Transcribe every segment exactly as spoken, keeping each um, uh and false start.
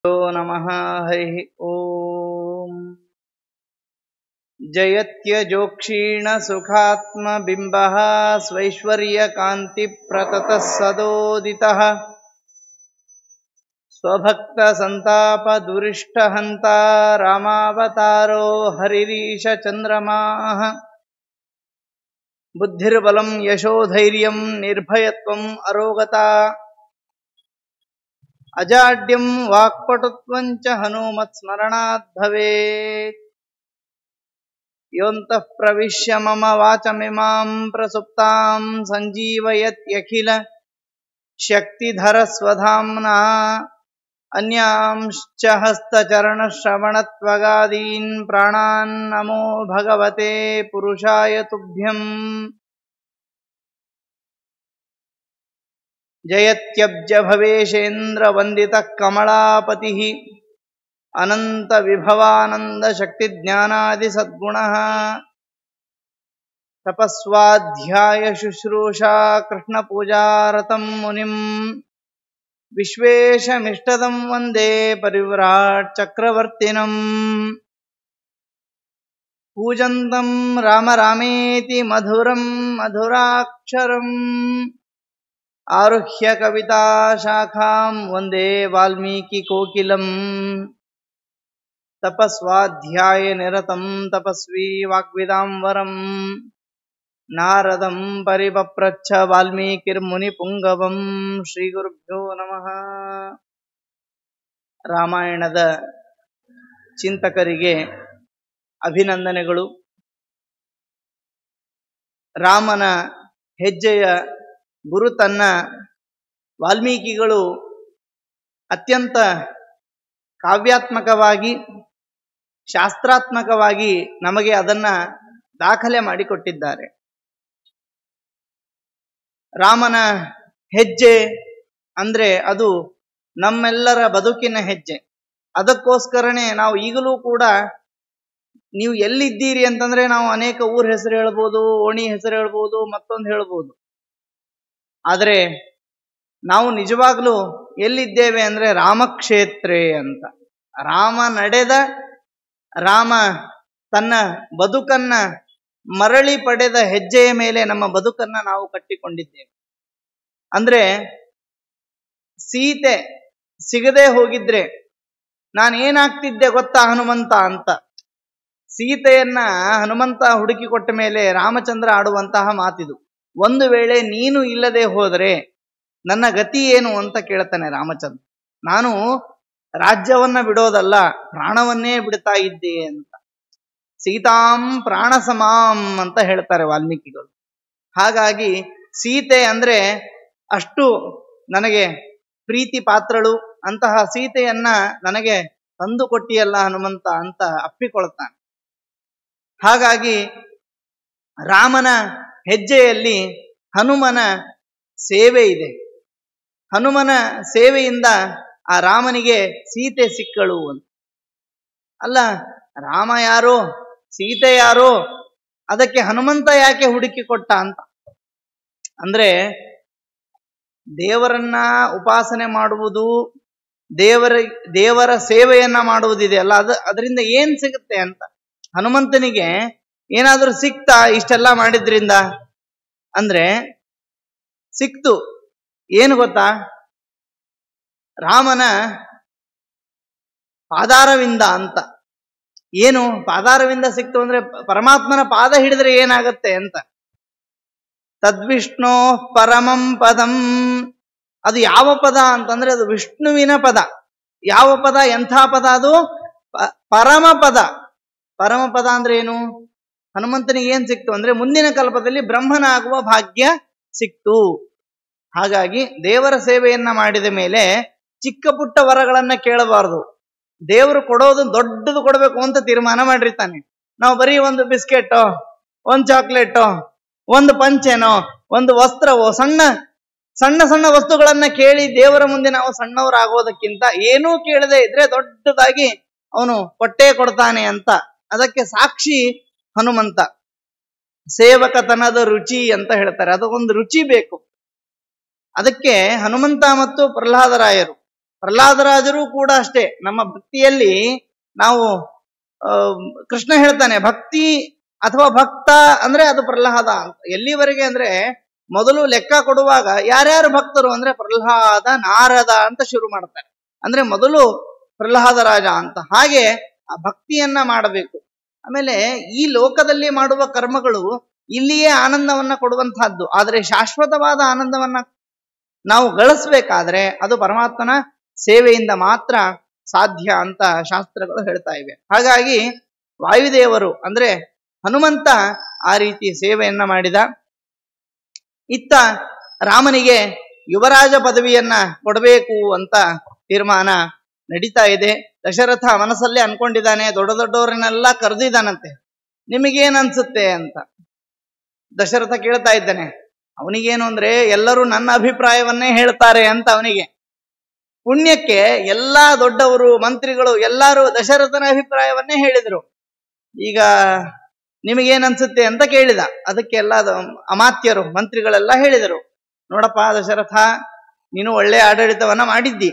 नमः हरिः ओम्। जयत्यजोक्षीणसुखात्मबिम्बः स्वैश्वर्यकान्तिप्रततः सदोदितः स्वभक्तसन्तापदुरिष्टहन्ता रामावतारो हरिरीशचन्द्रमाः। बुद्धिर्बलं यशोधैर्यं निर्भयत्वम् अरोगता अजाड्यं वाक्पटुत्वं च हनुमत्स्मरणात् भवेत्। योऽन्तः प्रविश्य मम वाचमिमां प्रसुप्तां सञ्जीवयत्यखिल शक्तिधरस्वधाम्ना अन्यांश्च हस्तचरणश्रवणत्वगादीन् प्राणान् नमो भगवते पुरुषाय तुभ्यम्। जयत्यब्जभवेशेन्द्रवन्दितः कमलापतिः अनन्तविभवानन्दशक्तिज्ञानादिसद्गुणः तपस्वाध्याय शुश्रूषा कृष्णपूजारतं मुनिम् विश्वेशमिष्टदं वन्दे परिव्राट् चक्रवर्तिनम्। पूजन्तं राम रामेति मधुरं मधुराक्षरम् आरुह्य कविता शाखां वन्दे वाल्मीकिकोकिलम्। तपस्वाध्याय निरतं तपस्वी वाग्विदाम्बरम् नारदं परिपप्रच्छ वाल्मीकिर्मुनिपुङ्गवम्। ಶ್ರೀಗುರುಭ್ಯೋ ನಮಃ. ರಾಮಾಯಣದ ಚಿಂತಕರಿಗೆ ಅಭಿನಂದನೆಗಳು. ರಾಮನ ಹೆಜ್ಜೆಯ ಗುರುತನ್ನ ವಾಲ್ಮೀಕಿಗಳು ಅತ್ಯಂತ ಕಾವ್ಯಾತ್ಮಕವಾಗಿ ಶಾಸ್ತ್ರಾತ್ಮಕವಾಗಿ ನಮಗೆ ಅದನ್ನ ದಾಖಲೆ ಮಾಡಿಕೊಟ್ಟಿದ್ದಾರೆ. ರಾಮನ ಹೆಜ್ಜೆ ಅಂದ್ರೆ ಅದು ನಮ್ಮೆಲ್ಲರ ಬದುಕಿನ ಹೆಜ್ಜೆ. ಅದಕ್ಕೋಸ್ಕರನೇ ನಾವು ಈಗಲೂ ಕೂಡ ನೀವು ಎಲ್ಲಿದ್ದೀರಿ ಅಂತಂದ್ರೆ ನಾವು ಅನೇಕ ಊರ ಹೆಸರು ಹೇಳ್ಬೋದು, ಓಣಿ ಹೆಸರು ಹೇಳ್ಬೋದು, ಮತ್ತೊಂದು ಹೇಳ್ಬೋದು. ಆದರೆ ನಾವು ನಿಜವಾಗ್ಲೂ ಎಲ್ಲಿದ್ದೇವೆ ಅಂದ್ರೆ ರಾಮಕ್ಷೇತ್ರೇ ಅಂತ. ರಾಮ ನಡೆದ, ರಾಮ ತನ್ನ ಬದುಕನ್ನ ಮರಳಿ ಪಡೆದ ಹೆಜ್ಜೆಯ ಮೇಲೆ ನಮ್ಮ ಬದುಕನ್ನ ನಾವು ಕಟ್ಟಿಕೊಂಡಿದ್ದೇವೆ. ಅಂದ್ರೆ ಸೀತೆ ಸಿಗದೆ ಹೋಗಿದ್ರೆ ನಾನು ಏನಾಗ್ತಿದ್ದೆ ಗೊತ್ತಾ ಹನುಮಂತ ಅಂತ. ಸೀತೆಯನ್ನ ಹನುಮಂತ ಹುಡುಕಿ ಕೊಟ್ಟ ಮೇಲೆ ರಾಮಚಂದ್ರ ಆಡುವಂತಹ ಮಾತಿದು. ಒಂದು ವೇಳೆ ನೀನು ಇಲ್ಲದೆ ಹೋದರೆ ನನ್ನ ಗತಿ ಏನು ಅಂತ ಕೇಳ್ತಾನೆ ರಾಮಚಂದ್ರ. ನಾನು ರಾಜ್ಯವನ್ನ ಬಿಡೋದಲ್ಲ, ಪ್ರಾಣವನ್ನೇ ಬಿಡ್ತಾ ಇದ್ದೆ ಅಂತ. ಸೀತಾಂ ಪ್ರಾಣ ಸಮಾಂ ಅಂತ ಹೇಳ್ತಾರೆ ವಾಲ್ಮೀಕಿಗಳು. ಹಾಗಾಗಿ ಸೀತೆ ಅಂದ್ರೆ ಅಷ್ಟು ನನಗೆ ಪ್ರೀತಿ ಪಾತ್ರಳು. ಅಂತಹ ಸೀತೆಯನ್ನ ನನಗೆ ತಂದು ಕೊಟ್ಟಿಯಲ್ಲ ಹನುಮಂತ ಅಂತ ಅಪ್ಪಿಕೊಳ್ತಾನೆ. ಹಾಗಾಗಿ ರಾಮನ ಹೆಜ್ಜೆಯಲ್ಲಿ ಹನುಮನ ಸೇವೆ ಇದೆ. ಹನುಮನ ಸೇವೆಯಿಂದ ಆ ರಾಮನಿಗೆ ಸೀತೆ ಸಿಕ್ಕಳು ಅಂತ. ಅಲ್ಲ, ರಾಮ ಯಾರೋ ಸೀತೆ ಯಾರೋ, ಅದಕ್ಕೆ ಹನುಮಂತ ಯಾಕೆ ಹುಡುಕಿ ಕೊಟ್ಟ ಅಂತ ಅಂದ್ರೆ, ದೇವರನ್ನ ಉಪಾಸನೆ ಮಾಡುವುದು, ದೇವರ ದೇವರ ಸೇವೆಯನ್ನ ಮಾಡುವುದಿದೆ ಅಲ್ಲ, ಅದು ಅದರಿಂದ ಏನ್ ಸಿಗುತ್ತೆ ಅಂತ. ಹನುಮಂತನಿಗೆ ಏನಾದ್ರೂ ಸಿಕ್ತಾ ಇಷ್ಟೆಲ್ಲ ಮಾಡಿದ್ರಿಂದ ಅಂದ್ರೆ? ಸಿಕ್ತು. ಏನು ಗೊತ್ತಾ? ರಾಮನ ಪಾದಾರವಿಂದ ಅಂತ. ಏನು ಪಾದಾರವಿಂದ ಸಿಕ್ತು ಅಂದ್ರೆ ಪರಮಾತ್ಮನ ಪಾದ ಹಿಡಿದ್ರೆ ಏನಾಗತ್ತೆ ಅಂತ. ತದ್ವಿಷ್ಣೋ ಪರಮಂ ಪದಂ. ಅದು ಯಾವ ಪದ ಅಂತಂದ್ರೆ ಅದು ವಿಷ್ಣುವಿನ ಪದ. ಯಾವ ಪದ? ಎಂಥ ಪದ ಅದು? ಪರಮ ಪದ. ಪರಮ ಪದ ಅಂದ್ರೆ ಏನು? ಹನುಮಂತನಿಗೆ ಏನ್ ಸಿಕ್ತು ಅಂದ್ರೆ ಮುಂದಿನ ಕಲ್ಪದಲ್ಲಿ ಬ್ರಹ್ಮನಾಗುವ ಭಾಗ್ಯ ಸಿಕ್ತು. ಹಾಗಾಗಿ ದೇವರ ಸೇವೆಯನ್ನ ಮಾಡಿದ ಮೇಲೆ ಚಿಕ್ಕ ಪುಟ್ಟ ವರಗಳನ್ನ ಕೇಳಬಾರದು. ದೇವರು ಕೊಡೋದು ದೊಡ್ಡದು ಕೊಡಬೇಕು ಅಂತ ತೀರ್ಮಾನ ಮಾಡಿರ್ತಾನೆ. ನಾವು ಬರೀ ಒಂದು ಬಿಸ್ಕೆಟೋ, ಒಂದು ಚಾಕ್ಲೇಟೋ, ಒಂದು ಪಂಚೆನೋ, ಒಂದು ವಸ್ತ್ರವೋ, ಸಣ್ಣ ಸಣ್ಣ ಸಣ್ಣ ವಸ್ತುಗಳನ್ನ ಕೇಳಿ ದೇವರ ಮುಂದೆ ನಾವು ಸಣ್ಣವರಾಗೋದಕ್ಕಿಂತ ಏನೂ ಕೇಳದೆ ಇದ್ರೆ ದೊಡ್ಡದಾಗಿ ಅವನು ಕೊಟ್ಟೇ ಕೊಡ್ತಾನೆ ಅಂತ. ಅದಕ್ಕೆ ಸಾಕ್ಷಿ ಹನುಮಂತ. ಸೇವಕತನದ ರುಚಿ ಅಂತ ಹೇಳ್ತಾರೆ. ಅದಕ್ಕೊಂದು ರುಚಿ ಬೇಕು. ಅದಕ್ಕೆ ಹನುಮಂತ ಮತ್ತು ಪ್ರಹ್ಲಾದರಾಯರು ಪ್ರಹ್ಲಾದರಾಜರು ಕೂಡ ಅಷ್ಟೇ. ನಮ್ಮ ಭಕ್ತಿಯಲ್ಲಿ ನಾವು ಕೃಷ್ಣ ಹೇಳ್ತಾನೆ ಭಕ್ತಿ ಅಥವಾ ಭಕ್ತ ಅಂದ್ರೆ ಅದು ಪ್ರಹ್ಲಾದ ಅಂತ. ಎಲ್ಲಿವರೆಗೆ ಅಂದ್ರೆ ಮೊದಲು ಲೆಕ್ಕ ಕೊಡುವಾಗ ಯಾರ್ಯಾರು ಭಕ್ತರು ಅಂದ್ರೆ ಪ್ರಹ್ಲಾದ ನಾರದ ಅಂತ ಶುರು ಮಾಡ್ತಾರೆ. ಅಂದ್ರೆ ಮೊದಲು ಪ್ರಹ್ಲಾದ ರಾಜ ಅಂತ. ಹಾಗೆ ಆ ಭಕ್ತಿಯನ್ನ ಮಾಡಬೇಕು. ಆಮೇಲೆ ಈ ಲೋಕದಲ್ಲಿ ಮಾಡುವ ಕರ್ಮಗಳು ಇಲ್ಲಿಯೇ ಆನಂದವನ್ನ ಕೊಡುವಂತಹದ್ದು. ಆದರೆ ಶಾಶ್ವತವಾದ ಆನಂದವನ್ನ ನಾವು ಗಳಿಸ್ಬೇಕಾದ್ರೆ ಅದು ಪರಮಾತ್ಮನ ಸೇವೆಯಿಂದ ಮಾತ್ರ ಸಾಧ್ಯ ಅಂತ ಶಾಸ್ತ್ರಗಳು ಹೇಳ್ತಾ ಇವೆ. ಹಾಗಾಗಿ ವಾಯುದೇವರು ಅಂದ್ರೆ ಹನುಮಂತ ಆ ರೀತಿ ಸೇವೆಯನ್ನ ಮಾಡಿದ. ಇತ್ತ ರಾಮನಿಗೆ ಯುವರಾಜ ಪದವಿಯನ್ನ ಕೊಡಬೇಕು ಅಂತ ತೀರ್ಮಾನ ನಡೀತಾ ಇದೆ. ದಶರಥ ಮನಸ್ಸಲ್ಲೇ ಅನ್ಕೊಂಡಿದ್ದಾನೆ, ದೊಡ್ಡ ದೊಡ್ಡವರನ್ನೆಲ್ಲ ಕರೆದಿದ್ದಾನಂತೆ, ನಿಮಗೇನ್ ಅನ್ಸುತ್ತೆ ಅಂತ. ದಶರಥ ಕೇಳ್ತಾ ಇದ್ದಾನೆ. ಅವನಿಗೇನು ಅಂದ್ರೆ ಎಲ್ಲರೂ ನನ್ನ ಅಭಿಪ್ರಾಯವನ್ನೇ ಹೇಳ್ತಾರೆ ಅಂತ ಅವನಿಗೆ. ಪುಣ್ಯಕ್ಕೆ ಎಲ್ಲಾ ದೊಡ್ಡವರು ಮಂತ್ರಿಗಳು ಎಲ್ಲರೂ ದಶರಥನ ಅಭಿಪ್ರಾಯವನ್ನೇ ಹೇಳಿದ್ರು. ಈಗ ನಿಮಗೇನ್ ಅನ್ಸುತ್ತೆ ಅಂತ ಕೇಳಿದ. ಅದಕ್ಕೆ ಎಲ್ಲ ಅಮಾತ್ಯರು ಮಂತ್ರಿಗಳೆಲ್ಲ ಹೇಳಿದರು, ನೋಡಪ್ಪ ದಶರಥ, ನೀನು ಒಳ್ಳೆ ಆಡಳಿತವನ್ನ ಮಾಡಿದ್ದಿ.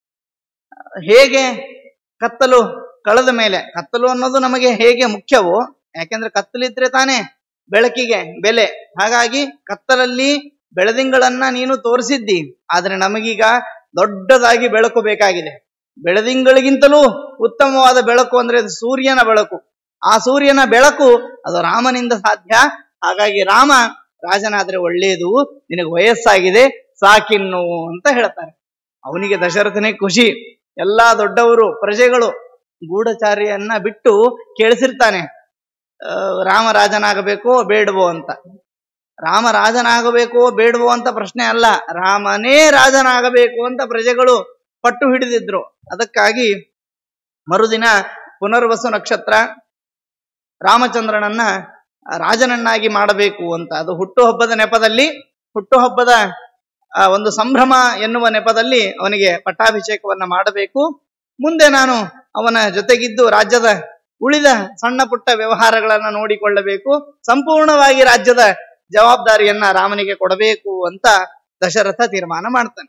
ಹೇಗೆ ಕತ್ತಲು ಕಳೆದ ಮೇಲೆ, ಕತ್ತಲು ಅನ್ನೋದು ನಮಗೆ ಹೇಗೆ ಮುಖ್ಯವೋ, ಯಾಕೆಂದ್ರೆ ಕತ್ತಲಿದ್ರೆ ತಾನೇ ಬೆಳಕಿಗೆ ಬೆಲೆ. ಹಾಗಾಗಿ ಕತ್ತಲಲ್ಲಿ ಬೆಳದಿಂಗಳನ್ನ ನೀನು ತೋರಿಸಿದ್ದಿ. ಆದ್ರೆ ನಮಗೀಗ ದೊಡ್ಡದಾಗಿ ಬೆಳಕು ಬೇಕಾಗಿದೆ. ಬೆಳದಿಂಗಳಿಗಿಂತಲೂ ಉತ್ತಮವಾದ ಬೆಳಕು ಅಂದ್ರೆ ಅದು ಸೂರ್ಯನ ಬೆಳಕು. ಆ ಸೂರ್ಯನ ಬೆಳಕು ಅದು ರಾಮನಿಂದ ಸಾಧ್ಯ. ಹಾಗಾಗಿ ರಾಮ ರಾಜನಾದ್ರೆ ಒಳ್ಳೆಯದು, ನಿನಗೆ ವಯಸ್ಸಾಗಿದೆ, ಸಾಕಿನ್ನು ಅಂತ ಹೇಳ್ತಾರೆ. ಅವನಿಗೆ ದಶರಥನೇ ಖುಷಿ. ಎಲ್ಲಾ ದೊಡ್ಡವರು ಪ್ರಜೆಗಳು ಗೂಢಚಾರಿಯನ್ನ ಬಿಟ್ಟು ಕೇಳಿಸಿರ್ತಾನೆ, ರಾಮ ರಾಜನಾಗಬೇಕೋ ಬೇಡವೋ ಅಂತ. ರಾಮ ರಾಜನಾಗಬೇಕೋ ಬೇಡವೋ ಅಂತ ಪ್ರಶ್ನೆ ಅಲ್ಲ, ರಾಮನೇ ರಾಜನಾಗಬೇಕು ಅಂತ ಪ್ರಜೆಗಳು ಪಟ್ಟು ಹಿಡಿದಿದ್ರು. ಅದಕ್ಕಾಗಿ ಮರುದಿನ ಪುನರ್ವಸು ನಕ್ಷತ್ರ, ರಾಮಚಂದ್ರನನ್ನ ರಾಜನನ್ನಾಗಿ ಮಾಡಬೇಕು ಅಂತ. ಅದು ಹುಟ್ಟುಹಬ್ಬದ ನೆಪದಲ್ಲಿ, ಹುಟ್ಟುಹಬ್ಬದ ಒಂದು ಸಂಭ್ರಮ ಎನ್ನುವ ನೆಪದಲ್ಲಿ ಅವನಿಗೆ ಪಟ್ಟಾಭಿಷೇಕವನ್ನ ಮಾಡಬೇಕು. ಮುಂದೆ ನಾನು ಅವನ ಜೊತೆಗಿದ್ದು ರಾಜ್ಯದ ಉಳಿದ ಸಣ್ಣ ಪುಟ್ಟ ವ್ಯವಹಾರಗಳನ್ನ ನೋಡಿಕೊಳ್ಳಬೇಕು, ಸಂಪೂರ್ಣವಾಗಿ ರಾಜ್ಯದ ಜವಾಬ್ದಾರಿಯನ್ನ ರಾಮನಿಗೆ ಕೊಡಬೇಕು ಅಂತ ದಶರಥ ತೀರ್ಮಾನ ಮಾಡ್ತಾನೆ.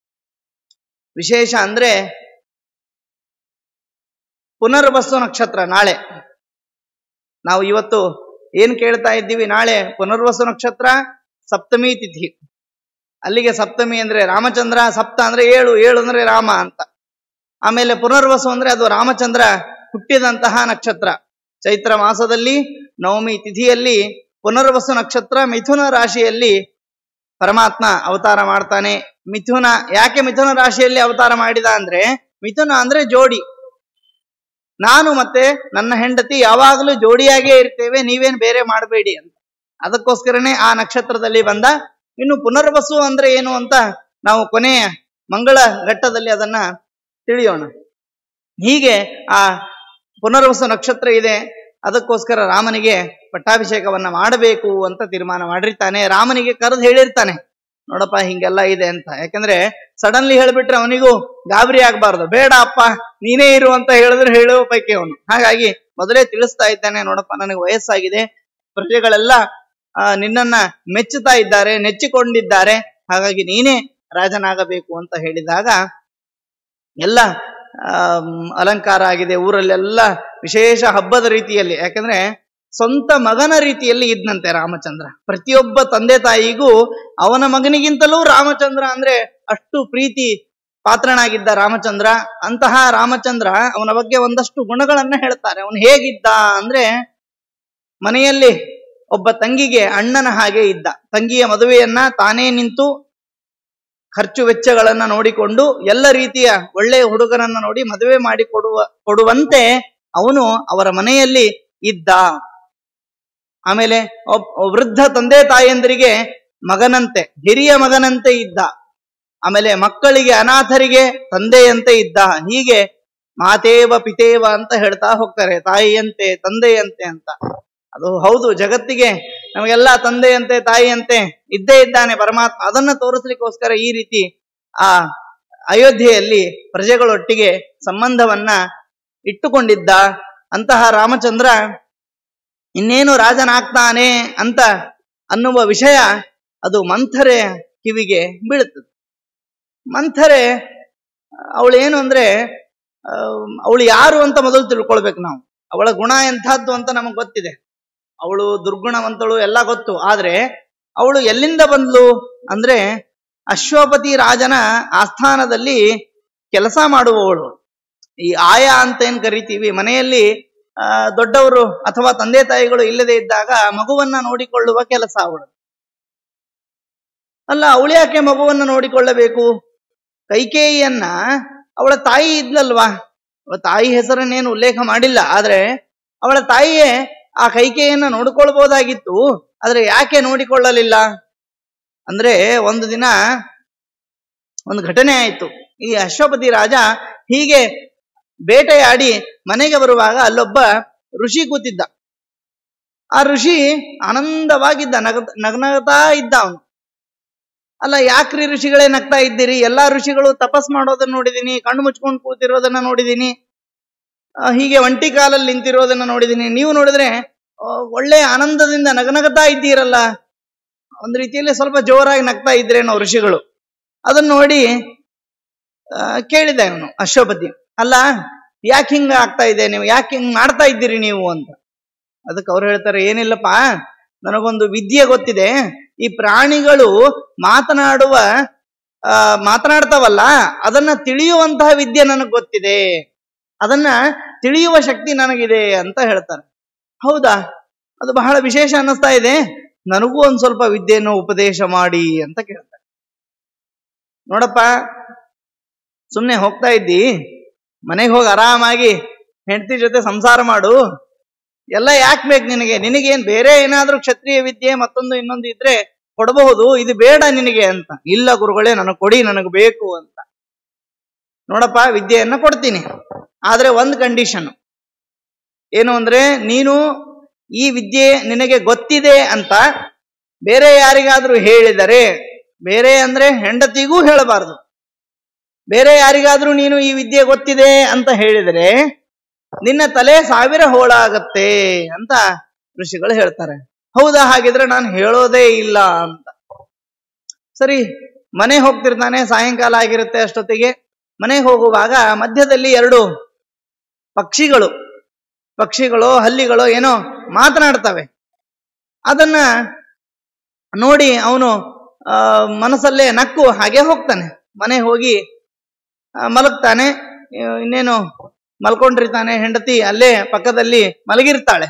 ವಿಶೇಷ ಅಂದ್ರೆ ಪುನರ್ವಸು ನಕ್ಷತ್ರ ನಾಳೆ. ನಾವು ಇವತ್ತು ಏನ್ ಕೇಳ್ತಾ ಇದ್ದೀವಿ, ನಾಳೆ ಪುನರ್ವಸು ನಕ್ಷತ್ರ, ಸಪ್ತಮಿ ತಿಥಿ. ಅಲ್ಲಿಗೆ ಸಪ್ತಮಿ ಅಂದ್ರೆ ರಾಮಚಂದ್ರ, ಸಪ್ತ ಅಂದ್ರೆ ಏಳು, ಏಳು ಅಂದ್ರೆ ರಾಮ ಅಂತ. ಆಮೇಲೆ ಪುನರ್ವಸು ಅಂದ್ರೆ ಅದು ರಾಮಚಂದ್ರ ಹುಟ್ಟಿದಂತಹ ನಕ್ಷತ್ರ. ಚೈತ್ರ ಮಾಸದಲ್ಲಿ ನವಮಿ ತಿಥಿಯಲ್ಲಿ ಪುನರ್ವಸು ನಕ್ಷತ್ರ, ಮಿಥುನ ರಾಶಿಯಲ್ಲಿ ಪರಮಾತ್ಮ ಅವತಾರ ಮಾಡ್ತಾನೆ. ಮಿಥುನ ಯಾಕೆ ಮಿಥುನ ರಾಶಿಯಲ್ಲಿ ಅವತಾರ ಮಾಡಿದ ಅಂದ್ರೆ, ಮಿಥುನ ಅಂದ್ರೆ ಜೋಡಿ. ನಾನು ಮತ್ತೆ ನನ್ನ ಹೆಂಡತಿ ಯಾವಾಗಲೂ ಜೋಡಿಯಾಗೇ ಇರ್ತೇವೆ, ನೀವೇನು ಬೇರೆ ಮಾಡಬೇಡಿ ಅಂತ. ಅದಕ್ಕೋಸ್ಕರನೇ ಆ ನಕ್ಷತ್ರದಲ್ಲಿ ಬಂದ. ಇನ್ನು ಪುನರ್ವಸು ಅಂದ್ರೆ ಏನು ಅಂತ ನಾವು ಕೊನೆಯ ಮಂಗಳ ಘಟ್ಟದಲ್ಲಿ ಅದನ್ನ ತಿಳಿಯೋಣ. ಹೀಗೆ ಆ ಪುನರ್ವಸು ನಕ್ಷತ್ರ ಇದೆ. ಅದಕ್ಕೋಸ್ಕರ ರಾಮನಿಗೆ ಪಟ್ಟಾಭಿಷೇಕವನ್ನ ಮಾಡಬೇಕು ಅಂತ ತೀರ್ಮಾನ ಮಾಡಿರ್ತಾನೆ. ರಾಮನಿಗೆ ಕರೆದು ಹೇಳಿರ್ತಾನೆ, ನೋಡಪ್ಪ ಹಿಂಗೆಲ್ಲ ಇದೆ ಅಂತ. ಯಾಕಂದ್ರೆ ಸಡನ್ಲಿ ಹೇಳ್ಬಿಟ್ರೆ ಅವನಿಗೂ ಗಾಬರಿ ಆಗ್ಬಾರ್ದು. ಬೇಡ ಅಪ್ಪ ನೀನೇ ಇರು ಅಂತ ಹೇಳಿದ್ರೆ ಹೇಳುವ ಪೈಕಿ ಅವನು. ಹಾಗಾಗಿ ಮೊದಲೇ ತಿಳಿಸ್ತಾ ಇದ್ದಾನೆ, ನೋಡಪ್ಪ ನನಗೆ ವಯಸ್ಸಾಗಿದೆ, ಪ್ರಜೆಗಳೆಲ್ಲ ಆ ನಿನ್ನನ್ನ ಮೆಚ್ಚುತ್ತಾ ಇದ್ದಾರೆ, ನೆಚ್ಚಿಕೊಂಡಿದ್ದಾರೆ, ಹಾಗಾಗಿ ನೀನೇ ರಾಜನಾಗಬೇಕು ಅಂತ ಹೇಳಿದಾಗ ಎಲ್ಲ ಅಲಂಕಾರ ಆಗಿದೆ. ಊರಲ್ಲೆಲ್ಲ ವಿಶೇಷ ಹಬ್ಬದ ರೀತಿಯಲ್ಲಿ, ಯಾಕಂದ್ರೆ ಸ್ವಂತ ಮಗನ ರೀತಿಯಲ್ಲಿ ಇದ್ನಂತೆ ರಾಮಚಂದ್ರ. ಪ್ರತಿಯೊಬ್ಬ ತಂದೆ ತಾಯಿಗೂ ಅವನ ಮಗನಿಗಿಂತಲೂ ರಾಮಚಂದ್ರ ಅಂದ್ರೆ ಅಷ್ಟು ಪ್ರೀತಿ ಪಾತ್ರನಾಗಿದ್ದ ರಾಮಚಂದ್ರ. ಅಂತಹ ರಾಮಚಂದ್ರ ಅವನ ಬಗ್ಗೆ ಒಂದಷ್ಟು ಗುಣಗಳನ್ನ ಹೇಳ್ತಾರೆ. ಅವನು ಹೇಗಿದ್ದ ಅಂದ್ರೆ, ಮನೆಯಲ್ಲಿ ಒಬ್ಬ ತಂಗಿಗೆ ಅಣ್ಣನ ಹಾಗೆ ಇದ್ದ. ತಂಗಿಯ ಮದುವೆಯನ್ನ ತಾನೇ ನಿಂತು ಖರ್ಚು ವೆಚ್ಚಗಳನ್ನ ನೋಡಿಕೊಂಡು ಎಲ್ಲ ರೀತಿಯ ಒಳ್ಳೆಯ ಹುಡುಗನನ್ನ ನೋಡಿ ಮದುವೆ ಮಾಡಿ ಕೊಡುವ ಕೊಡುವಂತೆ ಅವನು ಅವರ ಮನೆಯಲ್ಲಿ ಇದ್ದ. ಆಮೇಲೆ ವೃದ್ಧ ತಂದೆ ತಾಯಂದರಿಗೆ ಮಗನಂತೆ, ಹಿರಿಯ ಮಗನಂತೆ ಇದ್ದ. ಆಮೇಲೆ ಮಕ್ಕಳಿಗೆ, ಅನಾಥರಿಗೆ ತಂದೆಯಂತೆ ಇದ್ದ. ಹೀಗೆ ಮಾತೇವ ಪಿತೇವ ಅಂತ ಹೇಳ್ತಾ ಹೋಗ್ತಾರೆ, ತಾಯಿಯಂತೆ ತಂದೆಯಂತೆ ಅಂತ. ಅದು ಹೌದು, ಜಗತ್ತಿಗೆ ನಮಗೆಲ್ಲ ತಂದೆಯಂತೆ ತಾಯಿಯಂತೆ ಇದ್ದೇ ಇದ್ದಾನೆ ಪರಮಾತ್ಮ. ಅದನ್ನ ತೋರಿಸ್ಲಿಕ್ಕೋಸ್ಕರ ಈ ರೀತಿ ಆ ಅಯೋಧ್ಯೆಯಲ್ಲಿ ಪ್ರಜೆಗಳೊಟ್ಟಿಗೆ ಸಂಬಂಧವನ್ನ ಇಟ್ಟುಕೊಂಡಿದ್ದ. ಅಂತಹ ರಾಮಚಂದ್ರ ಇನ್ನೇನು ರಾಜನಾಗ್ತಾನೆ ಅಂತ ಅನ್ನುವ ವಿಷಯ ಅದು ಮಂಥರೆ ಕಿವಿಗೆ ಬೀಳುತ್ತದೆ. ಮಂಥರೆ ಅವಳು ಏನು ಅಂದ್ರೆ ಅವಳು ಯಾರು ಅಂತ ಮೊದಲು ತಿಳ್ಕೊಳ್ಬೇಕು ನಾವು. ಅವಳ ಗುಣ ಎಂಥದ್ದು ಅಂತ ನಮಗೆ ಗೊತ್ತಿದೆ. ಅವಳು ದುರ್ಗುಣವಂತಳು ಎಲ್ಲ ಗೊತ್ತು. ಆದ್ರೆ ಅವಳು ಎಲ್ಲಿಂದ ಬಂದ್ಲು ಅಂದ್ರೆ ಅಶ್ವಪತಿ ರಾಜನ ಆಸ್ಥಾನದಲ್ಲಿ ಕೆಲಸ ಮಾಡುವವಳು. ಈ ಆಯಾ ಅಂತ ಏನ್ ಕರಿತೀವಿ, ಮನೆಯಲ್ಲಿ ಆ ದೊಡ್ಡವರು ಅಥವಾ ತಂದೆ ತಾಯಿಗಳು ಇಲ್ಲದೆ ಇದ್ದಾಗ ಮಗುವನ್ನ ನೋಡಿಕೊಳ್ಳುವ ಕೆಲಸ ಅವಳು. ಅಲ್ಲ, ಅವಳು ಯಾಕೆ ಮಗುವನ್ನ ನೋಡಿಕೊಳ್ಳಬೇಕು? ಕೈಕೇಯಿಯನ್ನ ಅವಳ ತಾಯಿ ಇದ್ಲಲ್ವಾ, ಅವಳ ತಾಯಿ ಹೆಸರನ್ನೇನು ಉಲ್ಲೇಖ ಮಾಡಿಲ್ಲ, ಆದ್ರೆ ಅವಳ ತಾಯಿಯೇ ಆ ಕೈಕೇಯಿಯನ್ನ ನೋಡಿಕೊಳ್ಬಹುದಾಗಿತ್ತು. ಆದ್ರೆ ಯಾಕೆ ನೋಡಿಕೊಳ್ಳಲಿಲ್ಲ ಅಂದ್ರೆ, ಒಂದು ದಿನ ಒಂದು ಘಟನೆ ಆಯಿತು. ಈ ಅಶ್ವಪತಿ ರಾಜ ಹೀಗೆ ಬೇಟೆಯಾಡಿ ಮನೆಗೆ ಬರುವಾಗ ಅಲ್ಲೊಬ್ಬ ಋಷಿ ಕೂತಿದ್ದ. ಆ ಋಷಿ ಆನಂದವಾಗಿದ್ದ, ನಗ ನಗ್ನಗ್ತಾ ಇದ್ದ ಅವನು. ಅಲ್ಲ, ಯಾಕ್ರಿ ಋಷಿಗಳೇ ನಗ್ತಾ ಇದ್ದೀರಿ? ಎಲ್ಲಾ ಋಷಿಗಳು ತಪಸ್ ಮಾಡೋದನ್ನ ನೋಡಿದೀನಿ, ಕಣ್ಣು ಮುಚ್ಕೊಂಡು ಕೂತಿರೋದನ್ನ ನೋಡಿದೀನಿ, ಹೀಗೆ ಒಂಟಿ ಕಾಲಲ್ಲಿ ನಿಂತಿರೋದನ್ನ ನೋಡಿದೀನಿ. ನೀವು ನೋಡಿದ್ರೆ ಒಳ್ಳೆ ಆನಂದದಿಂದ ನಗನಗ್ತಾ ಇದ್ದೀರಲ್ಲ, ಒಂದ್ ರೀತಿಯಲ್ಲಿ ಸ್ವಲ್ಪ ಜೋರಾಗಿ ನಗ್ತಾ ಇದ್ರೇನೋ ಋಷಿಗಳು. ಅದನ್ನ ನೋಡಿ ಕೇಳಿದ ಇವನು ಅಶ್ವಪತಿ, ಅಲ್ಲ ಯಾಕೆ ಹಿಂಗ ಆಗ್ತಾ ಇದೆ, ನೀವು ಯಾಕೆ ಹಿಂಗ್ ಮಾಡ್ತಾ ಇದ್ದೀರಿ ನೀವು ಅಂತ. ಅದಕ್ಕೆ ಅವ್ರು ಹೇಳ್ತಾರೆ, ಏನಿಲ್ಲಪ್ಪ, ನನಗೊಂದು ವಿದ್ಯೆ ಗೊತ್ತಿದೆ. ಈ ಪ್ರಾಣಿಗಳು ಮಾತನಾಡುವ ಆ ಮಾತನಾಡ್ತಾವಲ್ಲ, ಅದನ್ನ ತಿಳಿಯುವಂತಹ ವಿದ್ಯೆ ನನಗೆ ಗೊತ್ತಿದೆ, ಅದನ್ನ ತಿಳಿಯುವ ಶಕ್ತಿ ನನಗಿದೆ ಅಂತ ಹೇಳ್ತಾರೆ. ಹೌದಾ, ಅದು ಬಹಳ ವಿಶೇಷ ಅನ್ನಿಸ್ತಾ ಇದೆ, ನನಗೂ ಒಂದ್ ಸ್ವಲ್ಪ ವಿದ್ಯೆಯನ್ನು ಉಪದೇಶ ಮಾಡಿ ಅಂತ ಕೇಳ್ತಾರೆ. ನೋಡಪ್ಪ, ಸುಮ್ನೆ ಹೋಗ್ತಾ ಇದ್ದಿ, ಮನೆಗೆ ಹೋಗಿ ಆರಾಮಾಗಿ ಹೆಂಡತಿ ಜೊತೆ ಸಂಸಾರ ಮಾಡು, ಎಲ್ಲ ಯಾಕೆ ಬೇಕು ನಿನಗೆ? ನಿನಗೇನ್ ಬೇರೆ ಏನಾದ್ರೂ ಕ್ಷತ್ರಿಯ ವಿದ್ಯೆ ಮತ್ತೊಂದು ಇನ್ನೊಂದು ಇದ್ರೆ ಕೊಡಬಹುದು, ಇದು ಬೇಡ ನಿನಗೆ ಅಂತ. ಇಲ್ಲ ಗುರುಗಳೇ, ನನಗೆ ಕೊಡಿ, ನನಗೆ ಬೇಕು ಅಂತ. ನೋಡಪ್ಪ, ವಿದ್ಯೆಯನ್ನ ಕೊಡ್ತೀನಿ, ಆದ್ರೆ ಒಂದು ಕಂಡೀಷನ್ ಏನು ಅಂದ್ರೆ, ನೀನು ಈ ವಿದ್ಯೆ ನಿನಗೆ ಗೊತ್ತಿದೆ ಅಂತ ಬೇರೆ ಯಾರಿಗಾದ್ರೂ ಹೇಳಿದರೆ, ಬೇರೆ ಅಂದ್ರೆ ಹೆಂಡತಿಗೂ ಹೇಳಬಾರದು, ಬೇರೆ ಯಾರಿಗಾದ್ರೂ ನೀನು ಈ ವಿದ್ಯೆ ಗೊತ್ತಿದೆ ಅಂತ ಹೇಳಿದರೆ ನಿನ್ನ ತಲೆ ಸಾವಿರ ಹೋಳಾಗತ್ತೆ ಅಂತ ಋಷಿಗಳು ಹೇಳ್ತಾರೆ. ಹೌದಾ, ಹಾಗಿದ್ರೆ ನಾನು ಹೇಳೋದೇ ಇಲ್ಲ ಅಂತ. ಸರಿ, ಮನೆ ಹೋಗ್ತಿರ್ತಾನೆ, ಸಾಯಂಕಾಲ ಆಗಿರುತ್ತೆ. ಅಷ್ಟೊತ್ತಿಗೆ ಮನೆಗೆ ಹೋಗುವಾಗ ಮಧ್ಯದಲ್ಲಿ ಎರಡು ಪಕ್ಷಿಗಳು ಪಕ್ಷಿಗಳು ಹಲ್ಲಿಗಳು ಏನೋ ಮಾತನಾಡ್ತವೆ. ಅದನ್ನ ನೋಡಿ ಅವನು ಆ ಮನಸ್ಸಲ್ಲೇ ನಕ್ಕು ಹಾಗೆ ಹೋಗ್ತಾನೆ. ಮನೆ ಹೋಗಿ ಮಲಗ್ತಾನೆ. ಇನ್ನೇನು ಮಲ್ಕೊಂಡಿರ್ತಾನೆ, ಹೆಂಡತಿ ಅಲ್ಲೇ ಪಕ್ಕದಲ್ಲಿ ಮಲಗಿರ್ತಾಳೆ.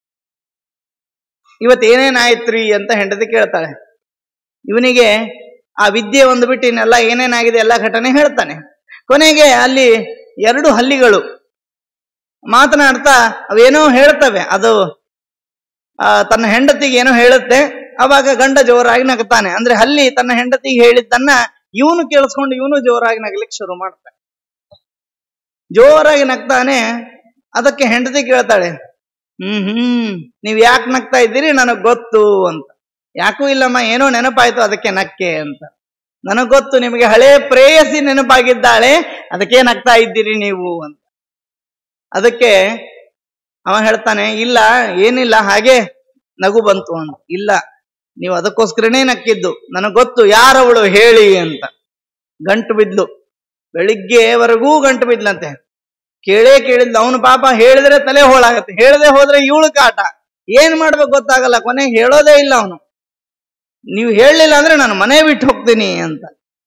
ಇವತ್ತೇನೇನಾಯ್ತ್ರಿ ಅಂತ ಹೆಂಡತಿ ಕೇಳ್ತಾಳೆ. ಇವನಿಗೆ ಆ ವಿದ್ಯೆ ಒಂದು ಬಿಟ್ಟು ಇನ್ನೆಲ್ಲ ಏನೇನಾಗಿದೆ ಎಲ್ಲ ಘಟನೆ ಹೇಳ್ತಾನೆ. ಕೊನೆಗೆ ಅಲ್ಲಿ ಎರಡು ಹಲ್ಲಿಗಳು ಮಾತನಾಡ್ತಾ ಅವೇನೋ ಹೇಳ್ತವೆ. ಅದು ಆ ತನ್ನ ಹೆಂಡತಿಗೆ ಏನೋ ಹೇಳುತ್ತೆ. ಅವಾಗ ಗಂಡ ಜೋರಾಗಿ ನಗ್ತಾನೆ. ಅಂದ್ರೆ ಹಲ್ಲಿ ತನ್ನ ಹೆಂಡತಿಗೆ ಹೇಳಿದ್ದನ್ನ ಇವನು ಕೇಳಿಸ್ಕೊಂಡು ಇವನು ಜೋರಾಗಿ ನಗ್ಲಿಕ್ಕೆ ಶುರು ಮಾಡ್ತಾನೆ. ಜೋರಾಗಿ ನಗ್ತಾನೆ. ಅದಕ್ಕೆ ಹೆಂಡತಿ ಕೇಳ್ತಾಳೆ, ಹ್ಮ್ ಹ್ಮ್ ನೀವ್ ಯಾಕೆ ನಗ್ತಾ ಇದ್ದೀರಿ? ನನಗ್ ಗೊತ್ತು ಅಂತ. ಯಾಕೂ ಇಲ್ಲಮ್ಮ, ಏನೋ ನೆನಪಾಯ್ತು ಅದಕ್ಕೆ ನಕ್ಕೆ ಅಂತ. ನನಗ್ ಗೊತ್ತು, ನಿಮಗೆ ಹಳೆ ಪ್ರೇಯಸಿ ನೆನಪಾಗಿದ್ದಾಳೆ, ಅದಕ್ಕೆ ನಗ್ತಾ ಇದ್ದೀರಿ ನೀವು ಅಂತ. ಅದಕ್ಕೆ ಅವ ಹೇಳ್ತಾನೆ, ಇಲ್ಲ ಏನಿಲ್ಲ, ಹಾಗೆ ನಗು ಬಂತು ಅಂತ. ಇಲ್ಲ, ನೀವು ಅದಕ್ಕೋಸ್ಕರನೇ ನಕ್ಕಿದ್ದು, ನನಗ್ ಗೊತ್ತು ಯಾರವಳು ಹೇಳಿ ಅಂತ. ಗಂಟು ಬಿದ್ಲು, ಬೆಳಿಗ್ಗೆವರೆಗೂ ಗಂಟು ಬಿದ್ಲಂತೆ. ಕೇಳೇ ಕೇಳಿದ್ಲು. ಅವನು ಪಾಪ ಹೇಳಿದ್ರೆ ತಲೆ ಹೋಳಾಗತ್ತೆ, ಹೇಳದೆ ಹೋದ್ರೆ ಇವಳು ಕಾಟ, ಏನ್ ಮಾಡ್ಬೇಕು ಗೊತ್ತಾಗಲ್ಲ. ಕೊನೆಗೆ ಹೇಳೋದೇ ಇಲ್ಲ ಅವನು. ನೀವು ಹೇಳಲಿಲ್ಲ ಅಂದ್ರೆ ನಾನು ಮನೆ ಬಿಟ್ಟು ಹೋಗ್ತೀನಿ ಅಂತ.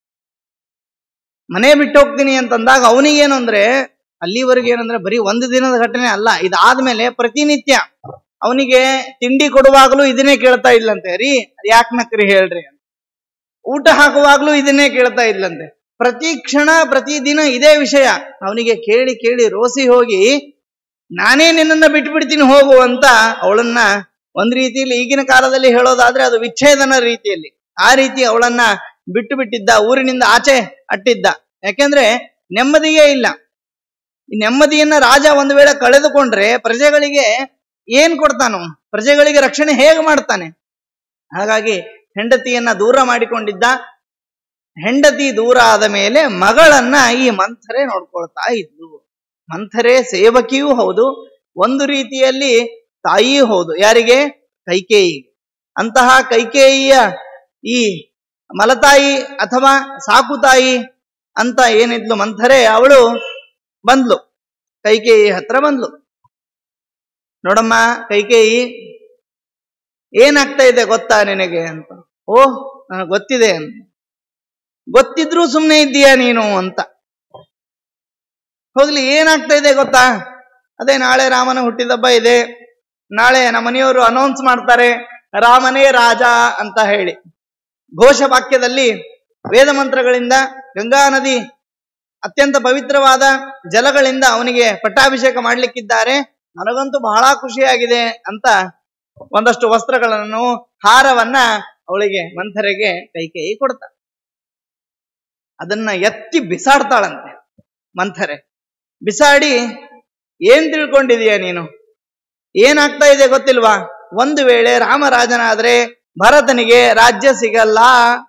ಮನೆ ಬಿಟ್ಟು ಹೋಗ್ತೀನಿ ಅಂತಂದಾಗ ಅವನಿಗೇನು ಅಂದ್ರೆ, ಅಲ್ಲಿವರೆಗೆ ಏನಂದ್ರೆ ಬರೀ ಒಂದು ದಿನದ ಘಟನೆ ಅಲ್ಲ, ಇದಾದ್ಮೇಲೆ ಪ್ರತಿನಿತ್ಯ ಅವನಿಗೆ ತಿಂಡಿ ಕೊಡುವಾಗ್ಲೂ ಇದನ್ನೇ ಕೇಳ್ತಾ ಇದ್ಲಂತೆ. ರೀ ಯಾಕೆ ನಕ್ರಿ ಹೇಳ್ರಿ ಅಂತ. ಊಟ ಹಾಕುವಾಗ್ಲೂ ಇದನ್ನೇ ಕೇಳ್ತಾ ಇದ್ಲಂತೆ. ಪ್ರತಿ ಕ್ಷಣ ಪ್ರತಿ ದಿನ ಇದೇ ವಿಷಯ ಅವನಿಗೆ ಕೇಳಿ ಕೇಳಿ ರೋಸಿ ಹೋಗಿ, ನಾನೇ ನಿನ್ನನ್ನ ಬಿಟ್ಬಿಡ್ತೀನಿ ಹೋಗು ಅಂತ ಅವಳನ್ನ ಒಂದ್ ರೀತಿಯಲ್ಲಿ ಈಗಿನ ಕಾಲದಲ್ಲಿ ಹೇಳೋದಾದ್ರೆ ಅದು ವಿಚ್ಛೇದನ ರೀತಿಯಲ್ಲಿ ಆ ರೀತಿ ಅವಳನ್ನ ಬಿಟ್ಟು ಬಿಟ್ಟಿದ್ದ, ಊರಿನಿಂದ ಆಚೆ ಅಟ್ಟಿದ್ದ. ಯಾಕೆಂದ್ರೆ ನೆಮ್ಮದಿಯೇ ಇಲ್ಲ. ಈ ನೆಮ್ಮದಿಯನ್ನ ರಾಜ ಒಂದು ವೇಳೆ ಕಳೆದುಕೊಂಡ್ರೆ ಪ್ರಜೆಗಳಿಗೆ ಏನ್ ಕೊಡ್ತಾನೋ, ಪ್ರಜೆಗಳಿಗೆ ರಕ್ಷಣೆ ಹೇಗೆ ಮಾಡ್ತಾನೆ? ಹಾಗಾಗಿ ಹೆಂಡತಿಯನ್ನ ದೂರ ಮಾಡಿಕೊಂಡಿದ್ದ. ಹೆಂಡತಿ ದೂರ ಆದ ಮೇಲೆ ಮಗಳನ್ನ ಈ ಮಂಥರೆ ನೋಡ್ಕೊಳ್ತಾ ಇದ್ಲು. ಮಂಥರೆ ಸೇವಕಿಯೂ ಹೌದು, ಒಂದು ರೀತಿಯಲ್ಲಿ ತಾಯಿಯೂ ಹೌದು. ಯಾರಿಗೆ? ಕೈಕೇಯಿಗೆ. ಅಂತಹ ಕೈಕೇಯಿಯ ಈ ಮಲತಾಯಿ ಅಥವಾ ಸಾಕುತಾಯಿ ಅಂತ ಏನಿದ್ಲು ಮಂಥರೆ, ಅವಳು ಬಂದ್ಲು, ಕೈಕೇಯಿ ಹತ್ರ ಬಂದ್ಲು. ನೋಡಮ್ಮ ಕೈಕೇಯಿ, ಏನಾಗ್ತಾ ಇದೆ ಗೊತ್ತಾ ನಿನಗೆ ಅಂತ. ಓಹ್ ನನಗೆ ಗೊತ್ತಿದೆ ಅಂತ. ಗೊತ್ತಿದ್ರೂ ಸುಮ್ಮನೆ ಇದ್ದೀಯಾ ನೀನು ಅಂತ. ಹೋಗ್ಲಿ, ಏನಾಗ್ತಾ ಇದೆ ಗೊತ್ತಾ? ಅದೇ ನಾಳೆ ರಾಮನ ಹುಟ್ಟಿದಬ್ಬ ಇದೆ, ನಾಳೆ ನಮ್ಮ ಮನೆಯವರು ಅನೌನ್ಸ್ ಮಾಡ್ತಾರೆ ರಾಮನೇ ರಾಜ ಅಂತ ಹೇಳಿ. ಘೋಷ ವಾಕ್ಯದಲ್ಲಿ ವೇದ ಮಂತ್ರಗಳಿಂದ, ಗಂಗಾ ನದಿ ಅತ್ಯಂತ ಪವಿತ್ರವಾದ ಜಲಗಳಿಂದ ಅವನಿಗೆ ಪಟ್ಟಾಭಿಷೇಕ ಮಾಡ್ಲಿಕ್ಕಿದ್ದಾರೆ. ನನಗಂತೂ ಬಹಳ ಖುಷಿಯಾಗಿದೆ ಅಂತ ಒಂದಷ್ಟು ವಸ್ತ್ರಗಳನ್ನು, ಹಾರವನ್ನ ಅವಳಿಗೆ ಮಂಥರೆಗೆ ಕೈಕೇಯಿ ಕೊಡ್ತಾಳೆ. ಅದನ್ನ ಎತ್ತಿ ಬಿಸಾಡ್ತಾಳಂತೆ ಮಂಥರೆ. ಬಿಸಾಡಿ, ಏನ್ ತಿಳ್ಕೊಂಡಿದೀಯ ನೀನು? ಏನಾಗ್ತಾ ಇದೆ ಗೊತ್ತಿಲ್ವಾ? ಒಂದು ವೇಳೆ ರಾಮರಾಜನಾದ್ರೆ ಭರತನಿಗೆ ರಾಜ್ಯ ಸಿಗಲ್ಲ.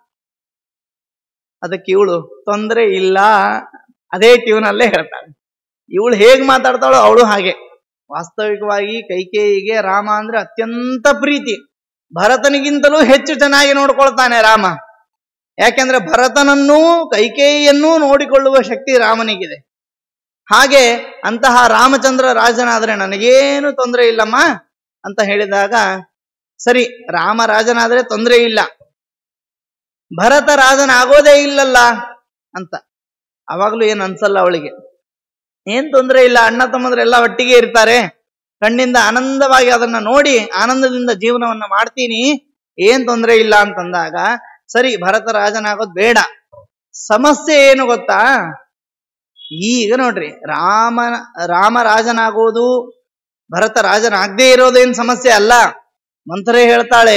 ಅದಕ್ಕೆ ಇವಳು ತೊಂದರೆ ಇಲ್ಲ, ಅದೇ ಟ್ಯೂನಲ್ಲೇ ಹೇಳ್ತಾಳೆ. ಇವಳು ಹೇಗ್ ಮಾತಾಡ್ತಾಳೋ ಅವಳು ಹಾಗೆ. ವಾಸ್ತವಿಕವಾಗಿ ಕೈಕೇಯಿಗೆ ರಾಮ ಅಂದ್ರೆ ಅತ್ಯಂತ ಪ್ರೀತಿ. ಭರತನಿಗಿಂತಲೂ ಹೆಚ್ಚು ಚೆನ್ನಾಗಿ ನೋಡ್ಕೊಳ್ತಾನೆ ರಾಮ. ಯಾಕೆಂದ್ರೆ ಭರತನನ್ನೂ ಕೈಕೇಯಿಯನ್ನೂ ನೋಡಿಕೊಳ್ಳುವ ಶಕ್ತಿ ರಾಮನಿಗಿದೆ. ಹಾಗೆ ಅಂತಹ ರಾಮಚಂದ್ರ ರಾಜನಾದ್ರೆ ನನಗೇನು ತೊಂದರೆ ಇಲ್ಲಮ್ಮ ಅಂತ ಹೇಳಿದಾಗ, ಸರಿ ರಾಮ ರಾಜನಾದ್ರೆ ತೊಂದರೆ ಇಲ್ಲ, ಭರತ ರಾಜನಾಗೋದೇ ಇಲ್ಲಲ್ಲ ಅಂತ. ಅವಾಗ್ಲೂ ಏನ್ ಅನ್ಸಲ್ಲ ಅವಳಿಗೆ. ಏನ್ ತೊಂದರೆ ಇಲ್ಲ, ಅಣ್ಣ ತಮ್ಮಂದ್ರೆಲ್ಲ ಒಟ್ಟಿಗೆ ಇರ್ತಾರೆ, ಕಣ್ಣಿಂದ ಆನಂದವಾಗಿ ಅದನ್ನ ನೋಡಿ ಆನಂದದಿಂದ ಜೀವನವನ್ನ ಮಾಡ್ತೀನಿ, ಏನ್ ತೊಂದರೆ ಇಲ್ಲ ಅಂತಂದಾಗ, ಸರಿ ಭರತ ರಾಜನಾಗೋದು ಬೇಡ. ಸಮಸ್ಯೆ ಏನು ಗೊತ್ತಾ? ಈಗ ನೋಡ್ರಿ, ರಾಮ ರಾಮ ರಾಜನಾಗೋದು, ಭರತ ರಾಜನಾಗದೇ ಇರೋದೇನ್ ಸಮಸ್ಯೆ ಅಲ್ಲ. ಮಂಥರೆ ಹೇಳ್ತಾಳೆ,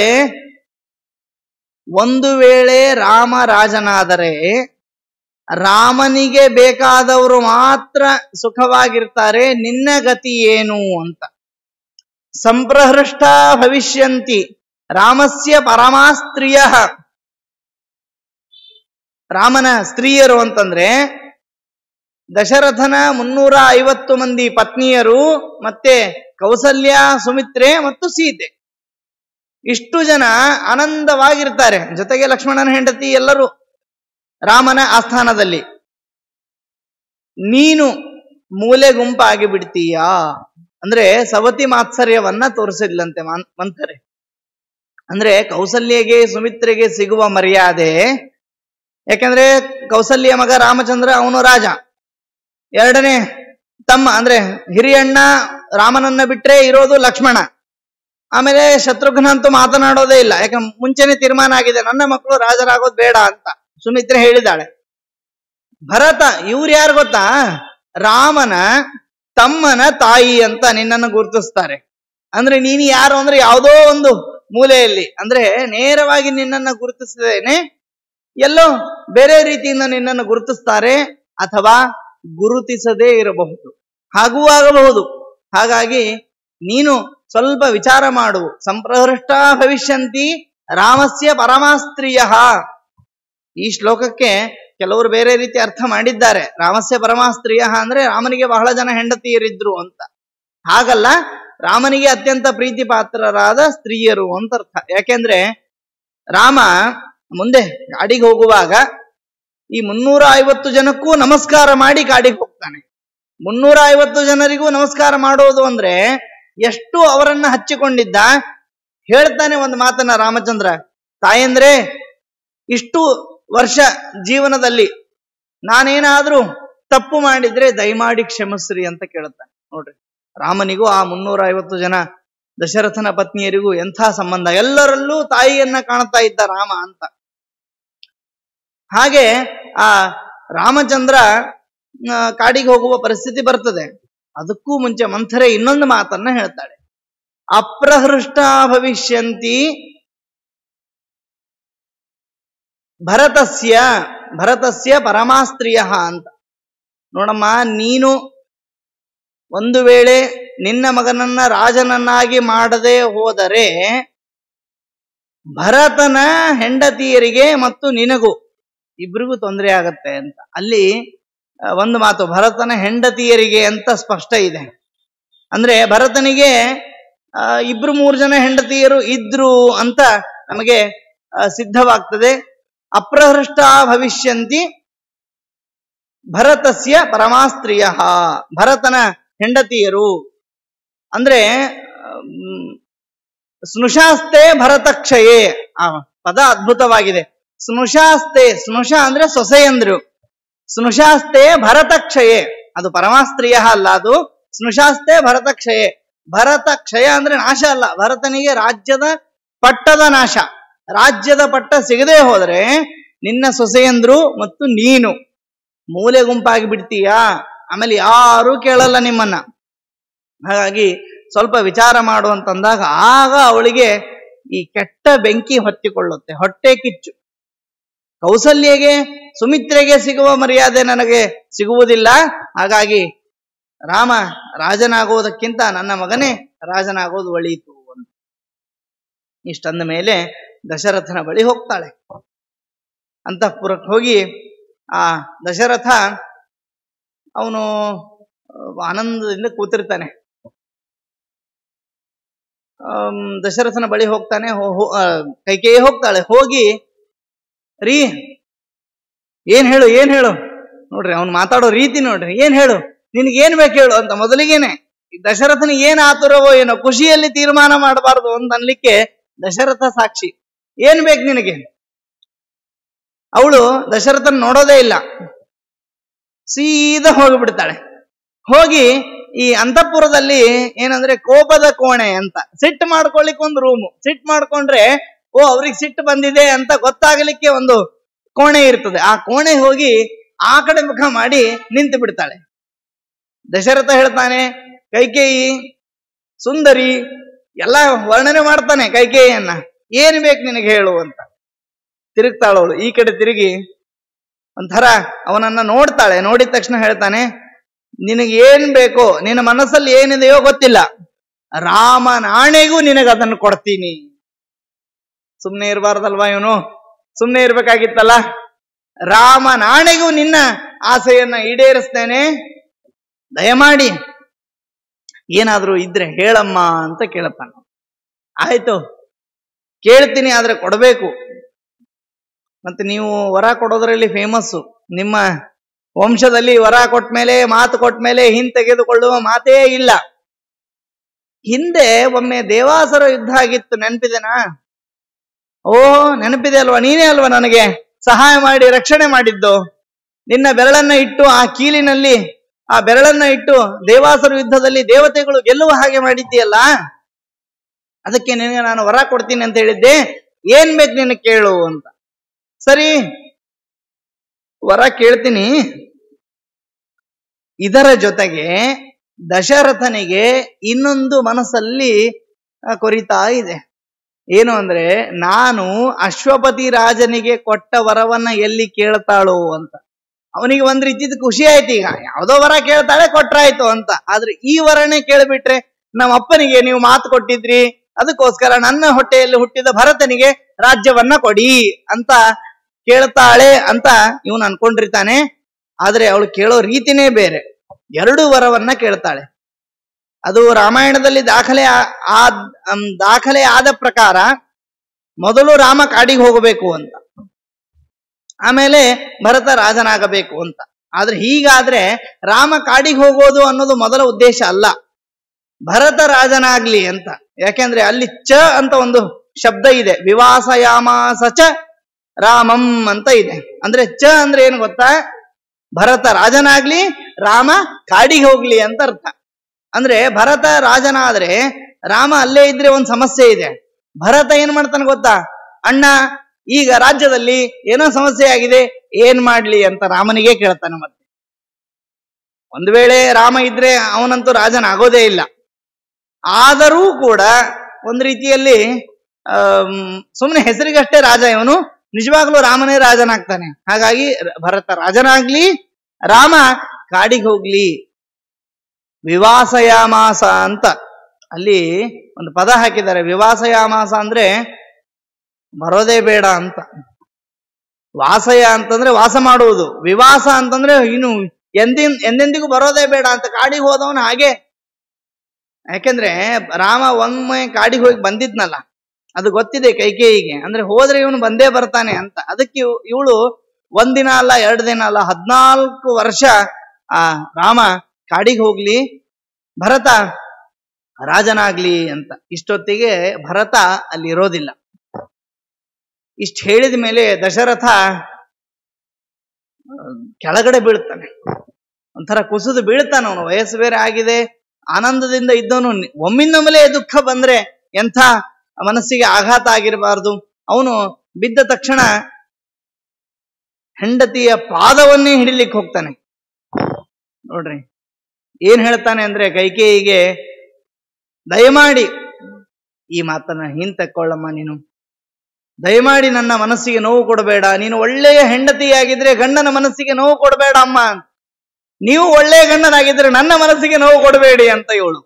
ಒಂದು ವೇಳೆ ರಾಮ ರಾಜನಾದರೆ ರಾಮನಿಗೆ ಬೇಕಾದವರು ಮಾತ್ರ ಸುಖವಾಗಿರ್ತಾರೆ, ನಿನ್ನ ಗತಿ ಏನು ಅಂತ. ಸಂಪ್ರಹೃಷ್ಟ ಭವಿಷ್ಯಂತಿ ರಾಮಸ್ಯ ಪರಮಾಸ್ತ್ರೀಯ. ರಾಮನ ಸ್ತ್ರೀಯರು ಅಂತಂದ್ರೆ ದಶರಥನ ಮುನ್ನೂರ ಐವತ್ತು ಮಂದಿ ಪತ್ನಿಯರು, ಮತ್ತೆ ಕೌಸಲ್ಯ, ಸುಮಿತ್ರೆ ಮತ್ತು ಸೀತೆ. ಇಷ್ಟು ಜನ ಆನಂದವಾಗಿರ್ತಾರೆ. ಜೊತೆಗೆ ಲಕ್ಷ್ಮಣನ ಹೆಂಡತಿ ಎಲ್ಲರೂ ರಾಮನ ಆಸ್ಥಾನದಲ್ಲಿ. ನೀನು ಮೂಲೆ ಗುಂಪಾಗಿ ಬಿಡ್ತೀಯಾ ಅಂದ್ರೆ ಸವತಿ ಮಾತ್ಸರ್ಯವನ್ನ ತೋರಿಸಿದ್ಲಂತೆ ಮಂಥರೆ. ಅಂದ್ರೆ ಕೌಸಲ್ಯಗೆ ಸುಮಿತ್ರೆಗೆ ಸಿಗುವ ಮರ್ಯಾದೆ, ಯಾಕಂದ್ರೆ ಕೌಸಲ್ಯ ಮಗ ರಾಮಚಂದ್ರ, ಅವನು ರಾಜ. ಎರಡನೇ ತಮ್ಮ ಅಂದ್ರೆ ಹಿರಿಯಣ್ಣ ರಾಮನನ್ನ ಬಿಟ್ರೆ ಇರೋದು ಲಕ್ಷ್ಮಣ. ಆಮೇಲೆ ಶತ್ರುಘ್ನ ಅಂತೂ ಮಾತನಾಡೋದೇ ಇಲ್ಲ, ಯಾಕಂದ್ರೆ ಮುಂಚೆನೆ ತೀರ್ಮಾನ ಆಗಿದೆ ನನ್ನ ಮಕ್ಕಳು ರಾಜರಾಗೋದು ಬೇಡ ಅಂತ ಸುಮಿತ್ರೆ ಹೇಳಿದಾಳೆ. ಭರತ, ಇವ್ರು ಯಾರು ಗೊತ್ತಾ? ರಾಮನ ತಮ್ಮನ ತಾಯಿ ಅಂತ ನಿನ್ನನ್ನು ಗುರುತಿಸ್ತಾರೆ. ಅಂದ್ರೆ ನೀನು ಯಾರು ಅಂದ್ರೆ ಯಾವುದೋ ಒಂದು ಮೂಲೆಯಲ್ಲಿ, ಅಂದ್ರೆ ನೇರವಾಗಿ ನಿನ್ನನ್ನು ಗುರುತಿಸದೇನೆ ಎಲ್ಲೋ ಬೇರೆ ರೀತಿಯಿಂದ ನಿನ್ನನ್ನು ಗುರುತಿಸ್ತಾರೆ, ಅಥವಾ ಗುರುತಿಸದೇ ಇರಬಹುದು, ಹಾಗೂ ಆಗಬಹುದು. ಹಾಗಾಗಿ ನೀನು ಸ್ವಲ್ಪ ವಿಚಾರ ಮಾಡು. ಸಂಪ್ರಹೃಷ್ಟ ಭವಿಷ್ಯಂತಿ ರಾಮಸ್ಯ ಪರಮಾಸ್ತ್ರೀಯ. ಈ ಶ್ಲೋಕಕ್ಕೆ ಕೆಲವರು ಬೇರೆ ರೀತಿ ಅರ್ಥ ಮಾಡಿದ್ದಾರೆ. ರಾಮಸ್ಯ ಪರಮಾಸ್ತ್ರೀಯ ಅಂದ್ರೆ ರಾಮನಿಗೆ ಬಹಳ ಜನ ಹೆಂಡತಿಯರಿದ್ರು ಅಂತ. ಹಾಗಲ್ಲ, ರಾಮನಿಗೆ ಅತ್ಯಂತ ಪ್ರೀತಿ ಪಾತ್ರರಾದ ಸ್ತ್ರೀಯರು ಅಂತ ಅರ್ಥ. ಯಾಕೆಂದ್ರೆ ರಾಮ ಮುಂದೆ ಕಾಡಿಗೆ ಹೋಗುವಾಗ ಈ ಮುನ್ನೂರ ಐವತ್ತು ಜನಕ್ಕೂ ನಮಸ್ಕಾರ ಮಾಡಿ ಕಾಡಿಗೆ ಹೋಗ್ತಾನೆ. ಮುನ್ನೂರ ಐವತ್ತು ಜನರಿಗೂ ನಮಸ್ಕಾರ ಮಾಡೋದು ಅಂದ್ರೆ ಎಷ್ಟು ಅವರನ್ನ ಹಚ್ಚಿಕೊಂಡಿದ್ದ. ಹೇಳ್ತಾನೆ ಒಂದು ಮಾತನ್ನ ರಾಮಚಂದ್ರ, ತಾಯಂದ್ರೆ ಇಷ್ಟು ವರ್ಷ ಜೀವನದಲ್ಲಿ ನಾನೇನಾದ್ರೂ ತಪ್ಪು ಮಾಡಿದ್ರೆ ದಯಮಾಡಿ ಕ್ಷಮಿಸ್ರಿ ಅಂತ ಕೇಳುತ್ತಾನೆ. ನೋಡ್ರಿ, ರಾಮನಿಗೂ ಆ ಮುನ್ನೂರ ಐವತ್ತು ಜನ ದಶರಥನ ಪತ್ನಿಯರಿಗೂ ಎಂಥ ಸಂಬಂಧ. ಎಲ್ಲರಲ್ಲೂ ತಾಯಿಯನ್ನ ಕಾಣ್ತಾ ಇದ್ದ ರಾಮ ಅಂತ. ಹಾಗೆ ಆ ರಾಮಚಂದ್ರ ಕಾಡಿಗೆ ಹೋಗುವ ಪರಿಸ್ಥಿತಿ ಬರ್ತದೆ. ಅದಕ್ಕೂ ಮುಂಚೆ ಮಂಥರೆ ಇನ್ನೊಂದು ಮಾತನ್ನ ಹೇಳ್ತಾಳೆ. ಅಪ್ರಹೃಷ್ಟ ಭವಿಷ್ಯಂತಿ ಭರತಸ್ಯ ಭರತಸ್ಯ ಪರಮಾಸ್ತ್ರೀಯ ಅಂತ. ನೋಡಮ್ಮ, ನೀನು ಒಂದು ವೇಳೆ ನಿನ್ನ ಮಗನನ್ನ ರಾಜನನ್ನಾಗಿ ಮಾಡದೆ ಹೋದರೆ ಭರತನ ಹೆಂಡತಿಯರಿಗೆ ಮತ್ತು ನಿನಗೂ ಇಬ್ರಿಗೂ ತೊಂದರೆ ಆಗತ್ತೆ ಅಂತ. ಅಲ್ಲಿ ಒಂದು ಮಾತು, ಭರತನ ಹೆಂಡತಿಯರಿಗೆ ಅಂತ ಸ್ಪಷ್ಟ ಇದೆ. ಅಂದ್ರೆ ಭರತನಿಗೆ ಇಬ್ರು ಮೂರು ಜನ ಹೆಂಡತಿಯರು ಇದ್ರು ಅಂತ ನಮಗೆ ಸಿದ್ಧವಾಗ್ತದೆ. ಅಪ್ರಹೃಷ್ಟ ಭವಿಷ್ಯಂತಿ ಭರತಸ್ಯ ಪರಮಾಸ್ತ್ರೀಯ, ಭರತನ ಹೆಂಡತಿಯರು. ಅಂದ್ರೆ ಸ್ನುಷಾಸ್ತೆ ಭರತಕ್ಷಯೇ, ಆ ಪದ ಅದ್ಭುತವಾಗಿದೆ. ಸ್ನುಷಾಸ್ತೆ, ಸ್ನುಷ ಅಂದ್ರೆ ಸೊಸೆಯಂದ್ರು, ಸ್ನುಷಾಸ್ತೆ ಭರತಕ್ಷಯೇ, ಅದು ಪರಮಾಸ್ತ್ರೀಯ ಅಲ್ಲ, ಅದು ಸ್ನುಷಾಸ್ತೆ ಭರತಕ್ಷಯೇ. ಭರತ ಕ್ಷಯ ಅಂದ್ರೆ ನಾಶ ಅಲ್ಲ, ಭರತನಿಗೆ ರಾಜ್ಯದ ಪಟ್ಟದ ನಾಶ. ರಾಜ್ಯದ ಪಟ್ಟ ಸಿಗದೆ ಹೋದ್ರೆ ನಿನ್ನ ಸೊಸೆಯಂದ್ರು ಮತ್ತು ನೀನು ಮೂಲೆ ಗುಂಪಾಗಿ ಬಿಡ್ತೀಯಾ, ಆಮೇಲೆ ಯಾರೂ ಕೇಳಲ್ಲ ನಿಮ್ಮನ್ನ. ಹಾಗಾಗಿ ಸ್ವಲ್ಪ ವಿಚಾರ ಮಾಡುವಂತಂದಾಗ ಆಗ ಅವಳಿಗೆ ಈ ಕೆಟ್ಟ ಬೆಂಕಿ ಹೊತ್ತಿಕೊಳ್ಳುತ್ತೆ, ಹೊಟ್ಟೆ ಕಿಚ್ಚು. ಕೌಸಲ್ಯಗೆ ಸುಮಿತ್ರೆಗೆ ಸಿಗುವ ಮರ್ಯಾದೆ ನನಗೆ ಸಿಗುವುದಿಲ್ಲ, ಹಾಗಾಗಿ ರಾಮ ರಾಜನಾಗುವುದಕ್ಕಿಂತ ನನ್ನ ಮಗನೇ ರಾಜನಾಗೋದು ಒಳಿತು ಅಂತ. ಇಷ್ಟಂದ ಮೇಲೆ ದಶರಥನ ಬಳಿ ಹೋಗ್ತಾಳೆ. ಅಂತಃಪುರಕ್ಕೆ ಹೋಗಿ ಆ ದಶರಥ ಅವನು ಆನಂದದಿಂದ ಕೂತಿರ್ತಾನೆ. ದಶರಥನ ಬಳಿ ಹೋಗ್ತಾನೆ. ಕೈಕೇಯಿ ಹೋಗ್ತಾಳೆ. ಹೋಗಿ ರೀ ಏನ್ ಹೇಳು ಏನ್ ಹೇಳು ನೋಡ್ರಿ, ಅವ್ನು ಮಾತಾಡೋ ರೀತಿ ನೋಡ್ರಿ, ಏನ್ ಹೇಳು, ನಿನಗೇನ್ ಬೇಕು ಹೇಳು ಅಂತ ಮೊದಲಿಗೇನೆ. ದಶರಥನಿಗೆ ಏನ್ ಆತುರವೋ ಏನೋ, ಖುಷಿಯಲ್ಲಿ ತೀರ್ಮಾನ ಮಾಡಬಾರ್ದು ಅಂತ ಅನ್ಲಿಕ್ಕೆ ದಶರಥ ಸಾಕ್ಷಿ. ಏನ್ ಬೇಕು ನಿನಗೆ? ಅವಳು ದಶರಥನ್ ನೋಡೋದೇ ಇಲ್ಲ, ಸೀದಾ ಹೋಗಿಬಿಡ್ತಾಳೆ. ಹೋಗಿ ಈ ಅಂತಃಪುರದಲ್ಲಿ ಏನಂದ್ರೆ ಕೋಪದ ಕೋಣೆ ಅಂತ, ಸಿಟ್ಟು ಮಾಡ್ಕೊಳ್ಳಿಕ್ಕೆ ಒಂದು ರೂಮು, ಸಿಟ್ಟು ಮಾಡ್ಕೊಂಡ್ರೆ ಓ ಅವ್ರಿಗೆ ಸಿಟ್ಟು ಬಂದಿದೆ ಅಂತ ಗೊತ್ತಾಗಲಿಕ್ಕೆ ಒಂದು ಕೋಣೆ ಇರ್ತದೆ. ಆ ಕೋಣೆ ಹೋಗಿ ಆ ಕಡೆ ಮುಖ ಮಾಡಿ ನಿಂತು ಬಿಡ್ತಾಳೆ. ದಶರಥ ಹೇಳ್ತಾನೆ, ಕೈಕೇಯಿ ಸುಂದರಿ, ಎಲ್ಲ ವರ್ಣನೆ ಮಾಡ್ತಾನೆ ಕೈಕೇಯಿಯನ್ನ, ಏನ್ ಬೇಕು ನಿನಗೆ ಹೇಳು ಅಂತ. ತಿರುಗ್ತಾಳವಳು, ಈ ಕಡೆ ತಿರುಗಿ ಒಂಥರ ಅವನನ್ನ ನೋಡ್ತಾಳೆ. ನೋಡಿದ ತಕ್ಷಣ ಹೇಳ್ತಾನೆ, ನಿನಗೆ ಏನ್ ಬೇಕೋ, ನಿನ್ನ ಮನಸ್ಸಲ್ಲಿ ಏನಿದೆಯೋ ಗೊತ್ತಿಲ್ಲ, ರಾಮನಾಣೆಗೂ ನಿನಗೆ ಅದನ್ನು ಕೊಡ್ತೀನಿ. ಸುಮ್ನೆ ಇರಬಾರ್ದಲ್ವಾ ಇವನು, ಸುಮ್ನೆ ಇರ್ಬೇಕಾಗಿತ್ತಲ್ಲ. ರಾಮನಾಣೆಗೂ ನಿನ್ನ ಆಸೆಯನ್ನ ಈಡೇರಿಸ್ತೇನೆ, ದಯಮಾಡಿ ಏನಾದ್ರೂ ಇದ್ರೆ ಹೇಳಮ್ಮ ಅಂತ ಕೇಳಪ್ಪಾನ. ಆಯ್ತು ಕೇಳ್ತೀನಿ, ಆದ್ರೆ ಕೊಡಬೇಕು. ಮತ್ತೆ ನೀವು ವರ ಕೊಡೋದ್ರಲ್ಲಿ ಫೇಮಸ್ಸು. ನಿಮ್ಮ ವಂಶದಲ್ಲಿ ವರ ಕೊಟ್ಟ ಮೇಲೆ, ಮಾತು ಕೊಟ್ಟ ಮೇಲೆ ಹಿಂತೆಗೆದುಕೊಳ್ಳುವ ಮಾತೇ ಇಲ್ಲ. ಹಿಂದೆ ಒಮ್ಮೆ ದೇವಾಸುರ ಯುದ್ಧ ಆಗಿತ್ತು, ನೆನಪಿದೆನಾ? ಓ ನೆನಪಿದೆ ಅಲ್ವಾ? ನೀನೇ ಅಲ್ವಾ ನನಗೆ ಸಹಾಯ ಮಾಡಿ ರಕ್ಷಣೆ ಮಾಡಿದ್ದು. ನಿನ್ನ ಬೆರಳನ್ನ ಇಟ್ಟು ಆ ಕೀಲಿನಲ್ಲಿ ಆ ಬೆರಳನ್ನ ಇಟ್ಟು ದೇವಾಸುರ ಯುದ್ಧದಲ್ಲಿ ದೇವತೆಗಳು ಗೆಲ್ಲುವ ಹಾಗೆ ಮಾಡಿದ್ದೀಯಲ್ಲ, ಅದಕ್ಕೆ ನಿನಗೆ ನಾನು ವರ ಕೊಡ್ತೀನಿ ಅಂತ ಹೇಳಿದ್ದೆ. ಏನ್ ಬೇಕು ನಿನಗೆ ಕೇಳು ಅಂತ. ಸರಿ ವರ ಕೇಳ್ತೀನಿ. ಇದರ ಜೊತೆಗೆ ದಶರಥನಿಗೆ ಇನ್ನೊಂದು ಮನಸ್ಸಲ್ಲಿ ಕೊರಿತಾ ಇದೆ. ಏನು ಅಂದ್ರೆ, ನಾನು ಅಶ್ವಪತಿ ರಾಜನಿಗೆ ಕೊಟ್ಟ ವರವನ್ನ ಎಲ್ಲಿ ಕೇಳ್ತಾಳೋ ಅಂತ. ಅವನಿಗೆ ಒಂದ್ ರೀತಿದ ಖುಷಿ ಆಯ್ತು. ಈಗ ಯಾವ್ದೋ ವರ ಕೇಳ್ತಾಳೆ, ಕೊಟ್ರಾಯ್ತು ಅಂತ. ಆದ್ರೆ ಈ ವರನೇ ಕೇಳ್ಬಿಟ್ರೆ, ನಮ್ಮ ಅಪ್ಪನಿಗೆ ನೀವು ಮಾತು ಕೊಟ್ಟಿದ್ರಿ, ಅದಕ್ಕೋಸ್ಕರ ನನ್ನ ಹೊಟ್ಟೆಯಲ್ಲಿ ಹುಟ್ಟಿದ ಭರತನಿಗೆ ರಾಜ್ಯವನ್ನ ಕೊಡಿ ಅಂತ ಕೇಳ್ತಾಳೆ ಅಂತ ಇವನು ಅನ್ಕೊಂಡಿರ್ತಾನೆ. ಆದ್ರೆ ಅವಳು ಕೇಳೋ ರೀತಿನೇ ಬೇರೆ. ಎರಡು ವರವನ್ನ ಕೇಳ್ತಾಳೆ. ಅದು ರಾಮಾಯಣದಲ್ಲಿ ದಾಖಲೆ ಆದ ದಾಖಲೆ ಆದ ಪ್ರಕಾರ ಮೊದಲು ರಾಮ ಕಾಡಿಗೆ ಹೋಗಬೇಕು ಅಂತ, ಆಮೇಲೆ ಭರತ ರಾಜನಾಗಬೇಕು ಅಂತ. ಆದ್ರೆ ಹೀಗಾದ್ರೆ ರಾಮ ಕಾಡಿಗೆ ಹೋಗೋದು ಅನ್ನೋದು ಮೊದಲ ಉದ್ದೇಶ ಅಲ್ಲ, ಭರತ ರಾಜನಾಗ್ಲಿ ಅಂತ. ಯಾಕೆಂದ್ರೆ ಅಲ್ಲಿ ಚ ಅಂತ ಒಂದು ಶಬ್ದ ಇದೆ, ವಿವಾಸಯಾಮಾಸ ಚ ರಾಮಂ ಅಂತ ಇದೆ. ಅಂದ್ರೆ ಚ ಅಂದ್ರೆ ಏನು ಗೊತ್ತಾ? ಭರತ ರಾಜನಾಗ್ಲಿ, ರಾಮ ಕಾಡಿಗೆ ಹೋಗ್ಲಿ ಅಂತ ಅರ್ಥ. ಅಂದ್ರೆ ಭರತ ರಾಜನಾದ್ರೆ ರಾಮ ಅಲ್ಲೇ ಇದ್ರೆ ಒಂದು ಸಮಸ್ಯೆ ಇದೆ. ಭರತ ಏನ್ ಮಾಡ್ತಾನೆ ಗೊತ್ತಾ? ಅಣ್ಣ ಈಗ ರಾಜ್ಯದಲ್ಲಿ ಏನೋ ಸಮಸ್ಯೆ ಆಗಿದೆ, ಏನ್ ಮಾಡ್ಲಿ ಅಂತ ರಾಮನಿಗೆ ಕೇಳ್ತಾನೆ. ಮತ್ತೆ ಒಂದು ವೇಳೆ ರಾಮ ಇದ್ರೆ ಅವನಂತೂ ರಾಜನಾಗೋದೇ ಇಲ್ಲ. ಆದರೂ ಕೂಡ ಒಂದು ರೀತಿಯಲ್ಲಿ ಆ ಸುಮ್ಮನೆ ಹೆಸರಿಗಷ್ಟೇ ರಾಜ ಇವನು, ನಿಜವಾಗ್ಲೂ ರಾಮನೇ ರಾಜನಾಗ್ತಾನೆ. ಹಾಗಾಗಿ ಭರತ ರಾಜನಾಗ್ಲಿ, ರಾಮ ಕಾಡಿಗೆ ಹೋಗ್ಲಿ. ವಿವಾಸಯಾಮಾಸ ಅಂತ ಅಲ್ಲಿ ಒಂದು ಪದ ಹಾಕಿದ್ದಾರೆ. ವಿವಾಸಯಾಮಾಸ ಅಂದ್ರೆ ಬರೋದೇ ಬೇಡ ಅಂತ. ವಾಸಯ ಅಂತಂದ್ರೆ ವಾಸ ಮಾಡುವುದು, ವಿವಾಸ ಅಂತಂದ್ರೆ ಇನ್ನು ಎಂದಿನ ಎಂದೆಂದಿಗೂ ಬರೋದೇ ಬೇಡ ಅಂತ. ಕಾಡಿಗೆ ಹೋದವನು ಹಾಗೆ. ಯಾಕೆಂದ್ರೆ ರಾಮ ಒಮ್ಮೆ ಕಾಡಿಗೆ ಹೋಗಿ ಬಂದಿದ್ನಲ್ಲ, ಅದು ಗೊತ್ತಿದೆ ಕೈಕೇಯಿಗೆ. ಅಂದ್ರೆ ಹೋದ್ರೆ ಇವನು ಬಂದೇ ಬರ್ತಾನೆ ಅಂತ. ಅದಕ್ಕೆ ಇವಳು ಒಂದಿನ ಅಲ್ಲ, ಎರಡು ದಿನ ಅಲ್ಲ, ಹದ್ನಾಲ್ಕು ವರ್ಷ ಆ ರಾಮ ಕಾಡಿಗೆ ಹೋಗ್ಲಿ, ಭರತ ರಾಜನಾಗ್ಲಿ ಅಂತ. ಇಷ್ಟೊತ್ತಿಗೆ ಭರತ ಅಲ್ಲಿ ಇರೋದಿಲ್ಲ. ಇಷ್ಟು ಹೇಳಿದ ಮೇಲೆ ದಶರಥ ಕೆಳಗಡೆ ಬೀಳ್ತಾನೆ, ಒಂಥರ ಕುಸಿದು ಬೀಳ್ತಾನೆ. ಅವನು ವಯಸ್ಸು ಬೇರೆ ಆಗಿದೆ, ಆನಂದದಿಂದ ಇದ್ದವನು ಒಮ್ಮಿಂದೊಮ್ಮೆಲೆ ದುಃಖ ಬಂದ್ರೆ ಎಂಥ ಮನಸ್ಸಿಗೆ ಆಘಾತ ಆಗಿರಬಾರ್ದು. ಅವನು ಬಿದ್ದ ತಕ್ಷಣ ಹೆಂಡತಿಯ ಪಾದವನ್ನೇ ಹಿಡಿಲಿಕ್ಕೆ ಹೋಗ್ತಾನೆ. ನೋಡ್ರಿ ಏನ್ ಹೇಳ್ತಾನೆ ಅಂದ್ರೆ, ಕೈಕೇಯಿಗೆ ದಯಮಾಡಿ ಈ ಮಾತನ್ನ ಹಿಂತಕ್ಕೊಳ್ಳಮ್ಮ, ನೀನು ದಯಮಾಡಿ ನನ್ನ ಮನಸ್ಸಿಗೆ ನೋವು ಕೊಡಬೇಡ, ನೀನು ಒಳ್ಳೆಯ ಹೆಂಡತಿಯಾಗಿದ್ರೆ ಗಂಡನ ಮನಸ್ಸಿಗೆ ನೋವು ಕೊಡಬೇಡ ಅಮ್ಮ, ನೀವು ಒಳ್ಳೆಯ ಗಂಡನಾಗಿದ್ರೆ ನನ್ನ ಮನಸ್ಸಿಗೆ ನೋವು ಕೊಡಬೇಡಿ ಅಂತ ಹೇಳು.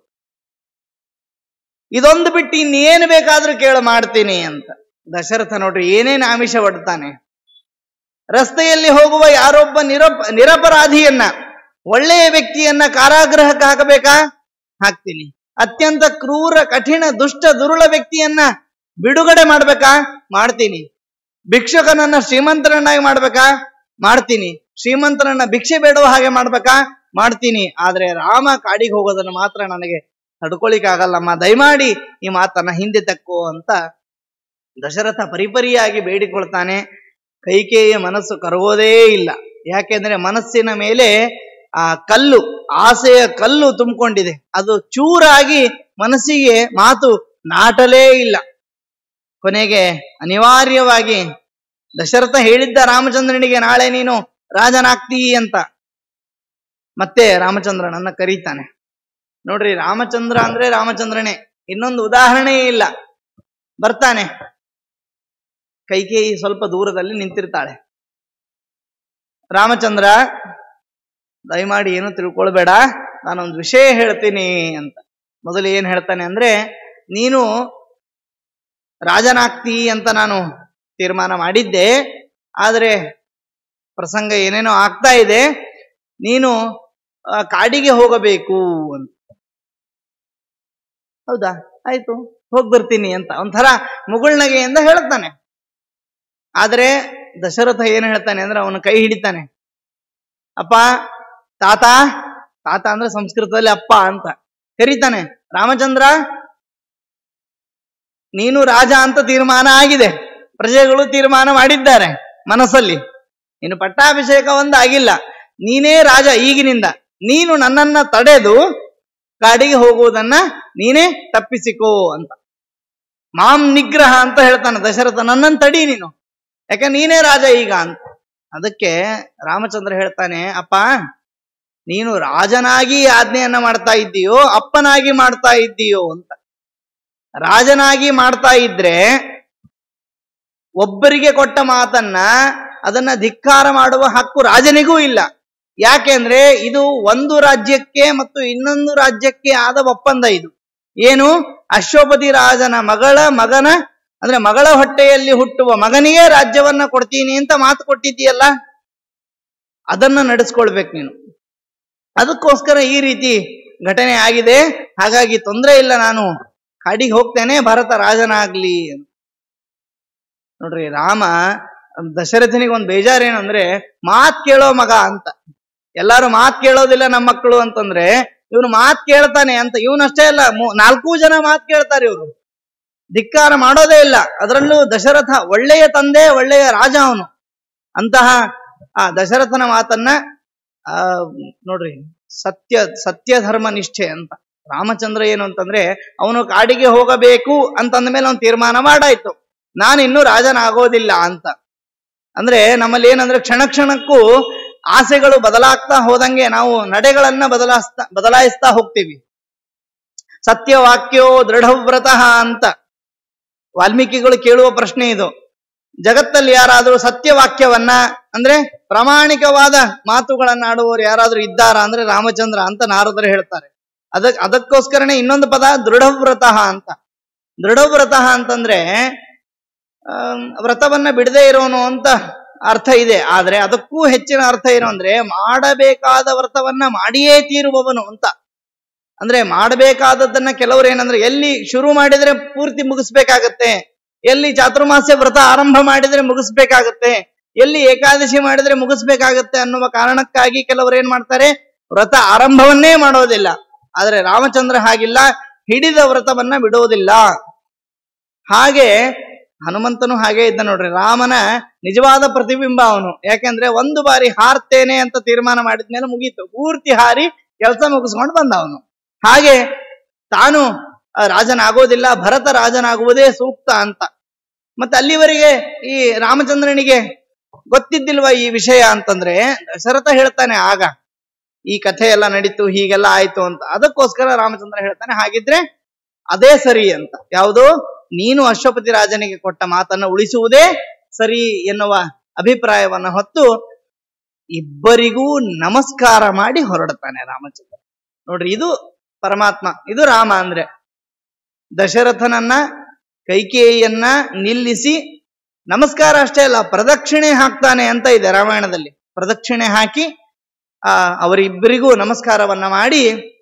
ಇದೊಂದು ಬಿಟ್ಟು ಇನ್ನೇನು ಬೇಕಾದ್ರೂ ಕೇಳ ಮಾಡ್ತೀನಿ ಅಂತ. ದಶರಥ ನೋಡ್ರಿ ಏನೇನು ಆಮಿಷ ಒಡ್ತಾನೆ. ರಸ್ತೆಯಲ್ಲಿ ಹೋಗುವ ಯಾರೊಬ್ಬ ನಿರಪ ನಿರಪರಾಧಿಯನ್ನ, ಒಳ್ಳೆಯ ವ್ಯಕ್ತಿಯನ್ನ ಕಾರಾಗೃಹಕ್ಕೆ ಹಾಕಬೇಕಾ? ಹಾಕ್ತೀನಿ. ಅತ್ಯಂತ ಕ್ರೂರ ಕಠಿಣ ದುಷ್ಟ ದುರುಳ ವ್ಯಕ್ತಿಯನ್ನ ಬಿಡುಗಡೆ ಮಾಡ್ಬೇಕಾ? ಮಾಡ್ತೀನಿ. ಭಿಕ್ಷುಕನನ್ನ ಶ್ರೀಮಂತರನ್ನಾಗಿ ಮಾಡ್ಬೇಕಾ? ಮಾಡ್ತೀನಿ. ಶ್ರೀಮಂತರನ್ನ ಭಿಕ್ಷೆ ಬೇಡುವ ಹಾಗೆ ಮಾಡ್ಬೇಕಾ? ಮಾಡ್ತೀನಿ. ಆದ್ರೆ ರಾಮ ಕಾಡಿಗೆ ಹೋಗೋದನ್ನು ಮಾತ್ರ ನನಗೆ ತಡ್ಕೊಳಿಕ್ ಆಗಲ್ಲಮ್ಮ, ದಯಮಾಡಿ ಈ ಮಾತನ್ನ ಹಿಂದೆ ತಕ್ಕೋ ಅಂತ ದಶರಥ ಪರಿಪರಿಯಾಗಿ ಬೇಡಿಕೊಳ್ತಾನೆ. ಕೈಕೇಯಿಯ ಮನಸ್ಸು ಕರಗೋದೇ ಇಲ್ಲ. ಯಾಕೆಂದ್ರೆ ಮನಸ್ಸಿನ ಮೇಲೆ ಆ ಕಲ್ಲು, ಆಸೆಯ ಕಲ್ಲು ತುಂಬಿಕೊಂಡಿದೆ. ಅದು ಚೂರಾಗಿ ಮನಸ್ಸಿಗೆ ಮಾತು ನಾಟಲೇ ಇಲ್ಲ. ಕೊನೆಗೆ ಅನಿವಾರ್ಯವಾಗಿ ದಶರಥ ಹೇಳಿದ್ದ ರಾಮಚಂದ್ರನಿಗೆ, ನಾಳೆ ನೀನು ರಾಜನಾಗ್ತೀ ಅಂತ. ಮತ್ತೆ ರಾಮಚಂದ್ರನನ್ನ ಕರೀತಾನೆ. ನೋಡ್ರಿ, ರಾಮಚಂದ್ರ ಅಂದ್ರೆ ರಾಮಚಂದ್ರನೇ, ಇನ್ನೊಂದು ಉದಾಹರಣೆ ಇಲ್ಲ. ಬರ್ತಾನೆ. ಕೈಕೇಯಿ ಸ್ವಲ್ಪ ದೂರದಲ್ಲಿ ನಿಂತಿರ್ತಾಳೆ. ರಾಮಚಂದ್ರ, ದಯಮಾಡಿ ಏನು ತಿಳ್ಕೊಳ್ಬೇಡ, ನಾನೊಂದು ವಿಷಯ ಹೇಳ್ತೀನಿ ಅಂತ. ಮೊದಲು ಏನ್ ಹೇಳ್ತಾನೆ ಅಂದ್ರೆ, ನೀನು ರಾಜನಾಗ್ತೀ ಅಂತ ನಾನು ತೀರ್ಮಾನ ಮಾಡಿದ್ದೆ, ಆದ್ರೆ ಪ್ರಸಂಗ ಏನೇನೋ ಆಗ್ತಾ ಇದೆ, ನೀನು ಕಾಡಿಗೆ ಹೋಗಬೇಕು ಅಂತ. ಹೌದಾ, ಆಯ್ತು, ಹೋಗ್ ಬರ್ತೀನಿ ಅಂತ ಒಂಥರ ಮುಗುಳ್ನಗೆಯಿಂದ ಹೇಳ್ತಾನೆ. ಆದ್ರೆ ದಶರಥ ಏನು ಹೇಳ್ತಾನೆ ಅಂದ್ರೆ, ಅವನು ಕೈ ಹಿಡಿತಾನೆ. ಅಪ್ಪ, ತಾತ, ತಾತ ಅಂದ್ರೆ ಸಂಸ್ಕೃತದಲ್ಲಿ ಅಪ್ಪ ಅಂತ ಕರೀತಾನೆ. ರಾಮಚಂದ್ರ, ನೀನು ರಾಜ ಅಂತ ತೀರ್ಮಾನ ಆಗಿದೆ, ಪ್ರಜೆಗಳು ತೀರ್ಮಾನ ಮಾಡಿದ್ದಾರೆ ಮನಸ್ಸಲ್ಲಿ. ನೀನು ಪಟ್ಟಾಭಿಷೇಕ ಒಂದು ಆಗಿಲ್ಲ, ನೀನೇ ರಾಜ ಈಗಿನಿಂದ. ನೀನು ನನ್ನನ್ನ ತಡೆದು ಕಾಡಿಗೆ ಹೋಗುವುದನ್ನ ನೀನೇ ತಪ್ಪಿಸಿಕೋ ಅಂತ. ಮಾಂ ನಿಗ್ರಹ ಅಂತ ಹೇಳ್ತಾನೆ ದಶರಥ, ನನ್ನನ್ನು ತಡಿ ನೀನು, ಯಾಕೆ ನೀನೇ ರಾಜ ಈಗ ಅಂತ. ಅದಕ್ಕೆ ರಾಮಚಂದ್ರ ಹೇಳ್ತಾನೆ, ಅಪ್ಪ, ನೀನು ರಾಜನಾಗಿ ಆಜ್ಞೆಯನ್ನ ಮಾಡ್ತಾ ಇದ್ದೀಯೋ ಅಪ್ಪನಾಗಿ ಮಾಡ್ತಾ ಇದ್ದೀಯೋ ಅಂತ. ರಾಜನಾಗಿ ಮಾಡ್ತಾ ಇದ್ರೆ ಒಬ್ಬರಿಗೆ ಕೊಟ್ಟ ಮಾತನ್ನ ಅದನ್ನ ಧಿಕ್ಕಾರ ಮಾಡುವ ಹಕ್ಕು ರಾಜನಿಗೂ ಇಲ್ಲ. ಯಾಕೆಂದ್ರೆ ಇದು ಒಂದು ರಾಜ್ಯಕ್ಕೆ ಮತ್ತು ಇನ್ನೊಂದು ರಾಜ್ಯಕ್ಕೆ ಆದ ಒಪ್ಪಂದ. ಇದು ಏನು, ಅಶ್ವಪತಿ ರಾಜನ ಮಗಳ ಮಗನ ಅಂದ್ರೆ ಮಗಳ ಹೊಟ್ಟೆಯಲ್ಲಿ ಹುಟ್ಟುವ ಮಗನಿಗೆ ರಾಜ್ಯವನ್ನ ಕೊಡ್ತೀನಿ ಅಂತ ಮಾತು ಕೊಟ್ಟಿದ್ದೀಯಲ್ಲ, ಅದನ್ನ ನಡೆಸ್ಕೊಳ್ಬೇಕು ನೀನು. ಅದಕ್ಕೋಸ್ಕರ ಈ ರೀತಿ ಘಟನೆ ಆಗಿದೆ, ಹಾಗಾಗಿ ತೊಂದರೆ ಇಲ್ಲ, ನಾನು ಕಾಡಿಗೆ ಹೋಗ್ತೇನೆ, ಭರತ ರಾಜನಾಗ್ಲಿ ಅಂತ. ನೋಡ್ರಿ, ರಾಮ ದಶರಥನಿಗೆ ಒಂದು ಬೇಜಾರೇನು ಅಂದ್ರೆ, ಮಾತ್ ಕೇಳೋ ಮಗ ಅಂತ. ಎಲ್ಲಾರು ಮಾತ್ ಕೇಳೋದಿಲ್ಲ ನಮ್ಮ ಮಕ್ಕಳು ಅಂತಂದ್ರೆ, ಇವನು ಮಾತ್ ಕೇಳ್ತಾನೆ ಅಂತ. ಇವನಷ್ಟೇ ಅಲ್ಲ, ನಾಲ್ಕು ಜನ ಮಾತ್ ಕೇಳ್ತಾರೆ, ಇವರು ಧಿಕ್ಕಾರ ಮಾಡೋದೇ ಇಲ್ಲ. ಅದರಲ್ಲೂ ದಶರಥ ಒಳ್ಳೆಯ ತಂದೆ, ಒಳ್ಳೆಯ ರಾಜ ಅವನು. ಅಂತಹ ಆ ದಶರಥನ ಮಾತನ್ನ ಆ ನೋಡ್ರಿ, ಸತ್ಯ ಸತ್ಯ ಧರ್ಮ ನಿಷ್ಠೆ ಅಂತ. ರಾಮಚಂದ್ರ ಏನು ಅಂತಂದ್ರೆ, ಅವನು ಕಾಡಿಗೆ ಹೋಗಬೇಕು ಅಂತಂದ ಮೇಲೆ ಅವನು ತೀರ್ಮಾನ ಮಾಡಾಯ್ತು, ನಾನಿನ್ನೂ ರಾಜನಾಗೋದಿಲ್ಲ ಅಂತ. ಅಂದ್ರೆ ನಮ್ಮಲ್ಲಿ ಏನಂದ್ರೆ, ಕ್ಷಣ ಕ್ಷಣಕ್ಕೂ ಆಸೆಗಳು ಬದಲಾಗ್ತಾ ಹೋದಂಗೆ ನಾವು ನಡೆಗಳನ್ನ ಬದಲಾಯಿಸ್ತಾ ಬದಲಾಯಿಸ್ತಾ ಹೋಗ್ತೀವಿ. ಸತ್ಯವಾಕ್ಯೋ ದೃಢವ್ರತಃ ಅಂತ ವಾಲ್ಮೀಕಿಗಳು ಕೇಳುವ ಪ್ರಶ್ನೆ ಇದು. ಜಗತ್ತಲ್ಲಿ ಯಾರಾದರೂ ಸತ್ಯವಾಕ್ಯವನ್ನ ಅಂದ್ರೆ ಪ್ರಾಮಾಣಿಕವಾದ ಮಾತುಗಳನ್ನಾಡುವವರು ಯಾರಾದ್ರೂ ಇದ್ದಾರಾ ಅಂದ್ರೆ ರಾಮಚಂದ್ರ ಅಂತ ನಾರದರು ಹೇಳ್ತಾರೆ. ಅದಕ್ ಅದಕ್ಕೋಸ್ಕರನೇ ಇನ್ನೊಂದು ಪದ ದೃಢವ್ರತಃ ಅಂತ. ದೃಢವ್ರತಃ ಅಂತಂದ್ರೆ ವ್ರತವನ್ನ ಬಿಡದೇ ಇರೋನು ಅಂತ ಅರ್ಥ ಇದೆ. ಆದ್ರೆ ಅದಕ್ಕೂ ಹೆಚ್ಚಿನ ಅರ್ಥ ಏನು ಅಂದ್ರೆ, ಮಾಡಬೇಕಾದ ವ್ರತವನ್ನ ಮಾಡಿಯೇ ತೀರುವವನು ಅಂತ. ಅಂದ್ರೆ ಮಾಡಬೇಕಾದದ್ದನ್ನ ಕೆಲವರು ಏನಂದ್ರೆ, ಎಲ್ಲಿ ಶುರು ಮಾಡಿದ್ರೆ ಪೂರ್ತಿ ಮುಗಿಸ್ಬೇಕಾಗತ್ತೆ, ಎಲ್ಲಿ ಚಾತುರ್ಮಾಸ್ಯ ವ್ರತ ಆರಂಭ ಮಾಡಿದ್ರೆ ಮುಗಿಸ್ಬೇಕಾಗತ್ತೆ, ಎಲ್ಲಿ ಏಕಾದಶಿ ಮಾಡಿದ್ರೆ ಮುಗಿಸ್ಬೇಕಾಗತ್ತೆ ಅನ್ನುವ ಕಾರಣಕ್ಕಾಗಿ ಕೆಲವರು ಏನ್ ಮಾಡ್ತಾರೆ, ವ್ರತ ಆರಂಭವನ್ನೇ ಮಾಡೋದಿಲ್ಲ. ಆದ್ರೆ ರಾಮಚಂದ್ರ ಹಾಗಿಲ್ಲ, ಹಿಡಿದ ವ್ರತವನ್ನ ಬಿಡೋದಿಲ್ಲ. ಹಾಗೆ ಹನುಮಂತನು ಹಾಗೆ ಇದ್ದ ನೋಡ್ರಿ, ರಾಮನ ನಿಜವಾದ ಪ್ರತಿಬಿಂಬ ಅವನು. ಯಾಕೆಂದ್ರೆ ಒಂದು ಬಾರಿ ಹಾರ್ತೇನೆ ಅಂತ ತೀರ್ಮಾನ ಮಾಡಿದ್ಮೇಲೆ ಮುಗೀತು, ಪೂರ್ತಿ ಹಾರಿ ಕೆಲಸ ಮುಗಿಸ್ಕೊಂಡು ಬಂದ ಅವನು. ಹಾಗೆ ತಾನು ರಾಜನಾಗೋದಿಲ್ಲ, ಭರತ ರಾಜನಾಗುವುದೇ ಸೂಕ್ತ ಅಂತ. ಮತ್ತೆ ಅಲ್ಲಿವರೆಗೆ ಈ ರಾಮಚಂದ್ರನಿಗೆ ಗೊತ್ತಿದ್ದಿಲ್ವಾ ಈ ವಿಷಯ ಅಂತಂದ್ರೆ, ದಶರಥ ಹೇಳ್ತಾನೆ ಆಗ ಈ ಕಥೆ ಎಲ್ಲ ನಡೀತು, ಹೀಗೆಲ್ಲ ಆಯ್ತು ಅಂತ. ಅದಕ್ಕೋಸ್ಕರ ರಾಮಚಂದ್ರ ಹೇಳ್ತಾನೆ ಹಾಗಿದ್ರೆ ಅದೇ ಸರಿ ಅಂತ. ಯಾವುದು, ನೀನು ಅಶ್ವಪತಿ ರಾಜನಿಗೆ ಕೊಟ್ಟ ಮಾತನ್ನ ಉಳಿಸುವುದೇ ಸರಿ ಎನ್ನುವ ಅಭಿಪ್ರಾಯವನ್ನ ಹೊತ್ತು ಇಬ್ಬರಿಗೂ ನಮಸ್ಕಾರ ಮಾಡಿ ಹೊರಡ್ತಾನೆ ರಾಮಚಂದ್ರ. ನೋಡ್ರಿ, ಇದು ಪರಮಾತ್ಮ, ಇದು ರಾಮ ಅಂದ್ರೆ. ದಶರಥನನ್ನ ಕೈಕೇಯಿಯನ್ನ ನಿಲ್ಲಿಸಿ ನಮಸ್ಕಾರ ಅಷ್ಟೇ ಅಲ್ಲ, ಪ್ರದಕ್ಷಿಣೆ ಹಾಕ್ತಾನೆ ಅಂತ ಇದೆ ರಾಮಾಯಣದಲ್ಲಿ. ಪ್ರದಕ್ಷಿಣೆ ಹಾಕಿ ಆ ಅವರಿಬ್ಬರಿಗೂ ನಮಸ್ಕಾರವನ್ನ ಮಾಡಿ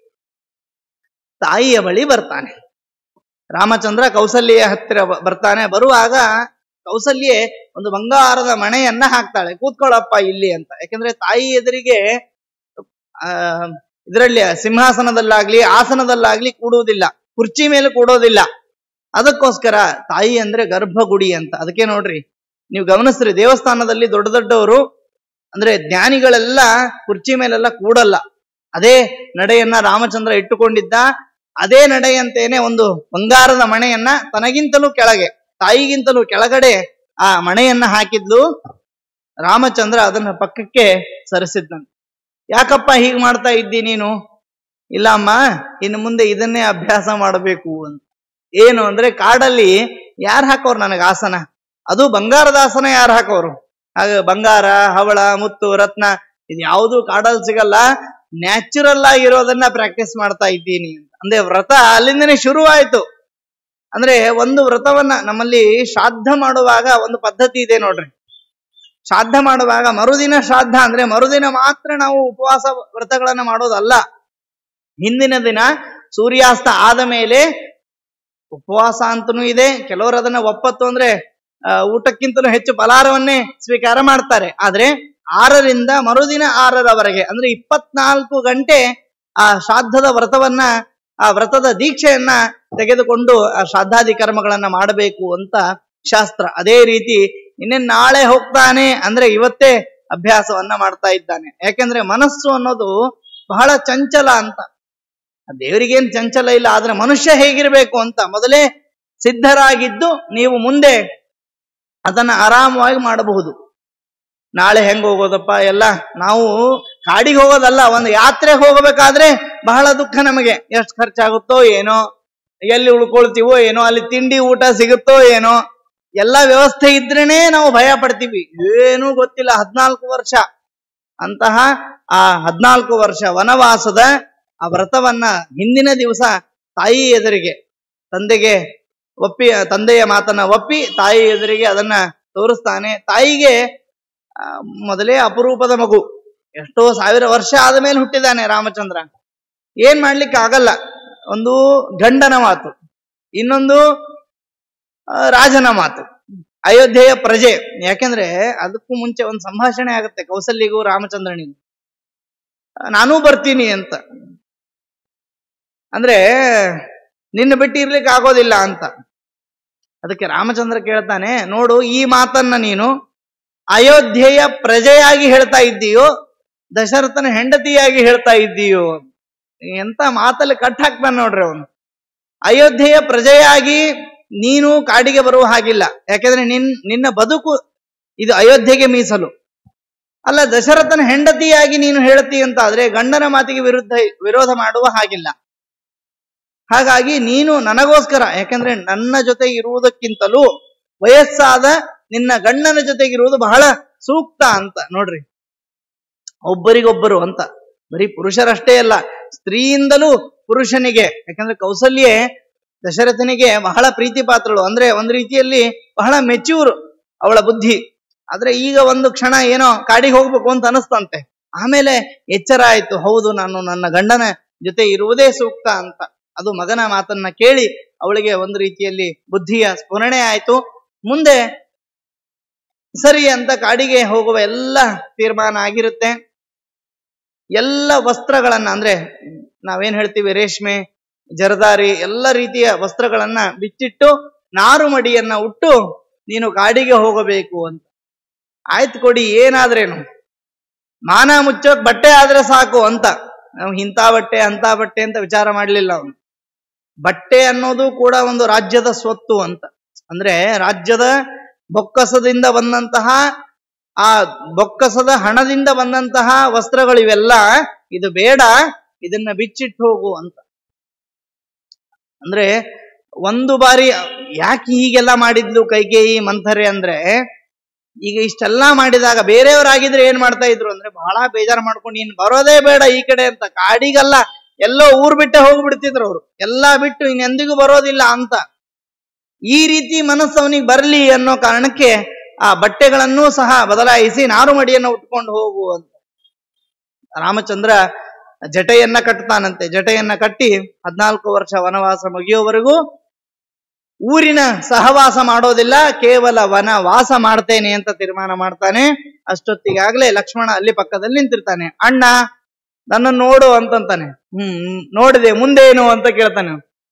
ತಾಯಿಯ ಬಳಿ ಬರ್ತಾನೆ ರಾಮಚಂದ್ರ. ಕೌಸಲ್ಯ ಹತ್ತಿರ ಬರ್ತಾನೆ. ಬರುವಾಗ ಕೌಸಲ್ಯೆ ಒಂದು ಬಂಗಾರದ ಮಣೆಯನ್ನ ಹಾಕ್ತಾಳೆ, ಕೂತ್ಕೊಳ್ಳಪ್ಪ ಇಲ್ಲಿ ಅಂತ. ಯಾಕೆಂದ್ರೆ ತಾಯಿ ಎದುರಿಗೆ ಆ ಇದರಲ್ಲಿ ಸಿಂಹಾಸನದಲ್ಲಾಗ್ಲಿ ಆಸನದಲ್ಲಾಗ್ಲಿ ಕೂಡುವುದಿಲ್ಲ, ಕುರ್ಚಿ ಮೇಲೆ ಕೂಡೋದಿಲ್ಲ. ಅದಕ್ಕೋಸ್ಕರ ತಾಯಿ ಅಂದ್ರೆ ಗರ್ಭಗುಡಿ ಅಂತ. ಅದಕ್ಕೆ ನೋಡ್ರಿ, ನೀವು ಗಮನಿಸ್ರಿ, ದೇವಸ್ಥಾನದಲ್ಲಿ ದೊಡ್ಡ ದೊಡ್ಡವರು ಅಂದ್ರೆ ಜ್ಞಾನಿಗಳೆಲ್ಲ ಕುರ್ಚಿ ಮೇಲೆಲ್ಲ ಕೂಡಲ್ಲ. ಅದೇ ನಡೆಯನ್ನ ರಾಮಚಂದ್ರ ಇಟ್ಟುಕೊಂಡಿದ್ದ. ಅದೇ ನಡೆಯಂತೇನೆ ಒಂದು ಬಂಗಾರದ ಮಣೆಯನ್ನ ತನಗಿಂತಲೂ ಕೆಳಗೆ, ತಾಯಿಗಿಂತಲೂ ಕೆಳಗಡೆ ಆ ಮಣೆಯನ್ನ ಹಾಕಿದ್ಲು. ರಾಮಚಂದ್ರ ಅದನ್ನ ಪಕ್ಕಕ್ಕೆ ಸರಿಸಿದ್ನಂತೆ. ಯಾಕಪ್ಪ ಹೀಗೆ ಮಾಡ್ತಾ ಇದ್ದಿ ನೀನು? ಇಲ್ಲ ಅಮ್ಮ, ಇನ್ನು ಮುಂದೆ ಇದನ್ನೇ ಅಭ್ಯಾಸ ಮಾಡಬೇಕು ಅಂತ. ಏನು ಅಂದ್ರೆ, ಕಾಡಲ್ಲಿ ಯಾರು ಹಾಕೋರು ನನಗೆ ಆಸನ? ಅದು ಬಂಗಾರದ ಆಸನ ಯಾರು ಹಾಕೋರು? ಹಾಗೆ ಬಂಗಾರ, ಹವಳ, ಮುತ್ತು, ರತ್ನ ಇದು ಯಾವುದು ಕಾಡಲ್ಲಿ ಸಿಗಲ್ಲ. ನ್ಯಾಚುರಲ್ ಆಗಿರೋದನ್ನ ಪ್ರಾಕ್ಟೀಸ್ ಮಾಡ್ತಾ ಇದ್ದೀನಿ ಅಂತ. ಅಂದ್ರೆ ವ್ರತ ಅಲ್ಲಿಂದನೇ ಶುರುವಾಯ್ತು. ಅಂದ್ರೆ ಒಂದು ವ್ರತವನ್ನ ನಮ್ಮಲ್ಲಿ ಶ್ರಾದ್ದ ಮಾಡುವಾಗ ಒಂದು ಪದ್ಧತಿ ಇದೆ ನೋಡ್ರಿ. ಶ್ರಾದ್ದ ಮಾಡುವಾಗ ಮರುದಿನ ಶ್ರಾದ್ದ ಅಂದ್ರೆ ಮರುದಿನ ಮಾತ್ರ ನಾವು ಉಪವಾಸ ವ್ರತಗಳನ್ನ ಮಾಡೋದಲ್ಲ. ಹಿಂದಿನ ದಿನ ಸೂರ್ಯಾಸ್ತ ಆದ ಮೇಲೆ ಉಪವಾಸ ಅಂತನೂ ಇದೆ. ಕೆಲವರು ಅದನ್ನ ಒಪ್ಪತ್ತು ಅಂದ್ರೆ ಊಟಕ್ಕಿಂತಲೂ ಹೆಚ್ಚು ಫಲಾಹಾರವನ್ನೇ ಸ್ವೀಕಾರ ಮಾಡ್ತಾರೆ. ಆದ್ರೆ ಆರರಿಂದ ಮರುದಿನ ಆರರವರೆಗೆ ಅಂದ್ರೆ ಇಪ್ಪತ್ನಾಲ್ಕು ಗಂಟೆ ಆ ಶ್ರಾದ್ದದ ವ್ರತವನ್ನ, ಆ ವ್ರತದ ದೀಕ್ಷೆಯನ್ನ ತೆಗೆದುಕೊಂಡು ಆ ಶ್ರಾದ್ದಾದಿ ಕರ್ಮಗಳನ್ನ ಮಾಡಬೇಕು ಅಂತ ಶಾಸ್ತ್ರ. ಅದೇ ರೀತಿ ಇನ್ನೇನ್ ನಾಳೆ ಹೋಗ್ತಾನೆ ಅಂದ್ರೆ ಇವತ್ತೇ ಅಭ್ಯಾಸವನ್ನ ಮಾಡ್ತಾ ಇದ್ದಾನೆ. ಯಾಕೆಂದ್ರೆ ಮನಸ್ಸು ಅನ್ನೋದು ಬಹಳ ಚಂಚಲ ಅಂತ. ದೇವರಿಗೇನು ಚಂಚಲ ಇಲ್ಲ, ಆದ್ರೆ ಮನುಷ್ಯ ಹೇಗಿರ್ಬೇಕು ಅಂತ ಮೊದಲೇ ಸಿದ್ಧರಾಗಿದ್ದು ನೀವು ಮುಂದೆ ಅದನ್ನ ಆರಾಮವಾಗಿ ಮಾಡಬಹುದು. ನಾಳೆ ಹೆಂಗ್ ಹೋಗೋದಪ್ಪ ಎಲ್ಲ, ನಾವು ಕಾಡಿಗೆ ಹೋಗೋದಲ್ಲ, ಒಂದು ಯಾತ್ರೆ ಹೋಗಬೇಕಾದ್ರೆ ಬಹಳ ದುಃಖ ನಮಗೆ. ಎಷ್ಟು ಖರ್ಚಾಗುತ್ತೋ ಏನೋ, ಎಲ್ಲಿ ಉಳ್ಕೊಳ್ತೀವೋ ಏನೋ, ಅಲ್ಲಿ ತಿಂಡಿ ಊಟ ಸಿಗುತ್ತೋ ಏನೋ, ಎಲ್ಲ ವ್ಯವಸ್ಥೆ ಇದ್ರೇನೆ ನಾವು ಭಯ ಪಡ್ತೀವಿ. ಏನೂ ಗೊತ್ತಿಲ್ಲ. ಹದ್ನಾಲ್ಕು ವರ್ಷ ಅಂತಹ ಆ ಹದ್ನಾಲ್ಕು ವರ್ಷ ವನವಾಸದ ಆ ವ್ರತವನ್ನ ಹಿಂದಿನ ದಿವಸ ತಾಯಿ ಎದುರಿಗೆ, ತಂದೆಗೆ ಒಪ್ಪಿ, ತಂದೆಯ ಮಾತನ್ನ ಒಪ್ಪಿ ತಾಯಿ ಎದುರಿಗೆ ಅದನ್ನ ತೋರಿಸ್ತಾನೆ. ತಾಯಿಗೆ ಮೊದಲೇ ಅಪರೂಪದ ಮಗು, ಎಷ್ಟೋ ಸಾವಿರ ವರ್ಷ ಆದ ಮೇಲೆ ಹುಟ್ಟಿದಾನೆ ರಾಮಚಂದ್ರ. ಏನ್ ಮಾಡ್ಲಿಕ್ಕೆ ಆಗಲ್ಲ. ಒಂದು ಗಂಡನ ಮಾತು, ಇನ್ನೊಂದು ರಾಜನ ಮಾತು, ಅಯೋಧ್ಯೆಯ ಪ್ರಜೆ. ಯಾಕೆಂದ್ರೆ ಅದಕ್ಕೂ ಮುಂಚೆ ಒಂದು ಸಂಭಾಷಣೆ ಆಗುತ್ತೆ ಕೌಸಲ್ಯಗೂ ರಾಮಚಂದ್ರನಿಗೂ. ನಾನೂ ಬರ್ತೀನಿ ಅಂತ, ಅಂದ್ರೆ ನಿನ್ನ ಬಿಟ್ಟು ಇರ್ಲಿಕ್ಕೆ ಆಗೋದಿಲ್ಲ ಅಂತ. ಅದಕ್ಕೆ ರಾಮಚಂದ್ರ ಕೇಳ್ತಾನೆ, ನೋಡು, ಈ ಮಾತನ್ನ ನೀನು ಅಯೋಧ್ಯೆಯ ಪ್ರಜೆಯಾಗಿ ಹೇಳ್ತಾ ಇದ್ದೀಯೋ, ದಶರಥನ ಹೆಂಡತಿಯಾಗಿ ಹೇಳ್ತಾ ಇದ್ದೀಯೋ? ಎಂತ ಮಾತಲ್ಲಿ ಕಟ್ ಹಾಕ್ತಾನೆ ನೋಡ್ರಿ ಅವನು. ಅಯೋಧ್ಯೆಯ ಪ್ರಜೆಯಾಗಿ ನೀನು ಕಾಡಿಗೆ ಬರುವ ಹಾಗಿಲ್ಲ. ಯಾಕೆಂದ್ರೆ ನಿನ್ ನಿನ್ನ ಬದುಕು ಇದು ಅಯೋಧ್ಯೆಗೆ ಮೀಸಲು ಅಲ್ಲ. ದಶರಥನ ಹೆಂಡತಿಯಾಗಿ ನೀನು ಹೇಳ್ತಿ ಅಂತ ಆದ್ರೆ ಗಂಡನ ಮಾತಿಗೆ ವಿರುದ್ಧ ವಿರೋಧ ಮಾಡುವ ಹಾಗಿಲ್ಲ. ಹಾಗಾಗಿ ನೀನು ನನಗೋಸ್ಕರ, ಯಾಕಂದ್ರೆ ನನ್ನ ಜೊತೆ ಇರುವುದಕ್ಕಿಂತಲೂ ವಯಸ್ಸಾದ ನಿನ್ನ ಗಂಡನ ಜೊತೆಗಿರುವುದು ಬಹಳ ಸೂಕ್ತ ಅಂತ. ನೋಡ್ರಿ, ಒಬ್ಬರಿಗೊಬ್ಬರು ಅಂತ. ಬರೀ ಪುರುಷರಷ್ಟೇ ಅಲ್ಲ, ಸ್ತ್ರೀಯಿಂದಲೂ ಪುರುಷನಿಗೆ. ಯಾಕಂದ್ರೆ ಕೌಸಲ್ಯೆ ದಶರಥನಿಗೆ ಬಹಳ ಪ್ರೀತಿ ಪಾತ್ರಳು. ಅಂದ್ರೆ ಒಂದು ರೀತಿಯಲ್ಲಿ ಬಹಳ ಮೆಚ್ಯೂರ್ ಅವಳ ಬುದ್ಧಿ. ಆದ್ರೆ ಈಗ ಒಂದು ಕ್ಷಣ ಏನೋ ಕಾಡಿಗೆ ಹೋಗ್ಬೇಕು ಅಂತ ಅನಿಸ್ತಂತೆ. ಆಮೇಲೆ ಎಚ್ಚರ ಆಯ್ತು, ಹೌದು ನಾನು ನನ್ನ ಗಂಡನ ಜೊತೆ ಇರುವುದೇ ಸೂಕ್ತ ಅಂತ. ಅದು ಮಗನ ಮಾತನ್ನ ಕೇಳಿ ಅವಳಿಗೆ ಒಂದು ರೀತಿಯಲ್ಲಿ ಬುದ್ಧಿಯ ಸ್ಫುರಣೆ ಆಯ್ತು. ಮುಂದೆ ಸರಿ ಅಂತ ಕಾಡಿಗೆ ಹೋಗುವ ಎಲ್ಲ ತೀರ್ಮಾನ ಆಗಿರುತ್ತೆ. ಎಲ್ಲ ವಸ್ತ್ರಗಳನ್ನ ಅಂದ್ರೆ ನಾವೇನ್ ಹೇಳ್ತೀವಿ, ರೇಷ್ಮೆ, ಜರದಾರಿ, ಎಲ್ಲ ರೀತಿಯ ವಸ್ತ್ರಗಳನ್ನ ಬಿಚ್ಚಿಟ್ಟು ನಾರು ಮಡಿಯನ್ನ ಉಟ್ಟು ನೀನು ಕಾಡಿಗೆ ಹೋಗಬೇಕು ಅಂತ. ಆಯ್ತು ಕೊಡಿ, ಏನಾದ್ರೇನು, ಮಾನ ಮುಚ್ಚೋಕ್ ಬಟ್ಟೆ ಆದ್ರೆ ಸಾಕು ಅಂತ. ನಾವು ಇಂಥ ಬಟ್ಟೆ ಅಂತ ಬಟ್ಟೆ ಅಂತ ವಿಚಾರ ಮಾಡ್ಲಿಲ್ಲ ಅವನು. ಬಟ್ಟೆ ಅನ್ನೋದು ಕೂಡ ಒಂದು ರಾಜ್ಯದ ಸ್ವತ್ತು ಅಂತ. ಅಂದ್ರೆ ರಾಜ್ಯದ ಬೊಕ್ಕಸದಿಂದ ಬಂದಂತಹ, ಆ ಬೊಕ್ಕಸದ ಹಣದಿಂದ ಬಂದಂತಹ ವಸ್ತ್ರಗಳು ಇವೆಲ್ಲ, ಇದು ಬೇಡ, ಇದನ್ನ ಬಿಚ್ಚಿಟ್ಟು ಹೋಗು ಅಂತ. ಅಂದ್ರೆ ಒಂದು ಬಾರಿ ಯಾಕೆ ಹೀಗೆಲ್ಲ ಮಾಡಿದ್ಲು ಕೈಕೇಯಿ ಮಂಥರೆ ಅಂದ್ರೆ, ಈಗ ಇಷ್ಟೆಲ್ಲ ಮಾಡಿದಾಗ ಬೇರೆಯವರಾಗಿದ್ರೆ ಏನ್ ಮಾಡ್ತಾ ಇದ್ರು ಅಂದ್ರೆ, ಬಹಳ ಬೇಜಾರು ಮಾಡ್ಕೊಂಡು ಇನ್ ಬರೋದೇ ಬೇಡ ಈ ಕಡೆ ಅಂತ, ಕಾಡಿಗಲ್ಲ ಎಲ್ಲೋ ಊರ್ ಬಿಟ್ಟೆ ಹೋಗ್ಬಿಡ್ತಿದ್ರು ಅವರು, ಎಲ್ಲಾ ಬಿಟ್ಟು ಇನ್ನೆಂದಿಗೂ ಬರೋದಿಲ್ಲ ಅಂತ. ಈ ರೀತಿ ಮನಸ್ಸು ಅವನಿಗೆ ಬರಲಿ ಅನ್ನೋ ಕಾರಣಕ್ಕೆ ಆ ಬಟ್ಟೆಗಳನ್ನೂ ಸಹ ಬದಲಾಯಿಸಿ ನಾರು ಮಡಿಯನ್ನು ಉಟ್ಕೊಂಡು ಹೋಗು ಅಂತ ರಾಮಚಂದ್ರ ಜಟೆಯನ್ನ ಕಟ್ತಾನಂತೆ. ಜಟೆಯನ್ನ ಕಟ್ಟಿ ಹದಿನಾಲ್ಕು ವರ್ಷ ವನವಾಸ ಮುಗಿಯೋವರೆಗೂ ಊರಿನ ಸಹವಾಸ ಮಾಡೋದಿಲ್ಲ, ಕೇವಲ ವನ ವಾಸ ಮಾಡ್ತೇನೆ ಅಂತ ತೀರ್ಮಾನ ಮಾಡ್ತಾನೆ. ಅಷ್ಟೊತ್ತಿಗಾಗ್ಲೇ ಲಕ್ಷ್ಮಣ ಅಲ್ಲಿ ಪಕ್ಕದಲ್ಲಿ ನಿಂತಿರ್ತಾನೆ. ಅಣ್ಣ ನನ್ನ ನೋಡು ಅಂತಂತಾನೆ. ಹ್ಮ್ ನೋಡಿದೆ, ಮುಂದೇನು ಅಂತ ಕೇಳ್ತಾನೆ.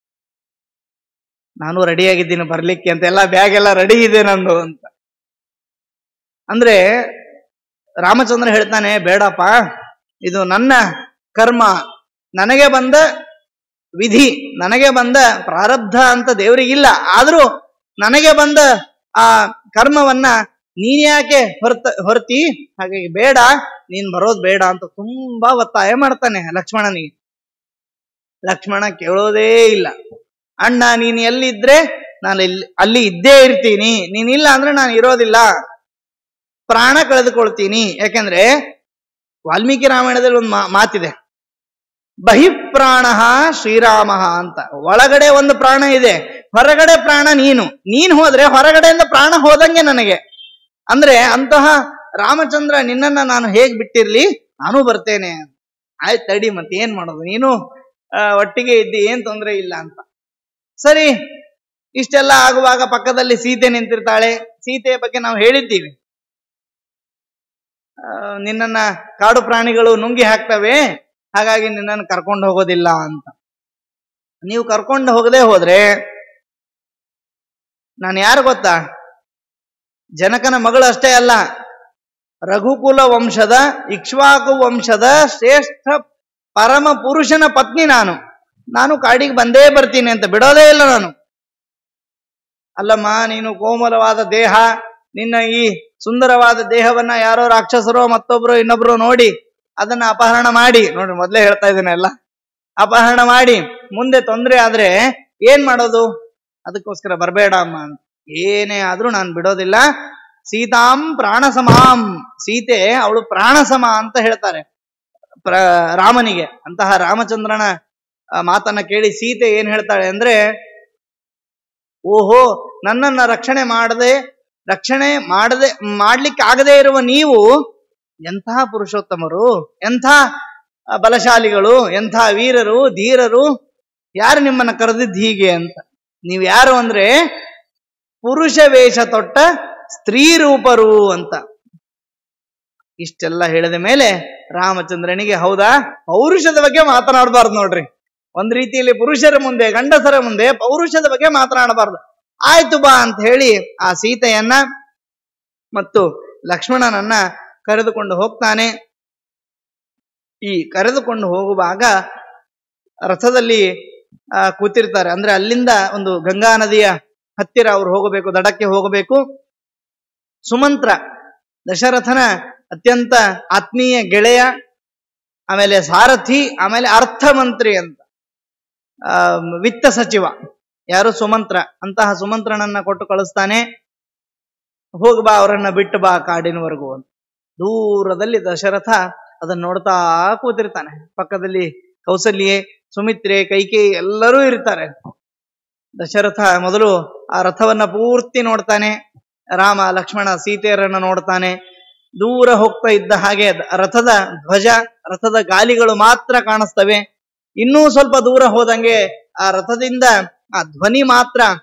ನಾನು ರೆಡಿಯಾಗಿದ್ದೀನಿ ಬರ್ಲಿಕ್ಕೆ ಅಂತ, ಎಲ್ಲ ಬ್ಯಾಗ್ ಎಲ್ಲ ರೆಡಿ ಇದೆ ನಂದು ಅಂತ. ಅಂದ್ರೆ ರಾಮಚಂದ್ರ ಹೇಳ್ತಾನೆ, ಬೇಡಪ್ಪ, ಇದು ನನ್ನ ಕರ್ಮ, ನನಗೆ ಬಂದ ವಿಧಿ, ನನಗೆ ಬಂದ ಪ್ರಾರಬ್ಧ ಅಂತ ದೇವರಿಗಿಲ್ಲ. ಆದ್ರೂ ನನಗೆ ಬಂದ ಆ ಕರ್ಮವನ್ನ ನೀನ್ಯಾಕೆ ಹೊರತ ಹೊರತಿ ಹಾಗಾಗಿ ಬೇಡ, ನೀನ್ ಬರೋದ್ ಬೇಡ ಅಂತ ತುಂಬಾ ಒತ್ತಾಯ ಮಾಡ್ತಾನೆ ಲಕ್ಷ್ಮಣನಿಗೆ. ಲಕ್ಷ್ಮಣ ಕೇಳೋದೇ ಇಲ್ಲ. ಅಣ್ಣ ನೀನ್ ಎಲ್ಲಿದ್ರೆ ನಾನು ಇಲ್ಲಿ ಅಲ್ಲಿ ಇದ್ದೇ ಇರ್ತೀನಿ, ನೀನಿಲ್ಲ ಅಂದ್ರೆ ನಾನು ಇರೋದಿಲ್ಲ, ಪ್ರಾಣ ಕಳೆದುಕೊಳ್ತೀನಿ. ಯಾಕೆಂದ್ರೆ ವಾಲ್ಮೀಕಿ ರಾಮಾಯಣದಲ್ಲಿ ಒಂದು ಮಾತಿದೆ, ಬಹಿಪ್ರಾಣ ಶ್ರೀರಾಮ ಅಂತ. ಒಳಗಡೆ ಒಂದು ಪ್ರಾಣ ಇದೆ, ಹೊರಗಡೆ ಪ್ರಾಣ ನೀನು. ನೀನ್ ಹೋದ್ರೆ ಹೊರಗಡೆಯಿಂದ ಪ್ರಾಣ ಹೋದಂಗೆ ನನಗೆ. ಅಂದ್ರೆ ಅಂತಹ ರಾಮಚಂದ್ರ ನಿನ್ನನ್ನ ನಾನು ಹೇಗ್ ಬಿಟ್ಟಿರ್ಲಿ, ನಾನು ಬರ್ತೇನೆ. ಆಯ್ತು ತಡಿ, ಮತ್ತೆ ಏನ್ ಮಾಡೋದು, ನೀನು ಒಟ್ಟಿಗೆ ಇದ್ದಿ, ಏನ್ ತೊಂದ್ರೆ ಇಲ್ಲ ಅಂತ. ಸರಿ, ಇಷ್ಟೆಲ್ಲ ಆಗುವಾಗ ಪಕ್ಕದಲ್ಲಿ ಸೀತೆ ನಿಂತಿರ್ತಾಳೆ. ಸೀತೆಯ ಬಗ್ಗೆ ನಾವು ಹೇಳಿದ್ದೀವಿ, ನಿನ್ನನ್ನ ಕಾಡು ಪ್ರಾಣಿಗಳು ನುಂಗಿ ಹಾಕ್ತವೆ, ಹಾಗಾಗಿ ನಿನ್ನನ್ನು ಕರ್ಕೊಂಡು ಹೋಗೋದಿಲ್ಲ ಅಂತ. ನೀವು ಕರ್ಕೊಂಡು ಹೋಗದೆ ಹೋದ್ರೆ ನಾನು ಯಾರು ಗೊತ್ತಾ, ಜನಕನ ಮಗಳು ಅಷ್ಟೇ ಅಲ್ಲ, ರಘುಕುಲ ವಂಶದ ಇಕ್ಷ್ವಾಕು ವಂಶದ ಶ್ರೇಷ್ಠ ಪರಮ ಪುರುಷನ ಪತ್ನಿ ನಾನು. ನಾನು ಕಾಡಿಗೆ ಬಂದೇ ಬರ್ತೀನಿ ಅಂತ ಬಿಡೋದೇ ಇಲ್ಲ ನಾನು. ಅಲ್ಲಮ್ಮ, ನೀನು ಕೋಮಲವಾದ ದೇಹ, ನಿನ್ನ ಈ ಸುಂದರವಾದ ದೇಹವನ್ನ ಯಾರೋ ರಾಕ್ಷಸರೋ ಮತ್ತೊಬ್ರು ಇನ್ನೊಬ್ರು ನೋಡಿ ಅದನ್ನ ಅಪಹರಣ ಮಾಡಿ, ನೋಡಿ ಮೊದಲೇ ಹೇಳ್ತಾ ಇದ್ದೇನೆ ಎಲ್ಲ, ಅಪಹರಣ ಮಾಡಿ ಮುಂದೆ ತೊಂದರೆ ಆದ್ರೆ ಏನ್ ಮಾಡೋದು, ಅದಕ್ಕೋಸ್ಕರ ಬರಬೇಡ ಅಮ್ಮ ಅಂತ. ಏನೇ ಆದ್ರೂ ನಾನು ಬಿಡೋದಿಲ್ಲ. ಸೀತಾಂ ಪ್ರಾಣ ಸಮಾಂ, ಸೀತೆ ಅವಳು ಪ್ರಾಣ ಸಮ ಅಂತ ಹೇಳ್ತಾರೆ ಪ್ರ ರಾಮನಿಗೆ. ಅಂತಹ ರಾಮಚಂದ್ರನ ಮಾತನ್ನ ಕೇಳಿ ಸೀತೆ ಏನ್ ಹೇಳ್ತಾಳೆ ಅಂದ್ರೆ, ಓಹೋ, ನನ್ನನ್ನ ರಕ್ಷಣೆ ಮಾಡದೆ ರಕ್ಷಣೆ ಮಾಡದೆ ಮಾಡ್ಲಿಕ್ಕೆ ಆಗದೆ ಇರುವ ನೀವು ಎಂಥ ಪುರುಷೋತ್ತಮರು, ಎಂಥ ಬಲಶಾಲಿಗಳು, ಎಂಥ ವೀರರು, ಧೀರರು, ಯಾರು ನಿಮ್ಮನ್ನ ಕರೆದಿದ್ದು ಹೀಗೆ ಅಂತ. ನೀವು ಯಾರು ಅಂದ್ರೆ ಪುರುಷ ವೇಷ ತೊಟ್ಟ ಸ್ತ್ರೀ ರೂಪರು ಅಂತ. ಇಷ್ಟೆಲ್ಲ ಹೇಳಿದ ಮೇಲೆ ರಾಮಚಂದ್ರನಿಗೆ, ಹೌದಾ, ಪೌರುಷದ ಬಗ್ಗೆ ಮಾತನಾಡಬಾರ್ದು ನೋಡ್ರಿ. ಒಂದ್ ರೀತಿಯಲ್ಲಿ ಪುರುಷರ ಮುಂದೆ, ಗಂಡಸರ ಮುಂದೆ ಪೌರುಷದ ಬಗ್ಗೆ ಮಾತನಾಡಬಾರ್ದು. ಆಯ್ತು ಬಾ ಅಂತ ಹೇಳಿ ಆ ಸೀತೆಯನ್ನ ಮತ್ತು ಲಕ್ಷ್ಮಣನನ್ನ ಕರೆದುಕೊಂಡು ಹೋಗ್ತಾನೆ. ಈ ಕರೆದುಕೊಂಡು ಹೋಗುವಾಗ ರಥದಲ್ಲಿ ಆ ಕೂತಿರ್ತಾರೆ. ಅಂದ್ರೆ ಅಲ್ಲಿಂದ ಒಂದು ಗಂಗಾ ನದಿಯ ಹತ್ತಿರ ಅವ್ರು ಹೋಗಬೇಕು, ದಡಕ್ಕೆ ಹೋಗಬೇಕು. ಸುಮಂತ್ರ ದಶರಥನ ಅತ್ಯಂತ ಆತ್ಮೀಯ ಗೆಳೆಯ, ಆಮೇಲೆ ಸಾರಥಿ, ಆಮೇಲೆ ಅರ್ಥಮಂತ್ರಿ ಅಂತ, ಆ ವಿತ್ತ ಸಚಿವ ಯಾರು ಸುಮಂತ್ರ. ಅಂತಹ ಸುಮಂತ್ರನನ್ನ ಕೊಟ್ಟು ಕಳಿಸ್ತಾನೆ. ಹೋಗ್ ಬಾ, ಅವರನ್ನ ಬಿಟ್ಟು ಬಾ ಕಾಡಿನವರೆಗೂ ಅಂತ. ದೂರದಲ್ಲಿ ದಶರಥ ಅದನ್ನ ನೋಡ್ತಾ ಕೂತಿರ್ತಾನೆ. ಪಕ್ಕದಲ್ಲಿ ಕೌಸಲ್ಯೆ, ಸುಮಿತ್ರೆ, ಕೈಕೇಯಿ ಎಲ್ಲರೂ ಇರ್ತಾರೆ. ದಶರಥ ಮೊದಲು ಆ ರಥವನ್ನ ಪೂರ್ತಿ ನೋಡ್ತಾನೆ. ರಾಮ, ಲಕ್ಷ್ಮಣ, ಸೀತೆಯರನ್ನ ನೋಡ್ತಾನೆ. ದೂರ ಹೋಗ್ತಾ ಇದ್ದ ಹಾಗೆ ರಥದ ಧ್ವಜ, ರಥದ ಗಾಲಿಗಳು ಮಾತ್ರ ಕಾಣಿಸ್ತವೆ. ಇನ್ನೂ ಸ್ವಲ್ಪ ದೂರ ಹೋದಂಗೆ ಆ ರಥದಿಂದ ಆ ಧ್ವನಿ ಮಾತ್ರ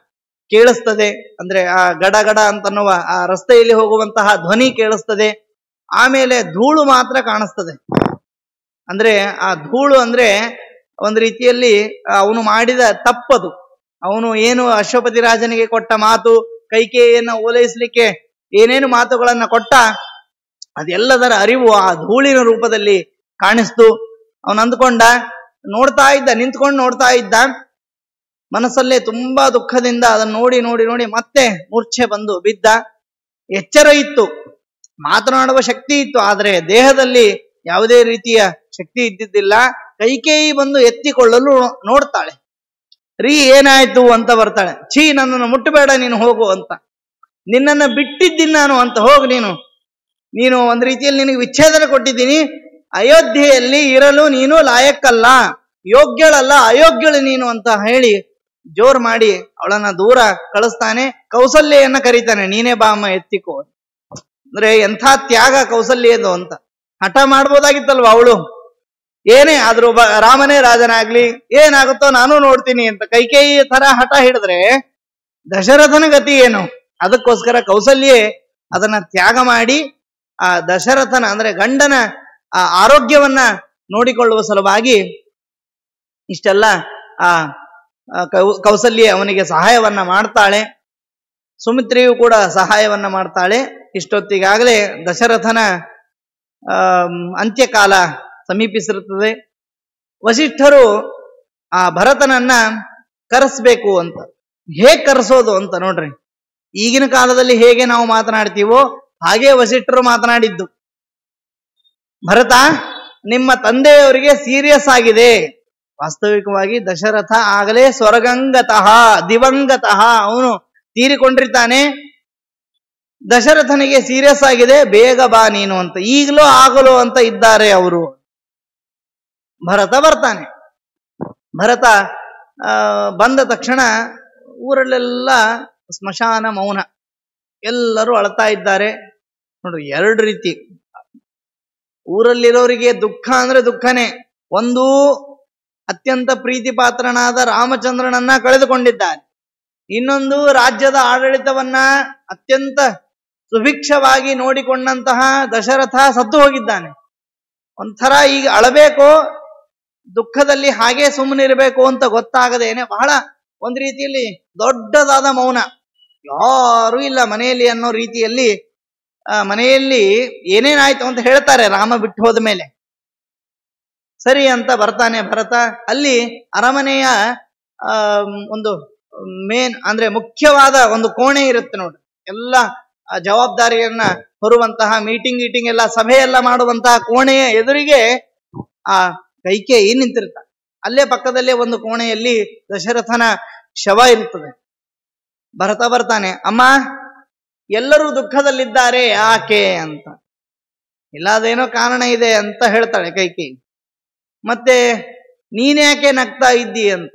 ಕೇಳಿಸ್ತದೆ, ಅಂದ್ರೆ ಆ ಗಡ ಗಡ ಅಂತನ್ನುವ ಆ ರಸ್ತೆಯಲ್ಲಿ ಹೋಗುವಂತಹ ಧ್ವನಿ ಕೇಳಿಸ್ತದೆ. ಆಮೇಲೆ ಧೂಳು ಮಾತ್ರ ಕಾಣಿಸ್ತದೆ. ಅಂದ್ರೆ ಆ ಧೂಳು ಅಂದ್ರೆ ಒಂದು ರೀತಿಯಲ್ಲಿ ಅವನು ಮಾಡಿದ ತಪ್ಪದು. ಅವನು ಏನು ಅಶ್ವಪತಿ ರಾಜನಿಗೆ ಕೊಟ್ಟ ಮಾತು, ಕೈಕೇಯಿಯನ್ನು ಓಲೈಸಲಿಕ್ಕೆ ಏನೇನು ಮಾತುಗಳನ್ನ ಕೊಟ್ಟ, ಅದೆಲ್ಲದರ ಅರಿವು ಆ ಧೂಳಿನ ರೂಪದಲ್ಲಿ ಕಾಣಿಸ್ತು. ಅವನು ಅಂದ್ಕೊಂಡ, ನೋಡ್ತಾ ಇದ್ದ, ನಿಂತ್ಕೊಂಡು ನೋಡ್ತಾ ಇದ್ದ, ಮನಸ್ಸಲ್ಲೇ ತುಂಬಾ ದುಃಖದಿಂದ ಅದನ್ನು ನೋಡಿ ನೋಡಿ ನೋಡಿ ಮತ್ತೆ ಮೂರ್ಛೆ ಬಂದು ಬಿದ್ದ. ಎಚ್ಚರ ಇತ್ತು, ಮಾತನಾಡುವ ಶಕ್ತಿ ಇತ್ತು, ಆದರೆ ದೇಹದಲ್ಲಿ ಯಾವುದೇ ರೀತಿಯ ಶಕ್ತಿ ಇದ್ದಿದ್ದಿಲ್ಲ. ಕೈಕೇಯಿ ಬಂದು ಎತ್ತಿಕೊಳ್ಳಲು ನೋಡ್ತಾಳೆ. ರೀ ಏನಾಯ್ತು ಅಂತ ಬರ್ತಾಳೆ. ಛೀ, ನನ್ನನ್ನು ಮುಟ್ಟಬೇಡ, ನೀನು ಹೋಗು ಅಂತ. ನಿನ್ನನ್ನು ಬಿಟ್ಟಿದ್ದೀನಿ ನಾನು ಅಂತ, ಹೋಗು ನೀನು. ನೀನು ಒಂದು ರೀತಿಯಲ್ಲಿ ನಿನಗೆ ವಿಚ್ಛೇದನ ಕೊಟ್ಟಿದ್ದೀನಿ. ಅಯೋಧ್ಯೆಯಲ್ಲಿ ಇರಲು ನೀನು ಲಾಯಕ್ಕಲ್ಲ, ಯೋಗ್ಯಳಲ್ಲ, ಅಯೋಗ್ಯಳು ನೀನು ಅಂತ ಹೇಳಿ ಜೋರ್ ಮಾಡಿ ಅವಳನ್ನ ದೂರ ಕಳಿಸ್ತಾನೆ. ಕೌಸಲ್ಯೆಯನ್ನ ಕರೀತಾನೆ, ನೀನೇ ಬಾ ಅಮ್ಮ ಎತ್ತಿಕೋ. ಅಂದ್ರೆ ಎಂಥ ತ್ಯಾಗ ಕೌಸಲ್ಯದು ಅಂತ. ಹಠ ಮಾಡ್ಬೋದಾಗಿತ್ತಲ್ವ ಅವಳು, ಏನೇ ಆದ್ರೂ ರಾಮನೇ ರಾಜನಾಗ್ಲಿ, ಏನಾಗುತ್ತೋ ನಾನು ನೋಡ್ತೀನಿ ಅಂತ ಕೈಕೇಯಿ ತರ ಹಠ ಹಿಡಿದ್ರೆ ದಶರಥನ ಗತಿ ಏನು? ಅದಕ್ಕೋಸ್ಕರ ಕೌಸಲ್ಯೆ ಅದನ್ನ ತ್ಯಾಗ ಮಾಡಿ ಆ ದಶರಥನ ಅಂದ್ರೆ ಗಂಡನ ಆ ಆರೋಗ್ಯವನ್ನ ನೋಡಿಕೊಳ್ಳುವ ಸಲುವಾಗಿ ಇಷ್ಟೆಲ್ಲ ಆ ಕೌಸಲ್ಯೆ ಅವನಿಗೆ ಸಹಾಯವನ್ನ ಮಾಡ್ತಾಳೆ. ಸುಮಿತ್ರೆಯು ಕೂಡ ಸಹಾಯವನ್ನ ಮಾಡ್ತಾಳೆ. ಇಷ್ಟೊತ್ತಿಗಾಗಲೇ ದಶರಥನ ಆ ಅಂತ್ಯಕಾಲ ಸಮೀಪಿಸಿರುತ್ತದೆ. ವಸಿಷ್ಠರು ಆ ಭರತನನ್ನ ಕರೆಸ್ಬೇಕು ಅಂತ. ಹೇಗ್ ಕರೆಸೋದು ಅಂತ ನೋಡ್ರಿ. ಈಗಿನ ಕಾಲದಲ್ಲಿ ಹೇಗೆ ನಾವು ಮಾತನಾಡ್ತೀವೋ ಹಾಗೆ ವಸಿಷ್ಠರು ಮಾತನಾಡಿದ್ದು. ಭರತ, ನಿಮ್ಮ ತಂದೆಯವರಿಗೆ ಸೀರಿಯಸ್ ಆಗಿದೆ. ವಾಸ್ತವಿಕವಾಗಿ ದಶರಥ ಆಗಲೇ ಸ್ವರ್ಗಂಗತಃ ದಿವಂಗತಃ, ಅವನು ತೀರಿಕೊಂಡಿರ್ತಾನೆ. ದಶರಥನಿಗೆ ಸೀರಿಯಸ್ ಆಗಿದೆ, ಬೇಗ ಬಾ ನೀನು ಅಂತ. ಈಗಲೋ ಆಗಲೋ ಅಂತ ಇದ್ದಾರೆ ಅವರು. ಭರತ ಬರ್ತಾನೆ. ಭರತ ಆ ಬಂದ ತಕ್ಷಣ ಊರಲ್ಲೆಲ್ಲ ಸ್ಮಶಾನ ಮೌನ, ಎಲ್ಲರೂ ಅಳ್ತಾ ಇದ್ದಾರೆ. ನೋಡ್ರಿ, ಎರಡು ರೀತಿ. ಊರಲ್ಲಿರೋರಿಗೆ ದುಃಖ ಅಂದ್ರೆ ದುಃಖನೇ. ಒಂದು, ಅತ್ಯಂತ ಪ್ರೀತಿ ಪಾತ್ರನಾದ ರಾಮಚಂದ್ರನನ್ನ ಕಳೆದುಕೊಂಡಿದ್ದಾರೆ. ಇನ್ನೊಂದು, ರಾಜ್ಯದ ಆಡಳಿತವನ್ನ ಅತ್ಯಂತ ಸುಭಿಕ್ಷವಾಗಿ ನೋಡಿಕೊಂಡಂತಹ ದಶರಥ ಸತ್ತು ಹೋಗಿದ್ದಾನೆ. ಒಂಥರ ಈಗ ಅಳಬೇಕೋ ದುಃಖದಲ್ಲಿ ಹಾಗೆ ಸುಮ್ಮನಿರಬೇಕು ಅಂತ ಗೊತ್ತಾಗದೇನೆ ಬಹಳ ಒಂದು ರೀತಿಯಲ್ಲಿ ದೊಡ್ಡದಾದ ಮೌನ. ಯಾರೂ ಇಲ್ಲ ಮನೆಯಲ್ಲಿ ಅನ್ನೋ ರೀತಿಯಲ್ಲಿ ಆ ಮನೆಯಲ್ಲಿ ಏನೇನಾಯ್ತು ಅಂತ ಹೇಳ್ತಾರೆ ರಾಮ ಬಿಟ್ಟು ಹೋದ ಮೇಲೆ. ಸರಿ ಅಂತ ಬರ್ತಾನೆ ಭರತ. ಅಲ್ಲಿ ಅರಮನೆಯ ಆ ಒಂದು ಮೇನ್ ಅಂದ್ರೆ ಮುಖ್ಯವಾದ ಒಂದು ಕೋಣೆ ಇರುತ್ತೆ ನೋಡಿ. ಎಲ್ಲ ಜವಾಬ್ದಾರಿಯನ್ನ ಹೊರುವಂತಹ ಮೀಟಿಂಗ್ ಗೀಟಿಂಗ್ ಎಲ್ಲ ಸಭೆ ಎಲ್ಲ ಮಾಡುವಂತಹ ಕೋಣೆಯ ಎದುರಿಗೆ ಆ ಕೈಕೇಯಿ ನಿಂತಿರ್ತಾನೆ. ಅಲ್ಲೇ ಪಕ್ಕದಲ್ಲೇ ಒಂದು ಕೋಣೆಯಲ್ಲಿ ದಶರಥನ ಶವ ಇರ್ತದೆ. ಭರತ ಬರ್ತಾನೆ. ಅಮ್ಮ, ಎಲ್ಲರೂ ದುಃಖದಲ್ಲಿದ್ದಾರೆ, ಯಾಕೆ ಅಂತ. ಇಲ್ಲ, ಅದೇನೋ ಕಾರಣ ಇದೆ ಅಂತ ಹೇಳ್ತಾಳೆ ಕೈಕೇಯಿ. ಮತ್ತೆ ನೀನ್ಯಾಕೆ ನಗ್ತಾ ಇದ್ದಿ ಅಂತ.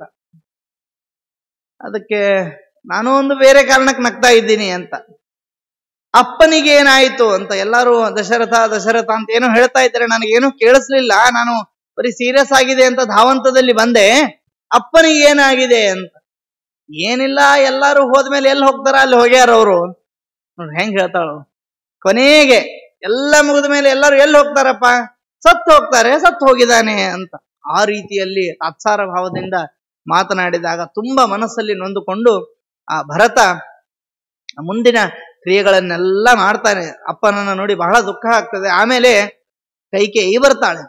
ಅದಕ್ಕೆ ನಾನು ಒಂದು ಬೇರೆ ಕಾರಣಕ್ಕೆ ನಗ್ತಾ ಇದ್ದೀನಿ ಅಂತ. ಅಪ್ಪನಿಗೆ ಏನಾಯ್ತು ಅಂತ. ಎಲ್ಲರೂ ದಶರಥ ದಶರಥ ಅಂತ ಏನೋ ಹೇಳ್ತಾ ಇದ್ದಾರೆ, ನನಗೇನು ಕೇಳಿಸ್ಲಿಲ್ಲ. ನಾನು ಬರೀ ಸೀರಿಯಸ್ ಆಗಿದೆ ಅಂತ ಧಾವಂತದಲ್ಲಿ ಬಂದೆ. ಅಪ್ಪನಿಗೆ ಏನಾಗಿದೆ ಅಂತ. ಏನಿಲ್ಲ, ಎಲ್ಲರೂ ಹೋದ್ಮೇಲೆ ಎಲ್ಲಿ ಹೋಗ್ತಾರ ಅಲ್ಲಿ ಹೋಗ್ಯಾರ ಅವರು. ನೋಡ್ರಿ ಹೆಂಗ್ ಹೇಳ್ತಾಳು. ಕೊನೆಗೆ ಎಲ್ಲ ಮುಗಿದ ಮೇಲೆ ಎಲ್ಲರೂ ಎಲ್ಲಿ ಹೋಗ್ತಾರಪ್ಪ, ಸತ್ತು ಹೋಗ್ತಾರೆ, ಸತ್ತು ಹೋಗಿದ್ದಾನೆ ಅಂತ. ಆ ರೀತಿಯಲ್ಲಿ ತಾತ್ಸಾರ ಭಾವದಿಂದ ಮಾತನಾಡಿದಾಗ ತುಂಬಾ ಮನಸ್ಸಲ್ಲಿ ನೊಂದುಕೊಂಡು ಆ ಭರತ ಮುಂದಿನ ಕ್ರಿಯೆಗಳನ್ನೆಲ್ಲ ಮಾಡ್ತಾನೆ. ಅಪ್ಪನನ್ನ ನೋಡಿ ಬಹಳ ದುಃಖ ಆಗ್ತದೆ. ಆಮೇಲೆ ಕೈಕೇಯಿ ಬರ್ತಾಳೆ.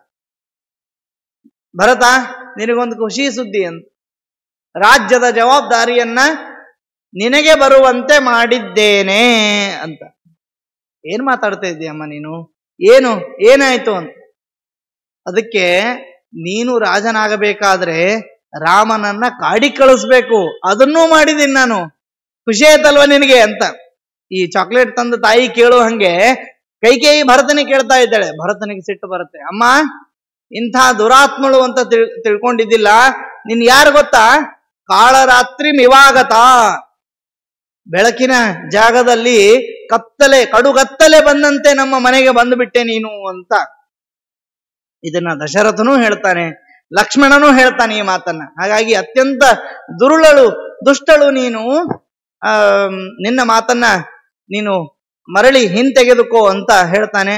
ಭರತ, ನಿನಗೊಂದು ಖುಷಿ ಸುದ್ದಿ ಅಂತ. ರಾಜ್ಯದ ಜವಾಬ್ದಾರಿಯನ್ನ ನಿನಗೆ ಬರುವಂತೆ ಮಾಡಿದ್ದೇನೆ ಅಂತ. ಏನ್ ಮಾತಾಡ್ತಾ ಇದ್ದೀಯಮ್ಮ ನೀನು, ಏನು ಏನಾಯ್ತು ಅಂತ. ಅದಕ್ಕೆ ನೀನು ರಾಜನಾಗಬೇಕಾದ್ರೆ ರಾಮನನ್ನ ಕಾಡಿ ಕಳಿಸ್ಬೇಕು, ಅದನ್ನೂ ಮಾಡಿದ್ದೀನಿ ನಾನು. ಖುಷಿ ಆಯ್ತಲ್ವ ನಿನಗೆ ಅಂತ. ಈ ಚಾಕ್ಲೇಟ್ ತಂದ ತಾಯಿ ಕೇಳೋ ಹಂಗೆ ಕೈಕೇಯಿ ಭರತನಿಗೆ ಕೇಳ್ತಾ ಇದ್ದಾಳೆ. ಭರತನಿಗೆ ಸಿಟ್ಟು ಬರುತ್ತೆ. ಅಮ್ಮ, ಇಂಥ ದುರಾತ್ಮಳು ಅಂತ ತಿಳ್ ತಿಳ್ಕೊಂಡಿದ್ದಿಲ್ಲ. ನಿನ್ ಯಾರು ಗೊತ್ತಾ? ಕಾಳರಾತ್ರಿ ಮಿವಾಗತ, ಬೆಳಕಿನ ಜಾಗದಲ್ಲಿ ಕತ್ತಲೆ ಕಡುಗತ್ತಲೆ ಬಂದಂತೆ ನಮ್ಮ ಮನೆಗೆ ಬಂದುಬಿಟ್ಟೆ ನೀನು ಅಂತ. ಇದನ್ನ ದಶರಥನೂ ಹೇಳ್ತಾನೆ, ಲಕ್ಷ್ಮಣನೂ ಹೇಳ್ತಾನೆ ಈ ಮಾತನ್ನ. ಹಾಗಾಗಿ ಅತ್ಯಂತ ದುರುಳಳು ದುಷ್ಟಳು ನೀನು. ಆ ನಿನ್ನ ಮಾತನ್ನ ನೀನು ಮರಳಿ ಹಿಂತೆಗೆದುಕೋ ಅಂತ ಹೇಳ್ತಾನೆ.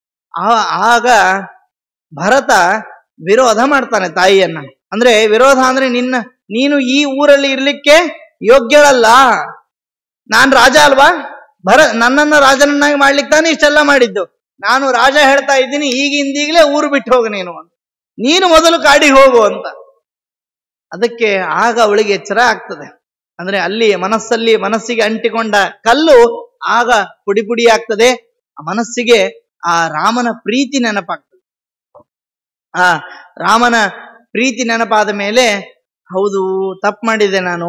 ಆಗ ಭರತ ವಿರೋಧ ಮಾಡ್ತಾನೆ ತಾಯಿಯನ್ನ. ಅಂದ್ರೆ ವಿರೋಧ ಅಂದ್ರೆ ನಿನ್ನ ನೀನು ಈ ಊರಲ್ಲಿ ಇರ್ಲಿಕ್ಕೆ ಯೋಗ್ಯಳಲ್ಲ, ನಾನ್ ರಾಜ ಅಲ್ವಾ, ಭರ ನನ್ನನ್ನ ರಾಜನನ್ನಾಗಿ ಮಾಡ್ಲಿಕ್ಕೆ ತಾನೇ ಇಷ್ಟೆಲ್ಲ ಮಾಡಿದ್ದು, ನಾನು ರಾಜ ಹೇಳ್ತಾ ಇದ್ದೀನಿ, ಈಗಿಂದೀಗಲೇ ಊರು ಬಿಟ್ಟು ಹೋಗು ನೀನು ಅಂತ, ನೀನು ಮೊದಲು ಕಾಡಿಗೆ ಹೋಗು ಅಂತ. ಅದಕ್ಕೆ ಆಗ ಅವಳಿಗೆ ಎಚ್ಚರ ಆಗ್ತದೆ. ಅಂದ್ರೆ ಅಲ್ಲಿ ಮನಸ್ಸಲ್ಲಿ ಮನಸ್ಸಿಗೆ ಅಂಟಿಕೊಂಡ ಕಲ್ಲು ಆಗ ಪುಡಿ ಪುಡಿ ಆಗ್ತದೆ. ಆ ಮನಸ್ಸಿಗೆ ಆ ರಾಮನ ಪ್ರೀತಿ ನೆನಪಾಗ್ತದೆ. ಆ ರಾಮನ ಪ್ರೀತಿ ನೆನಪಾದ ಮೇಲೆ, ಹೌದು ತಪ್ಪು ಮಾಡಿದೆ ನಾನು,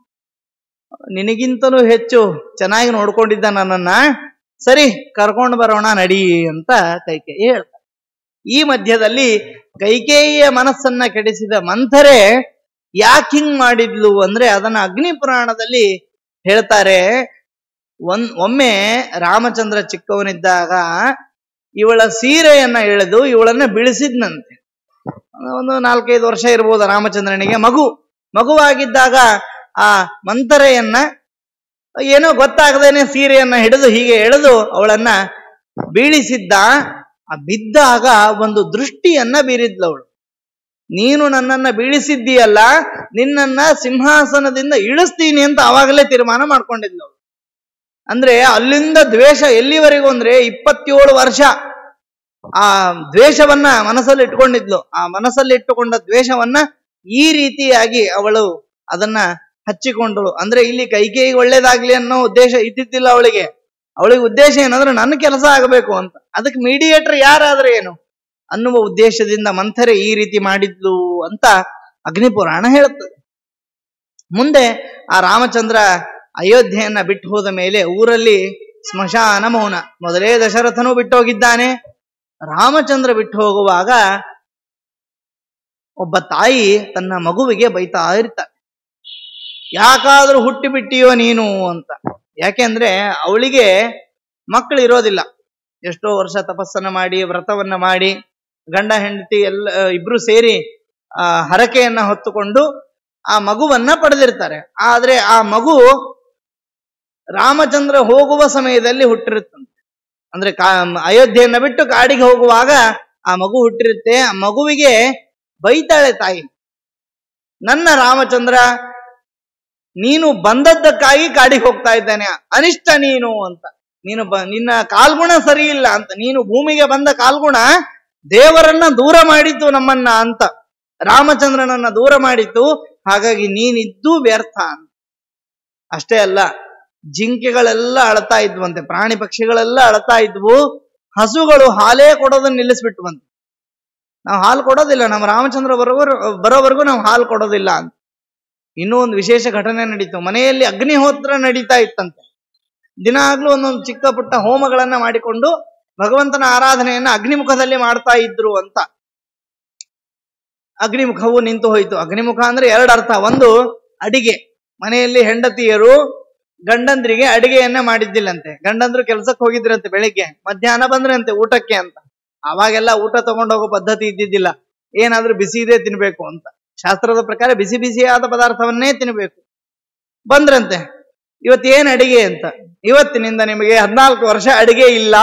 ನಿನಗಿಂತಲೂ ಹೆಚ್ಚು ಚೆನ್ನಾಗಿ ನೋಡ್ಕೊಂಡಿದ್ದ ನನ್ನನ್ನ, ಸರಿ ಕರ್ಕೊಂಡು ಬರೋಣ ನಡಿ ಅಂತ ಕೈಕೇಯಿ ಹೇಳ್ತಾರೆ. ಈ ಮಧ್ಯದಲ್ಲಿ ಕೈಕೇಯಿಯ ಮನಸ್ಸನ್ನ ಕೆಡಿಸಿದ ಮಂಥರೆ ಯಾಕೆ ಹಿಂಗ್ ಮಾಡಿದ್ಲು ಅಂದ್ರೆ ಅದನ್ನ ಅಗ್ನಿ ಪುರಾಣದಲ್ಲಿ ಹೇಳ್ತಾರೆ. ಒಂದ್ ಒಮ್ಮೆ ರಾಮಚಂದ್ರ ಚಿಕ್ಕವನಿದ್ದಾಗ ಇವಳ ಸೀರೆಯನ್ನ ಎಳೆದು ಇವಳನ್ನ ಬೀಳಿಸಿದ್ನಂತೆ. ಒಂದು ನಾಲ್ಕೈದು ವರ್ಷ ಇರ್ಬೋದು ರಾಮಚಂದ್ರನಿಗೆ, ಮಗು ಮಗುವಾಗಿದ್ದಾಗ ಆ ಮಂಥರೆಯನ್ನ ಏನೋ ಗೊತ್ತಾಗದೇನೆ ಸೀರೆಯನ್ನ ಹಿಡಿದು ಹೀಗೆ ಎಳೆದು ಅವಳನ್ನ ಬೀಳಿಸಿದ್ದ. ಆ ಬಿದ್ದಾಗ ಒಂದು ದೃಷ್ಟಿಯನ್ನ ಬೀರಿದ್ಲವಳು. ನೀನು ನನ್ನನ್ನ ಬೀಳಿಸಿದ್ದೀಯಲ್ಲ, ನಿನ್ನನ್ನ ಸಿಂಹಾಸನದಿಂದ ಇಳಿಸ್ತೀನಿ ಅಂತ ಆವಾಗಲೇ ತೀರ್ಮಾನ ಮಾಡ್ಕೊಂಡಿದ್ಲವಳು. ಅಂದ್ರೆ ಅಲ್ಲಿಂದ ದ್ವೇಷ ಎಲ್ಲಿವರೆಗೂ ಅಂದ್ರೆ ಇಪ್ಪತ್ತೇಳು ವರ್ಷ ಆ ದ್ವೇಷವನ್ನ ಮನಸ್ಸಲ್ಲಿ ಇಟ್ಕೊಂಡಿದ್ಲು. ಆ ಮನಸ್ಸಲ್ಲಿ ಇಟ್ಟುಕೊಂಡ ದ್ವೇಷವನ್ನ ಈ ರೀತಿಯಾಗಿ ಅವಳು ಅದನ್ನ ಹಚ್ಚಿಕೊಂಡಳು. ಅಂದ್ರೆ ಇಲ್ಲಿ ಕೈಕೇಯಿಗೆ ಒಳ್ಳೇದಾಗ್ಲಿ ಅನ್ನೋ ಉದ್ದೇಶ ಇದ್ದಿದ್ದಿಲ್ಲ ಅವಳಿಗೆ. ಅವಳಿಗೆ ಉದ್ದೇಶ ಏನಂದ್ರೆ ನನ್ನ ಕೆಲಸ ಆಗಬೇಕು ಅಂತ, ಅದಕ್ಕೆ ಮೀಡಿಯೇಟರ್ ಯಾರಾದ್ರೆ ಏನು ಅನ್ನುವ ಉದ್ದೇಶದಿಂದ ಮಂಥರೆ ಈ ರೀತಿ ಮಾಡಿದ್ಲು ಅಂತ ಅಗ್ನಿಪುರಾಣ ಹೇಳುತ್ತದೆ. ಮುಂದೆ ಆ ರಾಮಚಂದ್ರ ಅಯೋಧ್ಯೆಯನ್ನ ಬಿಟ್ಟು ಹೋದ ಮೇಲೆ ಊರಲ್ಲಿ ಸ್ಮಶಾನ ಮೌನ. ಮೊದಲೇ ದಶರಥನು ಬಿಟ್ಟು ಹೋಗಿದ್ದಾನೆ. ರಾಮಚಂದ್ರ ಬಿಟ್ಟು ಹೋಗುವಾಗ ಒಬ್ಬ ತಾಯಿ ತನ್ನ ಮಗುವಿಗೆ ಬೈತಾ ಇರ್ತಾಳೆ, ಯಾಕಾದ್ರೂ ಹುಟ್ಟಿ ಬಿಟ್ಟಿಯೋ ನೀನು ಅಂತ. ಯಾಕೆಂದ್ರೆ ಅವಳಿಗೆ ಮಕ್ಕಳು ಇರೋದಿಲ್ಲ. ಎಷ್ಟೋ ವರ್ಷ ತಪಸ್ಸನ್ನ ಮಾಡಿ ವ್ರತವನ್ನ ಮಾಡಿ ಗಂಡ ಹೆಂಡತಿ ಎಲ್ಲ ಇಬ್ರು ಸೇರಿ ಆ ಹರಕೆಯನ್ನ ಹೊತ್ತುಕೊಂಡು ಆ ಮಗುವನ್ನ ಪಡೆದಿರ್ತಾರೆ. ಆದ್ರೆ ಆ ಮಗು ರಾಮಚಂದ್ರ ಹೋಗುವ ಸಮಯದಲ್ಲಿ ಹುಟ್ಟಿರುತ್ತಂತೆ. ಅಂದ್ರೆ ಕಾ ಅಯೋಧ್ಯೆಯನ್ನ ಬಿಟ್ಟು ಕಾಡಿಗೆ ಹೋಗುವಾಗ ಆ ಮಗು ಹುಟ್ಟಿರುತ್ತೆ. ಆ ಮಗುವಿಗೆ ಬೈತಾಳೆ ತಾಯಿ, ನನ್ನ ರಾಮಚಂದ್ರ ನೀನು ಬಂದದ್ದಕ್ಕಾಗಿ ಕಾಡಿಗೆ ಹೋಗ್ತಾ ಇದ್ದಾನೆ, ಅನಿಷ್ಟ ನೀನು ಅಂತ. ನೀನು ಬ ನಿನ್ನ ಕಾಲ್ಗುಣ ಸರಿ ಇಲ್ಲ ಅಂತ, ನೀನು ಭೂಮಿಗೆ ಬಂದ ಕಾಲ್ಗುಣ ದೇವರನ್ನ ದೂರ ಮಾಡಿತ್ತು ನಮ್ಮನ್ನ ಅಂತ, ರಾಮಚಂದ್ರನನ್ನ ದೂರ ಮಾಡಿತ್ತು, ಹಾಗಾಗಿ ನೀನಿದ್ದು ವ್ಯರ್ಥ ಅಂತ. ಅಷ್ಟೇ ಅಲ್ಲ, ಜಿಂಕೆಗಳೆಲ್ಲ ಅಳ್ತಾ ಇದ್ವಂತೆ, ಪ್ರಾಣಿ ಪಕ್ಷಿಗಳೆಲ್ಲ ಅಳ್ತಾ ಇದ್ವು. ಹಸುಗಳು ಹಾಲೇ ಕೊಡೋದನ್ನ ನಿಲ್ಲಿಸ್ಬಿಟ್ವಂತೆ. ನಾವು ಹಾಲು ಕೊಡೋದಿಲ್ಲ, ನಮ್ಮ ರಾಮಚಂದ್ರ ಬರೋವರ್ ಬರೋವರೆಗೂ ನಾವು ಹಾಲು ಕೊಡೋದಿಲ್ಲ ಅಂತ. ಇನ್ನೂ ಒಂದು ವಿಶೇಷ ಘಟನೆ ನಡೀತು. ಮನೆಯಲ್ಲಿ ಅಗ್ನಿಹೋತ್ರ ನಡೀತಾ ಇತ್ತಂತೆ. ದಿನಾಗ್ಲೂ ಒಂದೊಂದು ಚಿಕ್ಕ ಪುಟ್ಟ ಹೋಮಗಳನ್ನ ಮಾಡಿಕೊಂಡು ಭಗವಂತನ ಆರಾಧನೆಯನ್ನ ಅಗ್ನಿಮುಖದಲ್ಲಿ ಮಾಡ್ತಾ ಇದ್ರು ಅಂತ. ಅಗ್ನಿಮುಖವು ನಿಂತು ಹೋಯಿತು. ಅಗ್ನಿಮುಖ ಅಂದ್ರೆ ಎರಡು ಅರ್ಥ. ಒಂದು, ಅಡಿಗೆ. ಮನೆಯಲ್ಲಿ ಹೆಂಡತಿಯರು ಗಂಡಂದ್ರಿಗೆ ಅಡಿಗೆಯನ್ನ ಮಾಡಿದ್ದಿಲ್ಲಂತೆ. ಗಂಡಂದ್ರು ಕೆಲ್ಸಕ್ಕೆ ಹೋಗಿದ್ರಂತೆ, ಬೆಳಿಗ್ಗೆ ಮಧ್ಯಾಹ್ನ ಬಂದ್ರಂತೆ ಊಟಕ್ಕೆ ಅಂತ. ಅವಾಗೆಲ್ಲ ಊಟ ತಗೊಂಡೋಗೋ ಪದ್ಧತಿ ಇದ್ದಿದ್ದಿಲ್ಲ, ಏನಾದ್ರೂ ಬಿಸಿ ಇದೆ ತಿನ್ಬೇಕು ಅಂತ. ಶಾಸ್ತ್ರದ ಪ್ರಕಾರ ಬಿಸಿ ಬಿಸಿಯಾದ ಪದಾರ್ಥವನ್ನೇ ತಿನ್ಬೇಕು. ಬಂದ್ರಂತೆ, ಇವತ್ತೇನ್ ಅಡಿಗೆ ಅಂತ. ಇವತ್ತಿನಿಂದ ನಿಮಗೆ ಹದ್ನಾಲ್ಕು ವರ್ಷ ಅಡಿಗೆ ಇಲ್ಲ.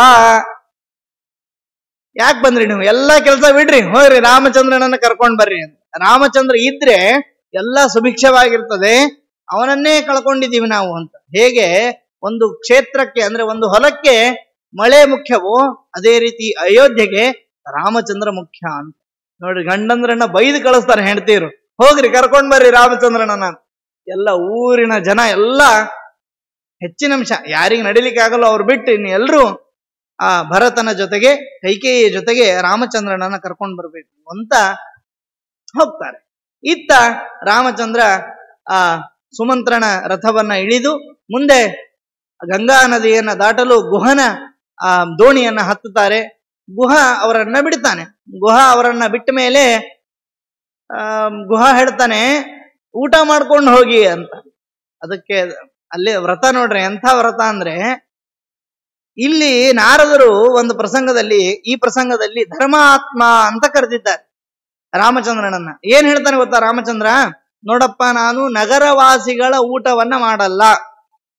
ಯಾಕೆ ಬಂದ್ರಿ ನೀವು? ಎಲ್ಲಾ ಕೆಲಸ ಬಿಡ್ರಿ, ಹೋಗ್ರಿ ರಾಮಚಂದ್ರನನ್ನ ಕರ್ಕೊಂಡ್ ಬರ್ರಿ ಅಂತ. ರಾಮಚಂದ್ರ ಇದ್ರೆ ಎಲ್ಲ ಸುಭಿಕ್ಷವಾಗಿರ್ತದೆ, ಅವನನ್ನೇ ಕಳ್ಕೊಂಡಿದೀವಿ ನಾವು ಅಂತ. ಹೇಗೆ ಒಂದು ಕ್ಷೇತ್ರಕ್ಕೆ ಅಂದ್ರೆ ಒಂದು ಹೊಲಕ್ಕೆ ಮಳೆ ಮುಖ್ಯವೋ, ಅದೇ ರೀತಿ ಅಯೋಧ್ಯೆಗೆ ರಾಮಚಂದ್ರ ಮುಖ್ಯ ಅಂತ. ನೋಡ್ರಿ, ಗಂಡಂದ್ರನ್ನ ಬೈದು ಕಳಿಸ್ತಾರೆ ಹೆಂಡತಿಯರು, ಹೋಗ್ರಿ ಕರ್ಕೊಂಡ್ ಬರ್ರಿ ರಾಮಚಂದ್ರನನ್ನ. ಎಲ್ಲ ಊರಿನ ಜನ ಎಲ್ಲ ಹೆಚ್ಚಿನ ಅಂಶ ಯಾರಿಗೆ ನಡಿಲಿಕ್ಕೆ ಆಗಲ್ಲ ಅವ್ರು ಬಿಟ್ಟು ಇನ್ನು ಎಲ್ರೂ ಆ ಭರತನ ಜೊತೆಗೆ ಕೈಕೇಯಿಯ ಜೊತೆಗೆ ರಾಮಚಂದ್ರನನ್ನ ಕರ್ಕೊಂಡ್ ಬರ್ಬೇಕು ಅಂತ ಹೋಗ್ತಾರೆ. ಇತ್ತ ರಾಮಚಂದ್ರ ಆ ಸುಮಂತ್ರನ ರಥವನ್ನ ಇಳಿದು ಮುಂದೆ ಗಂಗಾ ನದಿಯನ್ನ ದಾಟಲು ಗುಹನ ಆ ದೋಣಿಯನ್ನ ಹತ್ತುತ್ತಾರೆ. ಗುಹ ಅವರನ್ನ ಬಿಡ್ತಾನೆ. ಗುಹ ಅವರನ್ನ ಬಿಟ್ಟ ಮೇಲೆ ಆ ಗುಹ ಹೇಳ್ತಾನೆ, ಊಟ ಮಾಡ್ಕೊಂಡು ಹೋಗಿ ಅಂತ. ಅದಕ್ಕೆ ಅಲ್ಲಿ ವ್ರತ ನೋಡ್ರಿ ಎಂಥ ವ್ರತ ಅಂದ್ರೆ, ಇಲ್ಲಿ ನಾರದರು ಒಂದು ಪ್ರಸಂಗದಲ್ಲಿ ಈ ಪ್ರಸಂಗದಲ್ಲಿ ಧರ್ಮಾತ್ಮ ಅಂತ ಕರೆದಿದ್ದಾರೆ ರಾಮಚಂದ್ರನನ್ನ. ಏನ್ ಹೇಳ್ತಾನೆ ಗೊತ್ತಾ ರಾಮಚಂದ್ರ? ನೋಡಪ್ಪ, ನಾನು ನಗರವಾಸಿಗಳ ಊಟವನ್ನ ಮಾಡಲ್ಲ,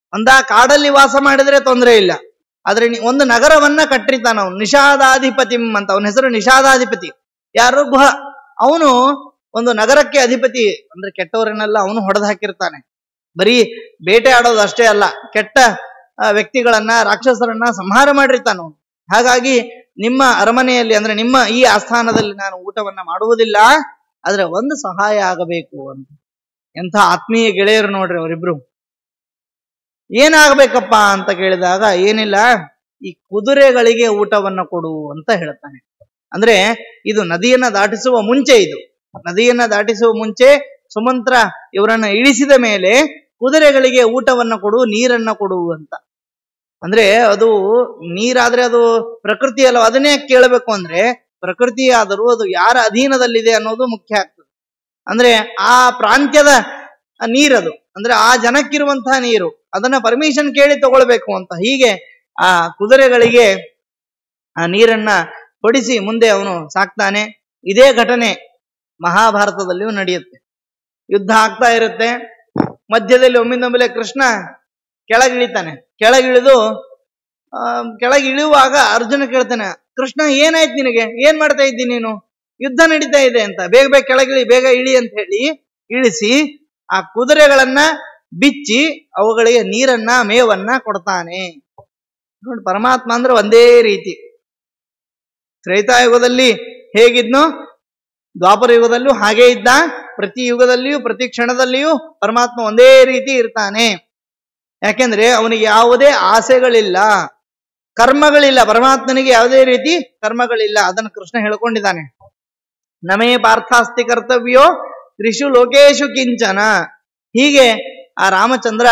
ಒಂದ ಕಾಡಲ್ಲಿ ವಾಸ ಮಾಡಿದ್ರೆ ತೊಂದರೆ ಇಲ್ಲ, ಆದ್ರೆ ಒಂದು ನಗರವನ್ನ ಕಟ್ಟಿರ್ತಾನ ಅವನು, ನಿಷಾದಾಧಿಪತಿ ಅಂತ. ಅವನ ಹೆಸರು ನಿಷಾದಾಧಿಪತಿ. ಯಾರು? ಗುಹ. ಅವನು ಒಂದು ನಗರಕ್ಕೆ ಅಧಿಪತಿ. ಅಂದ್ರೆ ಕೆಟ್ಟವರನ್ನೆಲ್ಲ ಅವನು ಹೊಡೆದು ಹಾಕಿರ್ತಾನೆ. ಬರೀ ಬೇಟೆ ಆಡೋದು ಅಷ್ಟೇ ಅಲ್ಲ, ಕೆಟ್ಟ ವ್ಯಕ್ತಿಗಳನ್ನ, ರಾಕ್ಷಸರನ್ನ ಸಂಹಾರ ಮಾಡಿರ್ತಾನ ಅವನು. ಹಾಗಾಗಿ ನಿಮ್ಮ ಅರಮನೆಯಲ್ಲಿ ಅಂದ್ರೆ ನಿಮ್ಮ ಈ ಆಸ್ಥಾನದಲ್ಲಿ ನಾನು ಊಟವನ್ನ ಮಾಡುವುದಿಲ್ಲ, ಆದ್ರೆ ಒಂದು ಸಹಾಯ ಆಗಬೇಕು ಅಂತ. ಎಂಥ ಆತ್ಮೀಯ ಗೆಳೆಯರು ನೋಡ್ರಿ ಅವರಿಬ್ರು. ಏನಾಗಬೇಕಪ್ಪ ಅಂತ ಕೇಳಿದಾಗ, ಏನಿಲ್ಲ, ಈ ಕುದುರೆಗಳಿಗೆ ಊಟವನ್ನ ಕೊಡು ಅಂತ ಹೇಳ್ತಾನೆ. ಅಂದ್ರೆ ಇದು ನದಿಯನ್ನ ದಾಟಿಸುವ ಮುಂಚೆ, ಇದು ನದಿಯನ್ನ ದಾಟಿಸುವ ಮುಂಚೆ ಸುಮಂತ್ರ ಇವರನ್ನ ಇಳಿಸಿದ ಮೇಲೆ ಕುದುರೆಗಳಿಗೆ ಊಟವನ್ನ ಕೊಡು, ನೀರನ್ನ ಕೊಡು ಅಂತ. ಅಂದ್ರೆ ಅದು ನೀರಾದ್ರೆ ಅದು ಪ್ರಕೃತಿ ಅಲ್ಲ, ಅದನ್ನೇ ಕೇಳಬೇಕು ಅಂದ್ರೆ ಪ್ರಕೃತಿ ಆದರೂ ಅದು ಯಾರ ಅಧೀನದಲ್ಲಿದೆ ಅನ್ನೋದು ಮುಖ್ಯ ಆಗ್ತದೆ. ಅಂದ್ರೆ ಆ ಪ್ರಾಂತ್ಯದ ನೀರದು, ಅಂದ್ರೆ ಆ ಜನಕ್ಕಿರುವಂತಹ ನೀರು, ಅದನ್ನ ಪರ್ಮಿಷನ್ ಕೇಳಿ ತಗೊಳ್ಬೇಕು ಅಂತ. ಹೀಗೆ ಆ ಕುದುರೆಗಳಿಗೆ ಆ ನೀರನ್ನ ಕೊಡಿಸಿ ಮುಂದೆ ಅವನು ಸಾಕ್ತಾನೆ. ಇದೇ ಘಟನೆ ಮಹಾಭಾರತದಲ್ಲಿಯೂ ನಡೆಯುತ್ತೆ. ಯುದ್ಧ ಆಗ್ತಾ ಇರುತ್ತೆ, ಮಧ್ಯದಲ್ಲಿ ಒಮ್ಮಿಂದೊಮ್ಮೆಲೆ ಕೃಷ್ಣ ಕೆಳಗಿಳಿತಾನೆ. ಕೆಳಗಿಳಿದು ಆ ಕೆಳಗಿಳಿಯುವಾಗ ಅರ್ಜುನ ಕೇಳ್ತಾನೆ, ಕೃಷ್ಣ ಏನಾಯ್ತು ನಿನಗೆ, ಏನ್ ಮಾಡ್ತಾ ಇದ್ದೀನಿ ನೀನು, ಯುದ್ಧ ನಡೀತಾ ಇದೆ ಅಂತ, ಬೇಗ ಬೇಗ ಕೆಳಗಿಳಿ, ಬೇಗ ಇಳಿ ಅಂತ ಹೇಳಿ ಇಳಿಸಿ ಆ ಕುದುರೆಗಳನ್ನ ಬಿಚ್ಚಿ ಅವುಗಳಿಗೆ ನೀರನ್ನ, ಮೇವನ್ನ ಕೊಡ್ತಾನೆ. ನೋಡಿ, ಪರಮಾತ್ಮ ಅಂದ್ರೆ ಒಂದೇ ರೀತಿ. ತ್ರೇತಾಯುಗದಲ್ಲಿ ಹೇಗಿದ್ನೋ ದ್ವಾಪರ ಯುಗದಲ್ಲೂ ಹಾಗೇ ಇದ್ದ. ಪ್ರತಿ ಯುಗದಲ್ಲಿಯೂ ಪ್ರತಿ ಕ್ಷಣದಲ್ಲಿಯೂ ಪರಮಾತ್ಮ ಒಂದೇ ರೀತಿ ಇರ್ತಾನೆ. ಯಾಕೆಂದ್ರೆ ಅವನಿಗೆ ಯಾವುದೇ ಆಸೆಗಳಿಲ್ಲ, ಕರ್ಮಗಳಿಲ್ಲ. ಪರಮಾತ್ಮನಿಗೆ ಯಾವುದೇ ರೀತಿ ಕರ್ಮಗಳಿಲ್ಲ. ಅದನ್ನು ಕೃಷ್ಣ ಹೇಳ್ಕೊಂಡಿದ್ದಾನೆ. ನಮೇ ಪಾರ್ಥಾಸ್ತಿ ಕರ್ತವ್ಯೋ ತ್ರಿಷು ಲೋಕೇಶು ಕಿಂಚನ. ಹೀಗೆ ಆ ರಾಮಚಂದ್ರ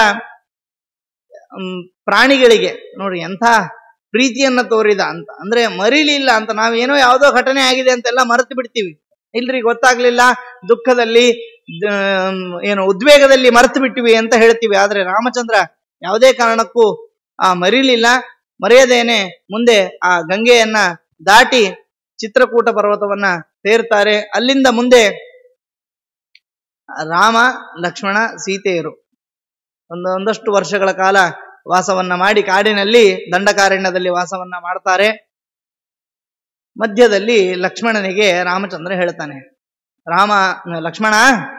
ಪ್ರಾಣಿಗಳಿಗೆ ನೋಡಿ ಎಂಥ ಪ್ರೀತಿಯನ್ನ ತೋರಿದ ಅಂತ. ಅಂದ್ರೆ ಮರಿಲಿಲ್ಲ ಅಂತ. ನಾವೇನೋ ಯಾವುದೋ ಘಟನೆ ಆಗಿದೆ ಅಂತೆಲ್ಲ ಮರೆತು ಬಿಡ್ತೀವಿ. ಇಲ್ರಿ, ಗೊತ್ತಾಗ್ಲಿಲ್ಲ, ದುಃಖದಲ್ಲಿ ಏನು ಉದ್ವೇಗದಲ್ಲಿ ಮರೆತು ಬಿಟ್ಟಿವಿ ಅಂತ ಹೇಳ್ತೀವಿ. ಆದ್ರೆ ರಾಮಚಂದ್ರ ಯಾವುದೇ ಕಾರಣಕ್ಕೂ ಆ ಮರಿಲಿಲ್ಲ. ಮರೆಯದೇನೆ ಮುಂದೆ ಆ ಗಂಗೆಯನ್ನ ದಾಟಿ ಚಿತ್ರಕೂಟ ಪರ್ವತವನ್ನ ಸೇರ್ತಾರೆ. ಅಲ್ಲಿಂದ ಮುಂದೆ ರಾಮ, ಲಕ್ಷ್ಮಣ, ಸೀತೆಯರು ಒಂದು ಒಂದಷ್ಟು ವರ್ಷಗಳ ಕಾಲ ವಾಸವನ್ನ ಮಾಡಿ ಕಾಡಿನಲ್ಲಿ ದಂಡಕಾರಣ್ಯದಲ್ಲಿ ವಾಸವನ್ನ ಮಾಡ್ತಾರೆ. ಮಧ್ಯದಲ್ಲಿ ಲಕ್ಷ್ಮಣನಿಗೆ ರಾಮಚಂದ್ರ ಹೇಳ್ತಾನೆ, ರಾಮ ಲಕ್ಷ್ಮಣ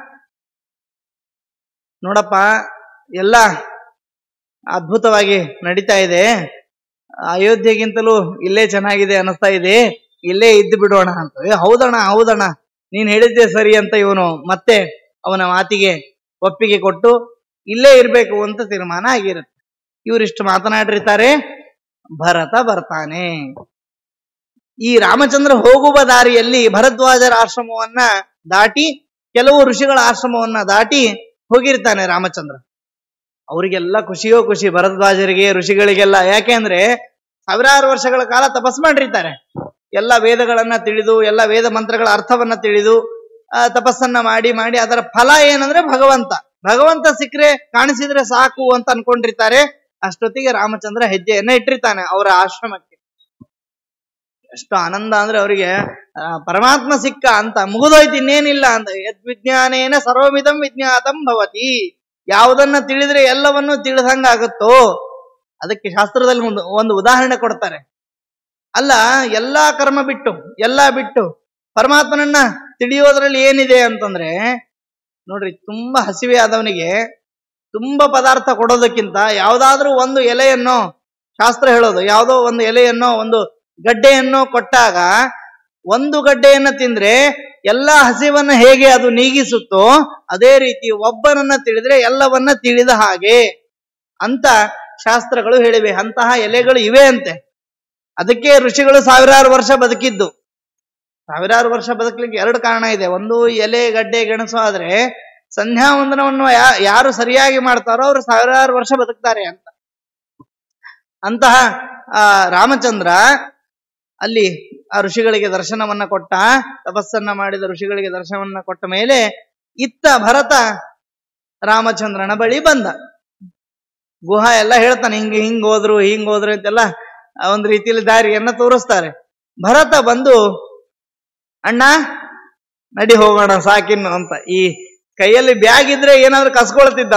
ನೋಡಪ್ಪ, ಎಲ್ಲ ಅದ್ಭುತವಾಗಿ ನಡೀತಾ ಇದೆ, ಅಯೋಧ್ಯೆಗಿಂತಲೂ ಇಲ್ಲೇ ಚೆನ್ನಾಗಿದೆ ಅನಿಸ್ತಾ ಇದೆ, ಇಲ್ಲೇ ಇದ್ದು ಬಿಡೋಣ ಅಂತ. ಏ ಹೌದಣ್ಣ ಹೌದಣ್ಣ ನೀನ್ ಹೇಳಿದ್ದೆ ಸರಿ ಅಂತ ಇವನು ಮತ್ತೆ ಅವನ ಮಾತಿಗೆ ಒಪ್ಪಿಗೆ ಕೊಟ್ಟು ಇಲ್ಲೇ ಇರ್ಬೇಕು ಅಂತ ತೀರ್ಮಾನ ಆಗಿರುತ್ತೆ. ಇವರಿಷ್ಟು ಮಾತನಾಡಿರ್ತಾರೆ. ಭರತ ಬರ್ತಾನೆ. ಈ ರಾಮಚಂದ್ರ ಹೋಗುವ ದಾರಿಯಲ್ಲಿ ಭರದ್ವಾಜರ ಆಶ್ರಮವನ್ನ ದಾಟಿ ಕೆಲವು ಋಷಿಗಳ ಆಶ್ರಮವನ್ನ ದಾಟಿ ಹೋಗಿರ್ತಾನೆ ರಾಮಚಂದ್ರ. ಅವರಿಗೆಲ್ಲ ಖುಷಿಯೋ ಖುಷಿ, ಭರದ್ವಾಜರಿಗೆ, ಋಷಿಗಳಿಗೆಲ್ಲ. ಯಾಕೆಂದ್ರೆ ಸಾವಿರಾರು ವರ್ಷಗಳ ಕಾಲ ತಪಸ್ ಮಾಡಿರ್ತಾರೆ. ಎಲ್ಲ ವೇದಗಳನ್ನ ತಿಳಿದು, ಎಲ್ಲ ವೇದ ಮಂತ್ರಗಳ ಅರ್ಥವನ್ನ ತಿಳಿದು ತಪಸ್ಸನ್ನ ಮಾಡಿ ಮಾಡಿ ಅದರ ಫಲ ಏನಂದ್ರೆ ಭಗವಂತ. ಭಗವಂತ ಸಿಕ್ಕರೆ ಕಾಣಿಸಿದ್ರೆ ಸಾಕು ಅಂತ ಅನ್ಕೊಂಡಿರ್ತಾರೆ. ಅಷ್ಟೊತ್ತಿಗೆ ರಾಮಚಂದ್ರ ಹೆಜ್ಜೆಯನ್ನ ಇಟ್ಟಿರ್ತಾನೆ ಅವರ ಆಶ್ರಮಕ್ಕೆ. ಎಷ್ಟು ಆನಂದ ಅಂದ್ರೆ ಅವರಿಗೆ ಪರಮಾತ್ಮ ಸಿಕ್ಕ ಅಂತ, ಮುಗಿದೋಯ್ತು ಇನ್ನೇನಿಲ್ಲ ಅಂತ. ಯದ್ವಿಜ್ಞಾನೇನ ಸರ್ವಮಿದಂ ವಿಜ್ಞಾತಂ ಭವತಿ. ಯಾವುದನ್ನ ತಿಳಿದ್ರೆ ಎಲ್ಲವನ್ನೂ ತಿಳಿದಂಗಾಗುತ್ತೋ. ಅದಕ್ಕೆ ಶಾಸ್ತ್ರದಲ್ಲಿ ಒಂದು ಒಂದು ಉದಾಹರಣೆ ಕೊಡ್ತಾರೆ. ಅಲ್ಲ, ಎಲ್ಲಾ ಕರ್ಮ ಬಿಟ್ಟು ಎಲ್ಲ ಬಿಟ್ಟು ಪರಮಾತ್ಮನನ್ನ ತಿಳಿಯೋದ್ರಲ್ಲಿ ಏನಿದೆ ಅಂತಂದ್ರೆ, ನೋಡ್ರಿ, ತುಂಬಾ ಹಸಿವೆ ಆದವನಿಗೆ ತುಂಬಾ ಪದಾರ್ಥ ಕೊಡೋದಕ್ಕಿಂತ ಯಾವುದಾದ್ರೂ ಒಂದು ಎಲೆಯನ್ನೋ, ಶಾಸ್ತ್ರ ಹೇಳೋದು ಯಾವುದೋ ಒಂದು ಎಲೆಯನ್ನೋ ಒಂದು ಗಡ್ಡೆಯನ್ನೋ ಕೊಟ್ಟಾಗ ಒಂದು ಗಡ್ಡೆಯನ್ನ ತಿಂದ್ರೆ ಎಲ್ಲ ಹಸಿವನ್ನ ಹೇಗೆ ಅದು ನೀಗಿಸುತ್ತೋ ಅದೇ ರೀತಿ ಒಬ್ಬನನ್ನ ತಿಳಿದ್ರೆ ಎಲ್ಲವನ್ನ ತಿಳಿದ ಹಾಗೆ ಅಂತ ಶಾಸ್ತ್ರಗಳು ಹೇಳಿವೆ. ಅಂತಹ ಎಲೆಗಳು ಇವೆ ಅಂತೆ. ಅದಕ್ಕೆ ಋಷಿಗಳು ಸಾವಿರಾರು ವರ್ಷ ಬದುಕಿದ್ದು. ಸಾವಿರಾರು ವರ್ಷ ಬದುಕಲಿಕ್ಕೆ ಎರಡು ಕಾರಣ ಇದೆ. ಒಂದು, ಎಲೆ ಗಡ್ಡೆ ಗೆಣಸು ಆದ್ರೆ ಸಂಧ್ಯಾ ವಂದನವನ್ನು ಯಾರು ಸರಿಯಾಗಿ ಮಾಡ್ತಾರೋ ಅವರು ಸಾವಿರಾರು ವರ್ಷ ಬದುಕ್ತಾರೆ ಅಂತ. ಅಂತಹ ಆ ರಾಮಚಂದ್ರ ಅಲ್ಲಿ ಆ ಋಷಿಗಳಿಗೆ ದರ್ಶನವನ್ನ ಕೊಟ್ಟ, ತಪಸ್ಸನ್ನ ಮಾಡಿದ ಋಷಿಗಳಿಗೆ ದರ್ಶನವನ್ನ ಕೊಟ್ಟ ಮೇಲೆ ಇತ್ತ ಭರತ ರಾಮಚಂದ್ರನ ಬಳಿ ಬಂದ. ಗುಹ ಎಲ್ಲ ಹೇಳ್ತಾನೆ, ಹಿಂಗ ಹಿಂಗ್ ಹೋದ್ರು ಹಿಂಗ್ ಹೋದ್ರು ಅಂತೆಲ್ಲ ಒಂದು ರೀತಿಯಲ್ಲಿ ದಾರಿಯನ್ನ ತೋರಿಸ್ತಾರೆ. ಭರತ ಬಂದು, ಅಣ್ಣ ನಡಿ ಹೋಗೋಣ ಸಾಕಿನ್ನು ಅಂತ. ಈ ಕೈಯಲ್ಲಿ ಬ್ಯಾಗ್ ಇದ್ರೆ ಏನಾದ್ರು ಕಸ್ಕೊಳ್ತಿದ್ದ ಅವನು.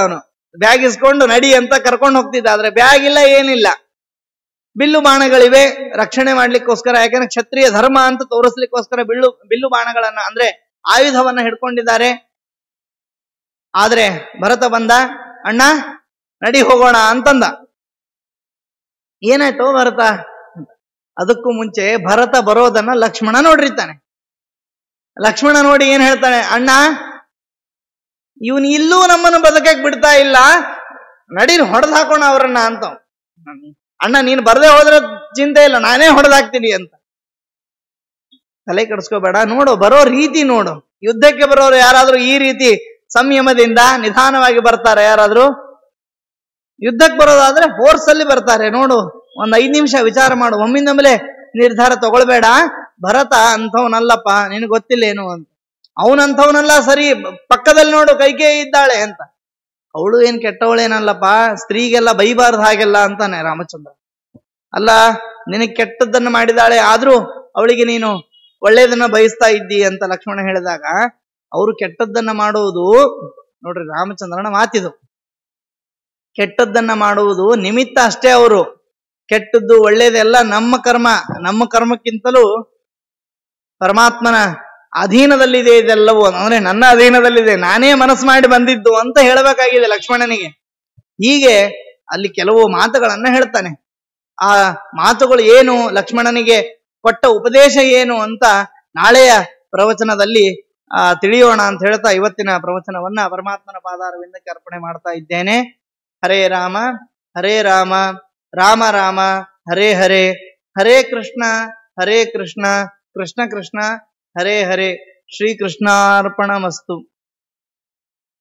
ಬ್ಯಾಗ್ ಇಸ್ಕೊಂಡು ನಡಿ ಅಂತ ಕರ್ಕೊಂಡು ಹೋಗ್ತಿದ್ದ. ಆದ್ರೆ ಬ್ಯಾಗ್ ಇಲ್ಲ, ಏನಿಲ್ಲ. ಬಿಲ್ಲು ಬಾಣಗಳಿವೆ ರಕ್ಷಣೆ ಮಾಡ್ಲಿಕ್ಕೋಸ್ಕರ, ಯಾಕಂದ್ರೆ ಕ್ಷತ್ರಿಯ ಧರ್ಮ ಅಂತ ತೋರಿಸ್ಲಿಕ್ಕೋಸ್ಕರ ಬಿಲ್ಲು ಬಿಲ್ಲು ಬಾಣಗಳನ್ನ ಅಂದ್ರೆ ಆಯುಧವನ್ನ ಹಿಡ್ಕೊಂಡಿದ್ದಾರೆ. ಆದ್ರೆ ಭರತ ಬಂದ, ಅಣ್ಣ ನಡಿ ಹೋಗೋಣ ಅಂತಂದ. ಏನಾಯ್ತು ಭರತ? ಅದಕ್ಕೂ ಮುಂಚೆ ಭರತ ಬರೋದನ್ನ ಲಕ್ಷ್ಮಣ ನೋಡಿರ್ತಾನೆ. ಲಕ್ಷ್ಮಣ ನೋಡಿ ಏನ್ ಹೇಳ್ತಾನೆ, ಅಣ್ಣ ಇವನ್ ಇಲ್ಲೂ ನಮ್ಮನ್ನು ಬದುಕಕ್ಕೆ ಬಿಡ್ತಾ ಇಲ್ಲ, ನಡೀರ್ ಹೊಡೆದ್ ಹಾಕೋಣ ಅವ್ರನ್ನ ಅಂತ. ಅಣ್ಣ ನೀನ್ ಬರ್ದೆ ಹೋದ್ರೆ ಚಿಂತೆ ಇಲ್ಲ, ನಾನೇ ಹೊಡೆದಾಕ್ತೀನಿ ಅಂತ. ತಲೆ ಕೆಡಿಸ್ಕೋಬೇಡ, ನೋಡು ಬರೋ ರೀತಿ ನೋಡು. ಯುದ್ಧಕ್ಕೆ ಬರೋರು ಯಾರಾದ್ರೂ ಈ ರೀತಿ ಸಂಯಮದಿಂದ ನಿಧಾನವಾಗಿ ಬರ್ತಾರೆ? ಯಾರಾದ್ರೂ ಯುದ್ಧಕ್ಕೆ ಬರೋದಾದ್ರೆ ಫೋರ್ಸ್ ಅಲ್ಲಿ ಬರ್ತಾರೆ. ನೋಡು, ಒಂದ್ ಐದ್ ನಿಮಿಷ ವಿಚಾರ ಮಾಡು, ಒಮ್ಮಿಂದ ಮೇಲೆ ನಿರ್ಧಾರ ತಗೊಳ್ಬೇಡ. ಭರತ ಅಂಥವನಲ್ಲಪ್ಪ, ನಿನಗೆ ಗೊತ್ತಿಲ್ಲ ಏನು ಅಂತ. ಅವನಂಥವನಲ್ಲ, ಸರಿ ಪಕ್ಕದಲ್ಲಿ ನೋಡು ಕೈಕೇಯಿ ಇದ್ದಾಳೆ ಅಂತ. ಅವಳು ಏನ್ ಕೆಟ್ಟವಳೇನಲ್ಲಪ್ಪ, ಸ್ತ್ರೀಗೆಲ್ಲ ಬೈಬಾರ್ದು ಹಾಗೆಲ್ಲ ಅಂತಾನೆ ರಾಮಚಂದ್ರ. ಅಲ್ಲ, ನಿನಗೆ ಕೆಟ್ಟದ್ದನ್ನು ಮಾಡಿದಾಳೆ, ಆದ್ರೂ ಅವಳಿಗೆ ನೀನು ಒಳ್ಳೇದನ್ನ ಬಯಸ್ತಾ ಇದ್ದಿ ಅಂತ ಲಕ್ಷ್ಮಣ ಹೇಳಿದಾಗ, ಅವರು ಕೆಟ್ಟದ್ದನ್ನ ಮಾಡುವುದು ನೋಡ್ರಿ ರಾಮಚಂದ್ರನ ಮಾತಿದು. ಕೆಟ್ಟದ್ದನ್ನ ಮಾಡುವುದು ನಿಮಿತ್ತ ಅಷ್ಟೇ. ಅವರು ಕೆಟ್ಟದ್ದು ಒಳ್ಳೇದೆಲ್ಲ ನಮ್ಮ ಕರ್ಮ, ನಮ್ಮ ಕರ್ಮಕ್ಕಿಂತಲೂ ಪರಮಾತ್ಮನ ಅಧೀನದಲ್ಲಿದೆ ಇದೆಲ್ಲವೂ. ಅಂದ್ರೆ ನನ್ನ ಅಧೀನದಲ್ಲಿದೆ, ನಾನೇ ಮನಸ್ಸು ಮಾಡಿ ಬಂದಿದ್ದು ಅಂತ ಹೇಳಬೇಕಾಗಿದೆ ಲಕ್ಷ್ಮಣನಿಗೆ. ಹೀಗೆ ಅಲ್ಲಿ ಕೆಲವು ಮಾತುಗಳನ್ನ ಹೇಳ್ತಾನೆ. ಆ ಮಾತುಗಳು ಏನು, ಲಕ್ಷ್ಮಣನಿಗೆ ಕೊಟ್ಟ ಉಪದೇಶ ಏನು ಅಂತ ನಾಳೆಯ ಪ್ರವಚನದಲ್ಲಿ ಆ ತಿಳಿಯೋಣ ಅಂತ ಹೇಳ್ತಾ ಇವತ್ತಿನ ಪ್ರವಚನವನ್ನ ಪರಮಾತ್ಮನ ಪಾದಾರವಿಂದಕ್ಕೆ ಅರ್ಪಣೆ ಮಾಡ್ತಾ ಇದ್ದೇನೆ. ಹರೇ ರಾಮ ಹರೇ ರಾಮ ರಾಮ ರಾಮ ಹರೇ ಹರೇ, ಹರೇ ಕೃಷ್ಣ ಹರೇ ಕೃಷ್ಣ ಕೃಷ್ಣ ಕೃಷ್ಣ ಹರೇ ಹರೇ. ಶ್ರೀಕೃಷ್ಣಾರ್ಪಣಮಸ್ತು.